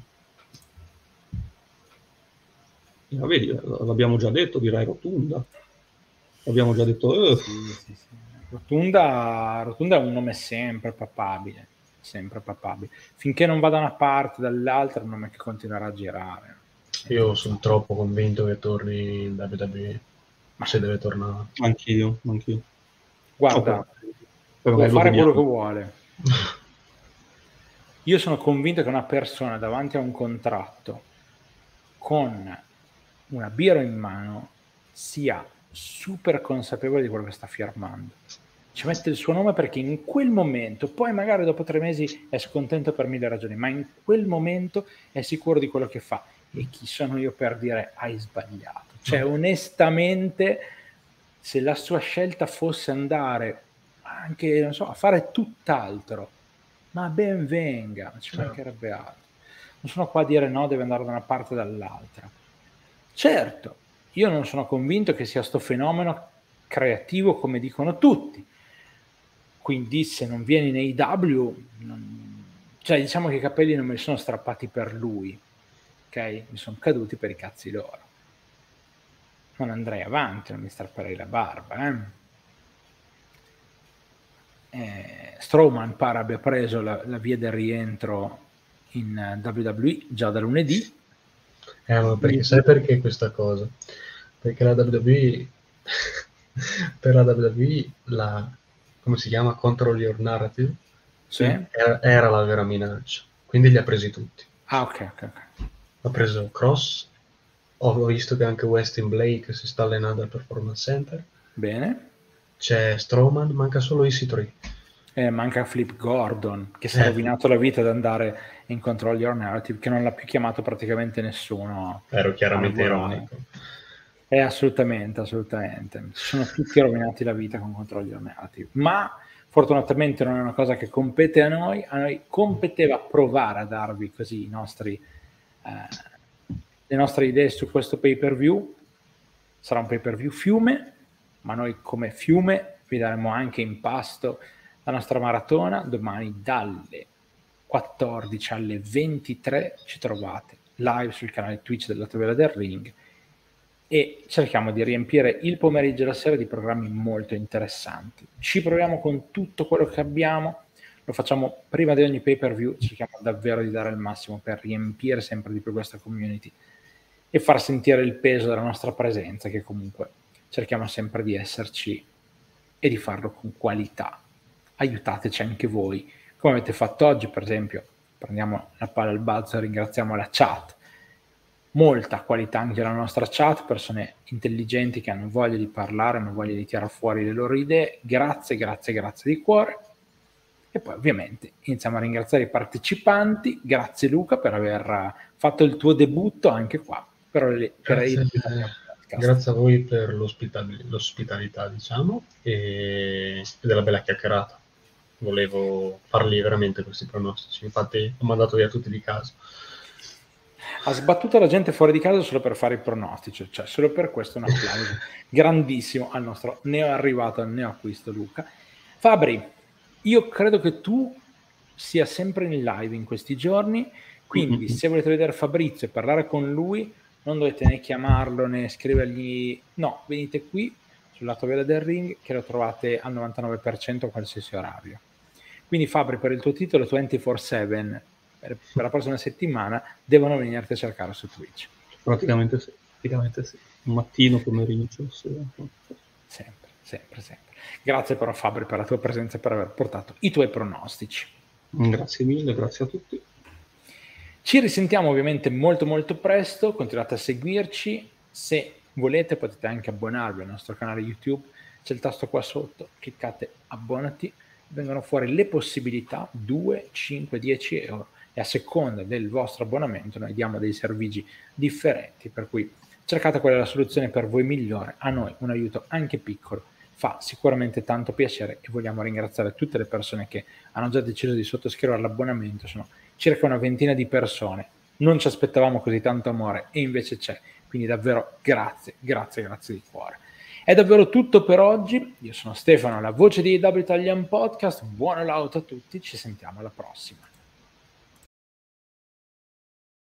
Eh, vedi, eh, l'abbiamo già detto, direi rotunda. L'abbiamo già detto, eh, Sì, sì, sì. Rotunda, Rotunda è un nome sempre papabile, sempre papabile. Finché non va da una parte o dall'altra, è un nome che continuerà a girare. Sempre Io sono papabile. troppo convinto che torni in W W E, Ma se deve tornare. anch'io, anch'io. guarda, Oh, poi può magari lo fare quello vediamo. che vuole. Io sono convinto che una persona davanti a un contratto con una birra in mano sia super consapevole di quello che sta firmando. Ci mette il suo nome perché in quel momento, poi magari dopo tre mesi è scontento per mille ragioni, ma in quel momento è sicuro di quello che fa. E chi sono io per dire hai sbagliato? Cioè, onestamente, se la sua scelta fosse andare anche, non so, a fare tutt'altro, ma ben venga, ci Certo. mancherebbe altro. Non sono qua a dire no, deve andare da una parte o dall'altra. Certo, io non sono convinto che sia sto fenomeno creativo come dicono tutti. Quindi se non viene in A E W, non... cioè diciamo che i capelli non me li sono strappati per lui, ok? Mi sono caduti per i cazzi loro. Non andrei avanti, non mi strapperei la barba, eh? Eh, Strowman pare abbia preso la, la via del rientro in W W E già da lunedì. Eh, ma perché sai perché questa cosa? Perché la W W E per la W W E la come si chiama? Control Your Narrative Sì? era, era la vera minaccia, quindi li ha presi tutti. Ah, ok, ok, ok. Ha preso Cross, ho visto che anche Westin Blake si sta allenando al Performance Center. Bene. C'è Strowman, manca solo E C tre. Eh, manca Flip Gordon, che si è Eh. rovinato la vita ad andare in Control Your Narrative, che non l'ha più chiamato praticamente nessuno. Ero chiaramente ironico. Eh, assolutamente, assolutamente. Si sono tutti rovinati la vita con Control Your Narrative. Ma fortunatamente non è una cosa che compete a noi. A noi competeva provare a darvi così i nostri, eh, le nostre idee su questo pay-per-view. Sarà un pay-per-view fiume, ma noi come fiume vi daremo anche in pasto la nostra maratona. Domani dalle quattordici alle ventitré ci trovate live sul canale Twitch della Tabella del Ring e cerchiamo di riempire il pomeriggio e la sera di programmi molto interessanti. Ci proviamo con tutto quello che abbiamo, lo facciamo prima di ogni pay-per-view, cerchiamo davvero di dare il massimo per riempire sempre di più questa community e far sentire il peso della nostra presenza, che comunque cerchiamo sempre di esserci e di farlo con qualità. Aiutateci anche voi, come avete fatto oggi, per esempio. Prendiamo la palla al balzo e ringraziamo la chat. Molta qualità anche la nostra chat, persone intelligenti che hanno voglia di parlare, hanno voglia di tirare fuori le loro idee. Grazie, grazie, grazie di cuore. E poi ovviamente iniziamo a ringraziare i partecipanti. Grazie Luca per aver fatto il tuo debutto anche qua. Per le, Grazie, per il grazie a voi per l'ospital- l'ospitalità, diciamo, e della bella chiacchierata. Volevo farli veramente questi pronostici, infatti ho mandato via tutti di casa. Ha sbattuto la gente fuori di casa solo per fare i pronostici, cioè solo per questo un applauso grandissimo al nostro neo arrivato, al neo acquisto Luca. Fabri, io credo che tu sia sempre in live in questi giorni, quindi mm-hmm. se volete vedere Fabrizio e parlare con lui non dovete né chiamarlo né scrivergli, no, venite qui sulla tovella del ring che lo trovate al novantanove per cento a qualsiasi orario. Quindi Fabri, per il tuo titolo ventiquattro sette per, per la prossima settimana devono venirti a cercare su Twitch. Praticamente sì, praticamente sì. Mattino, pomeriggio, sì. Sempre, sempre, sempre. Grazie però Fabri per la tua presenza e per aver portato i tuoi pronostici. Grazie mille, grazie a tutti. Ci risentiamo ovviamente molto molto presto, continuate a seguirci, se volete potete anche abbonarvi al nostro canale YouTube, c'è il tasto qua sotto, cliccate abbonati, vengono fuori le possibilità due, cinque, dieci euro e a seconda del vostro abbonamento noi diamo dei servigi differenti, per cui cercate qual è la soluzione per voi migliore, a noi un aiuto anche piccolo fa sicuramente tanto piacere e vogliamo ringraziare tutte le persone che hanno già deciso di sottoscrivere l'abbonamento. Sono circa una ventina di persone, non ci aspettavamo così tanto amore e invece c'è, quindi davvero grazie, grazie, grazie di cuore. È davvero tutto per oggi, io sono Stefano, la voce di A E W Italian Podcast, buon all'auto a tutti, ci sentiamo alla prossima.